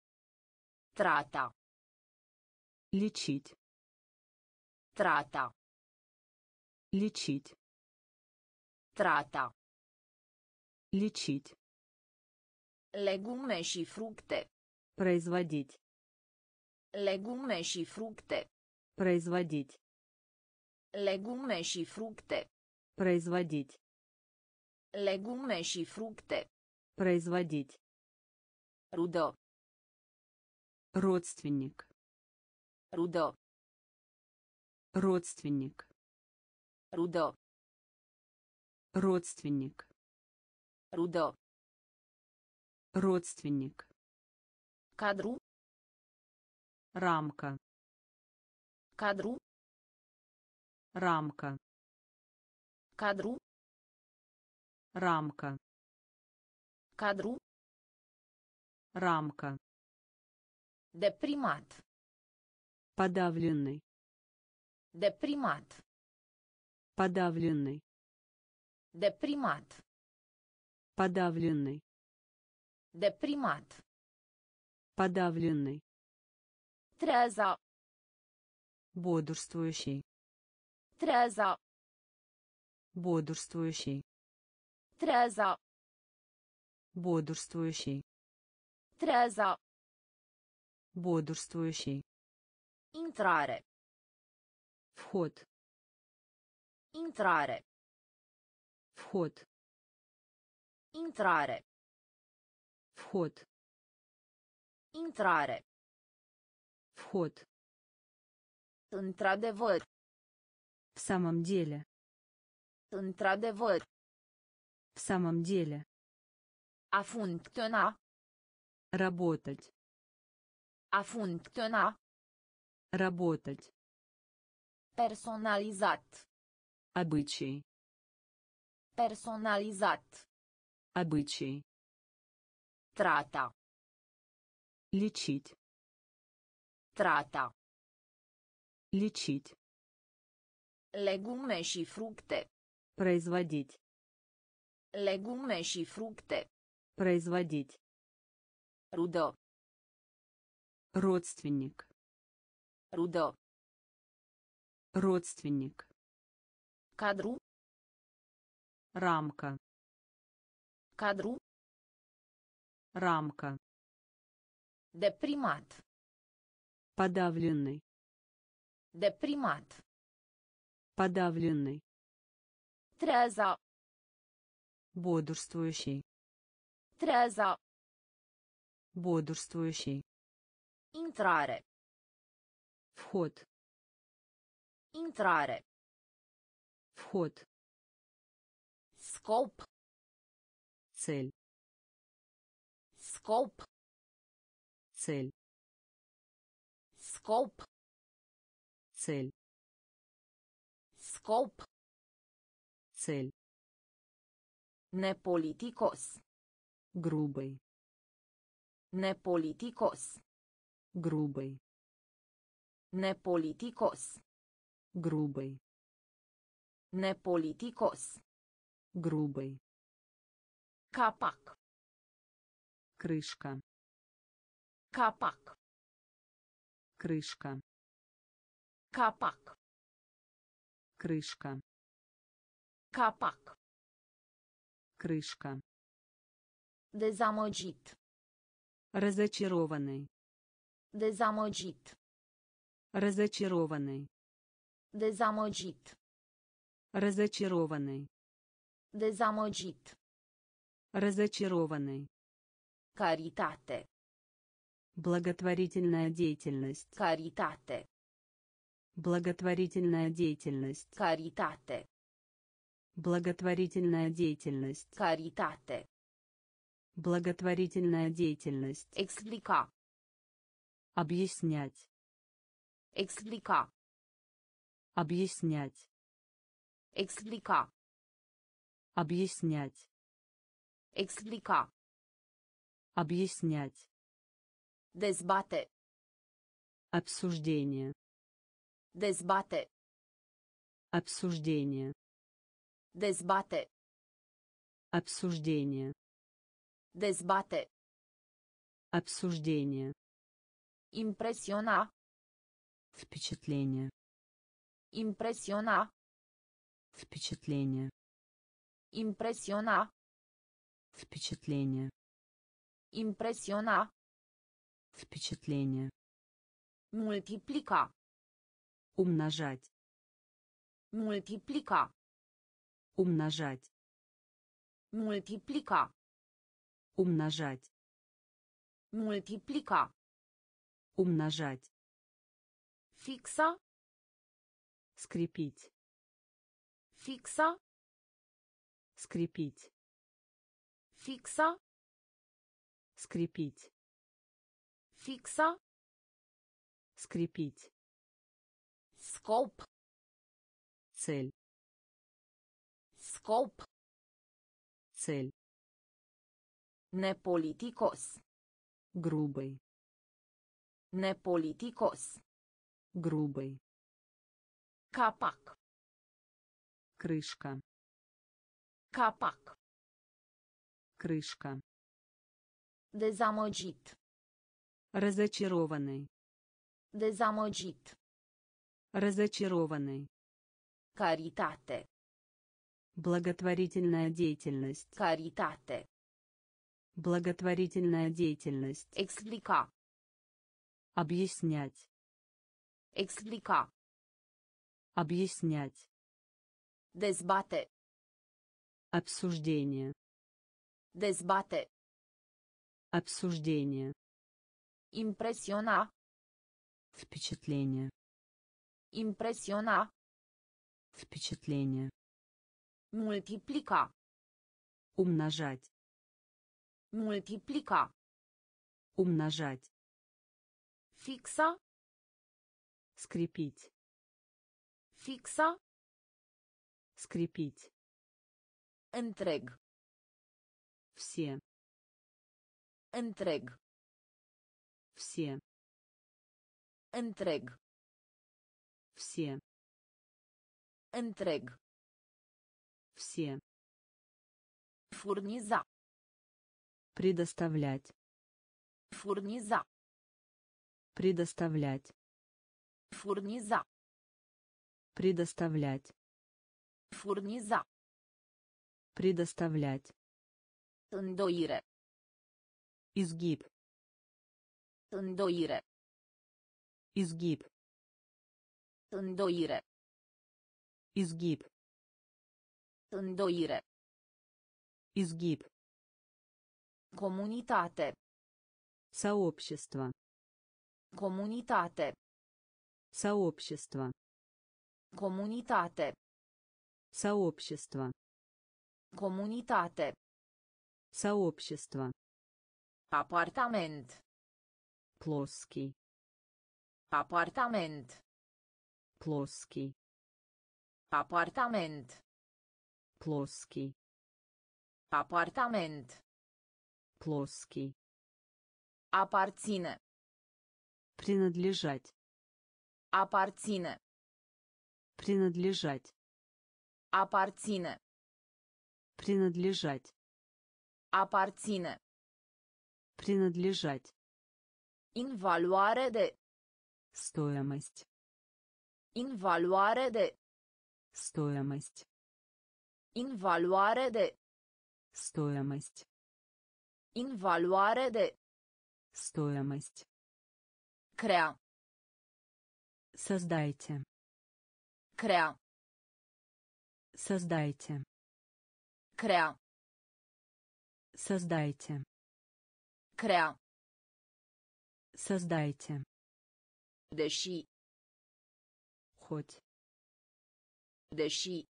Trata. Лечить. Trata. Лечить. Trata. Лечить. Legume și fructe. Производить. Legume și fructe. Производить. Legume și fructe. Производить. Legume și fructe. Производить. Рудо. Родственник. Рудо. Родственник. Рудо. Родственник. Рудо. Родственник. Кадру. Рамка. Кадру. Рамка. Кадру. Рамка. Кадру. Рамка. Deprimat. Подавленный. Deprimat. Подавленный. Deprimat. Подавленный. Deprimat. Подавленный. Trează. Бодрствующий. Trează. Бодрствующий. Trează. Бодрствующий. Trează. Бодрствующий. Intrare. Вход. Intrare. Вход. Intrare. Вход. Intrare. Вход. Într-adevăr. В самом деле. Într-adevăr. В самом деле. A funcționa. Работать. A funcționa. Работать. Personalizat. Обычай. Personalizat. Обычай. Trata. Лечить. Trata. Лечить. Legume și fructe. Производить. Legume și fructe. Производить. Рудо. Родственник. Рудо. Родственник. Кадру. Рамка. Кадру. Рамка. Deprimat. Подавленный. Deprimat. Подавленный. Trează. Бодрствующий. Trează. Бодрствующий. Intrare. Вход. Intrare. Вход. Scop. Цель. Scop. Цель. Scop. Цель. Scop. Цель. Nepoliticos. Грубый. Nepoliticos. Грубый. Nepoliticos. Грубый. Nepoliticos. Грубый. Capac. Крышка. Capac. Крышка. Capac. Крышка. Capac. Крышка. Dezamăgit. Разочарованный. Dezamăgit. Разочарованный. Dezamăgit. Разочарованный. Dezamăgit. Разочарованный. Caritate. Благотворительная деятельность. Caritate. Благотворительная деятельность. Caritate. Благотворительная деятельность. Caritate. Благотворительная деятельность. Explica. Объяснять. Explica. Объяснять. Explica. Объяснять. Explica. Объяснять. Dezbate. Обсуждение. Dezbate. Обсуждение. Dezbate. Обсуждение. Dezbate. Обсуждение. Impresiona. Впечатление. Impresiona. Впечатление. Impresiona. Впечатление. Impresiona. Впечатление. Multiplica. Умножать. Multiplica. Умножать. Multiplica. Умножать. Multiplica. Умножать. Fixa. Скрепить. Fixa. Скрепить. Fixa. Скрепить. Fixa. Скрепить. Scop. Цель. Scop. Цель. Nepoliticos. Грубый. Nepoliticos. Грубый. Capac. Крышка. Capac. Крышка. Dezamăgit. Разочарованный. Dezamăgit. Разочарованный. Caritate. Благотворительная деятельность. Caritate. Благотворительная деятельность. Explica. Объяснять. Explica. Объяснять. Dezbate. Обсуждение. Dezbate. Обсуждение. Impresiona. Впечатление. Impresiona. Впечатление. Multiplica. Умножать. Multiplica. Умножать. Fixa. Скрепить. Fixa. Скрепить. Întreg. Все. Întreg. Все. Întreg. Все. Întreg. Все. Furniza. Предоставлять. Furniza. Предоставлять. Furniza. Предоставлять. Furniza. Предоставлять. Îndoire. Изгиб. Îndoire. Изгиб. Îndoire. Изгиб. Îndoire. Изгиб. Comunitate. Сообщество. Comunitate. Сообщество. Comunitate. Сообщество. Comunitate. Сообщество. Apartament. Плоский. Apartament. Плоский. Apartament. Плоский. Apartament. Плоский. Aparține. Принадлежать. Aparține. Принадлежать. Aparține. Принадлежать. Aparține. Принадлежать. În valoare de. Стоимость. În valoare de. Стоимость. În valoare de. Стоимость. În valoare de. Стоимость. Crea. Создайте. Crea. Создайте. Crea. Создайте. Crea. Создайте. Deși. Хоть. Deși.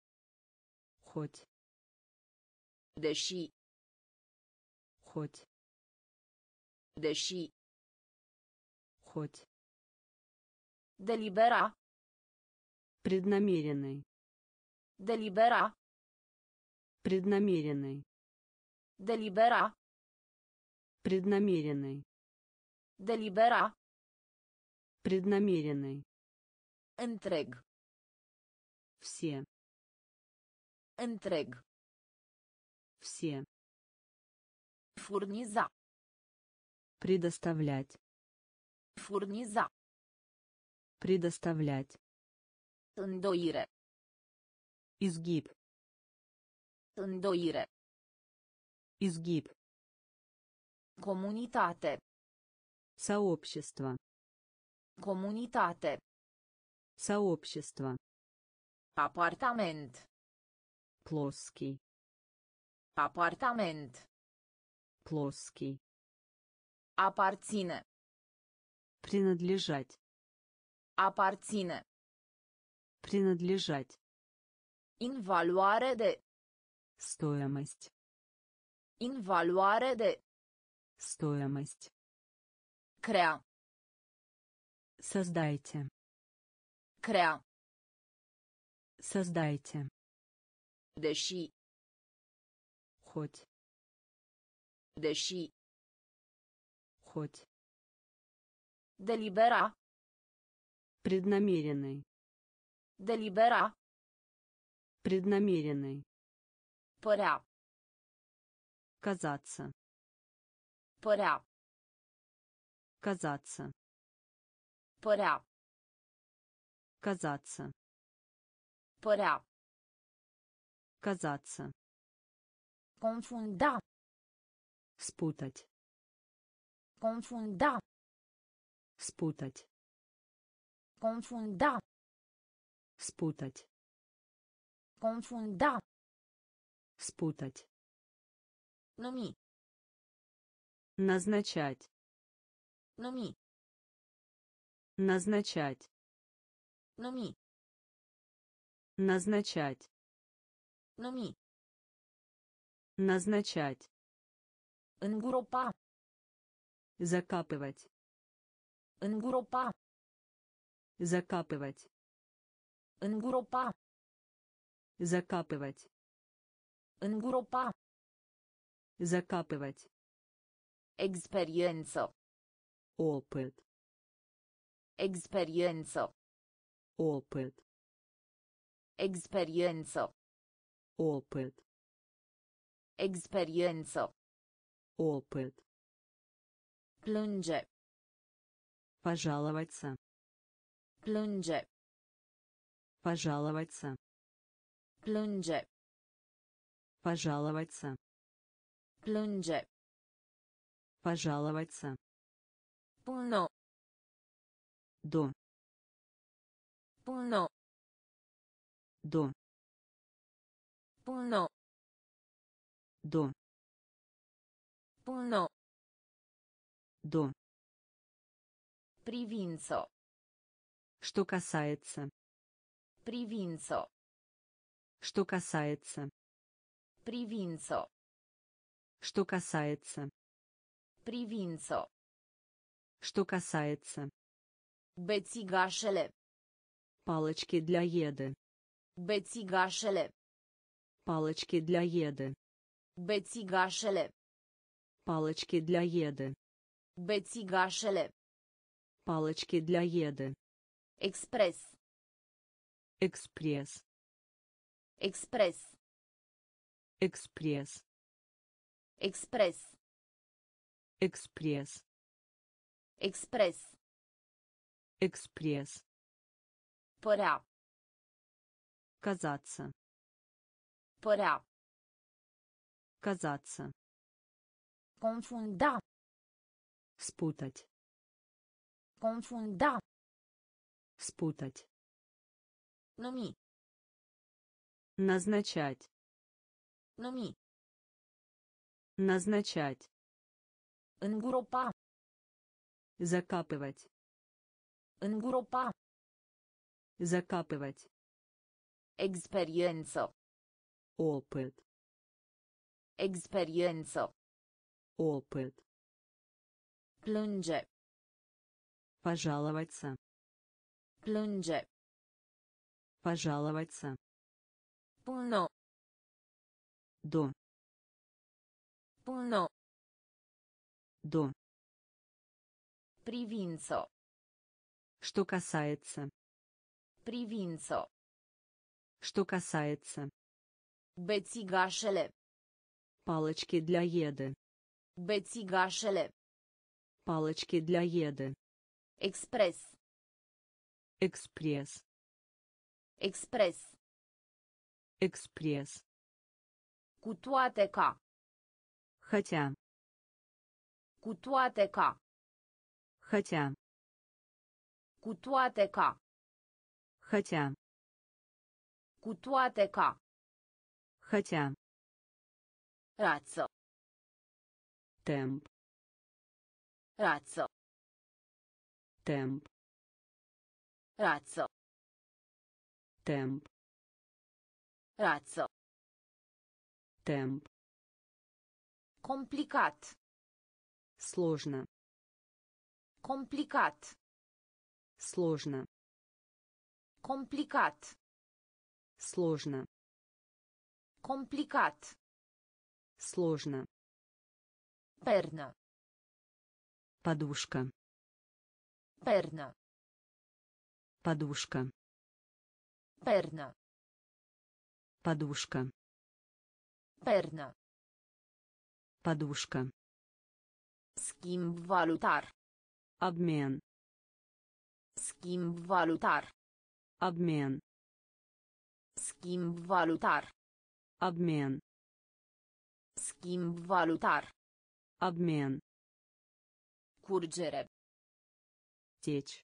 Хоть. Deși. Хоть. Deși. Хоть. Delibera. Преднамеренный. Delibera. Преднамеренный. Delibera. Преднамеренный. Delibera. Преднамеренный. Întreg. Все. Întreg. Все. Furniza. Предоставлять. Furniza. Предоставлять. Îndoire. Изгиб. Îndoire. Изгиб. Comunitate. Сообщество. Comunitate. Сообщество. Apartament. Плоский. Apartament. Плоский. Aparține. Принадлежать. Aparține. Принадлежать. Invaluare de. Стоимость. Invaluare de. Стоимость. Crea. Создайте. Crea. Создайте. Deși. Хоть. Deși. Хоть. Delibera. Преднамеренный. Delibera. Преднамеренный. Părea. Казаться. Părea. Казаться. Părea. Казаться. Părea. Казаться. Confunda. Спутать. Confunda. Спутать. Confunda. Спутать. Confunda. Спутать. Numi. Назначать. Numi. Назначать. Numi. Назначать. Numi. Назначать. Înguropa. Закапывать. Înguropa. Закапывать. Înguropa. Закапывать. Înguropa. Закапывать. Experiență. Опыт. Experiență. Опыт. Experiență. Опыт. Experiență. Опыт. Plânge. Пожаловаться. Plânge. Пожаловаться. Plânge. Пожаловаться. Plânge. Пожаловаться. Până. До. Până. До. Până. До. Până. До. Privință. Что касается. Privință. Что касается. Privință. Что касается. Privință. Что касается. Bețigașele. Палочки для еды. Bețigașele. Палочки для еды. Bețigașele. Палочки для еды. Bețigașele. Палочки для еды. Expres. Экспресс. Expres. Экспресс. Expres. Экспресс. Expres. Экспресс. Părea. Казаться. Părea. Казаться. Confunda. Спутать. Confunda. Спутать. Numi. Назначать. Numi. Назначать. Îngropa. Закапывать. Îngropa. Закапывать. Experiență. Опыт. Experiență. Опыт. Plânge. Пожаловаться. Plânge. Пожаловаться. Până. До. Până. До. Privință. Что касается. Privință. Что касается. Bețigașele. Палочки для еды. Bețigașele. Палочки для еды. Expres. Экспресс. Expres. Экспресс. Cu toate ca. Хотя. Cu toate ca. Хотя. Cu toate ca. Хотя. Cu toate ca. Хотя. Rață. Темп. Rață. Темп. Rață. Темп. Rață. Темп. Complicat. Сложно. Complicat. Сложно. Complicat. Сложно. Complicat. Сложно. Pernă. Подушка. Pernă. Подушка. Pernă. Подушка. Pernă. Подушка. Schimb valutar. Обмен. Schimb valutar. Обмен. Schimb valutar. Обмен. Schimb valutar. Обмен. Curgere. Течь.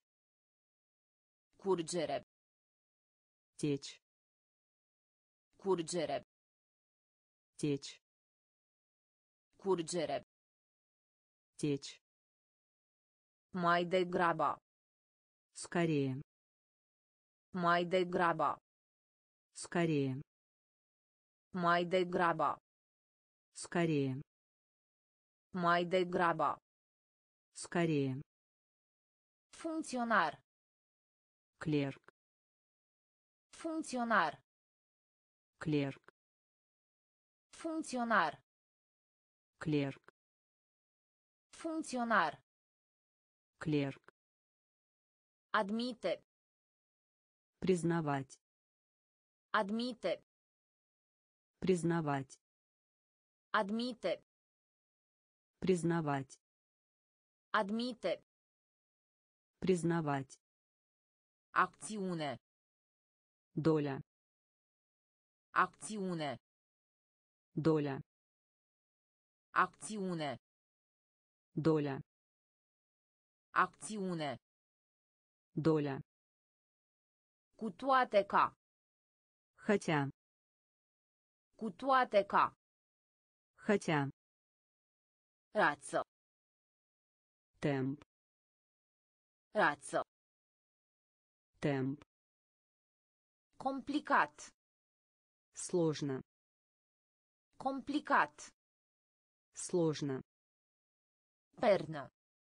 Curgere. Течь. Curgere. Течь. Curgere. Течь. Mai degrabă. Скорее. Mai degrabă. Скорее. Mai degrabă. Скорее. Mai degrabă. Скорее. Funcționar. Клерк. Funcționar. Клерк. Funcționar. Клерк. Funcționar. Клерк. Admite. Признавать. Admite. Признавать. Admite. Признавать. Admite. Признавать. Acțiune. Доля. Acțiune. Доля. Acțiune. Доля. Acțiune. Доля. Cu toate ca. Хотя. Cu toate ca. Хотя. Rață. Темп. Rață. Темп. Complicat. Сложно. Complicat. Сложно. Pernă.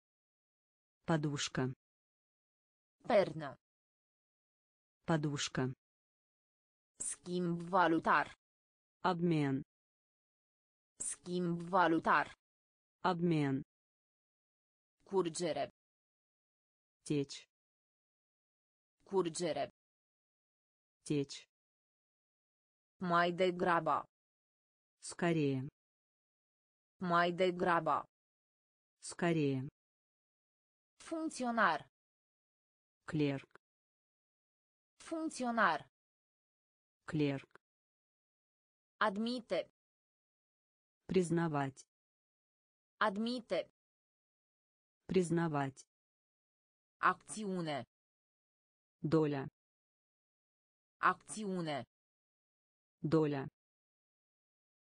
Подушка. Pernă. Подушка. Schimb valutar. Обмен. Schimb valutar. Обмен. Curgere. Течь. Curgere. Течь. Mai degrabă. Скорее. Mai degrabă. Скорее. Funcționar. Клерк. Funcționar. Клерк. Admite. Признавать. Admite. Признавать. Acțiune. Доля. Acțiune. Доля.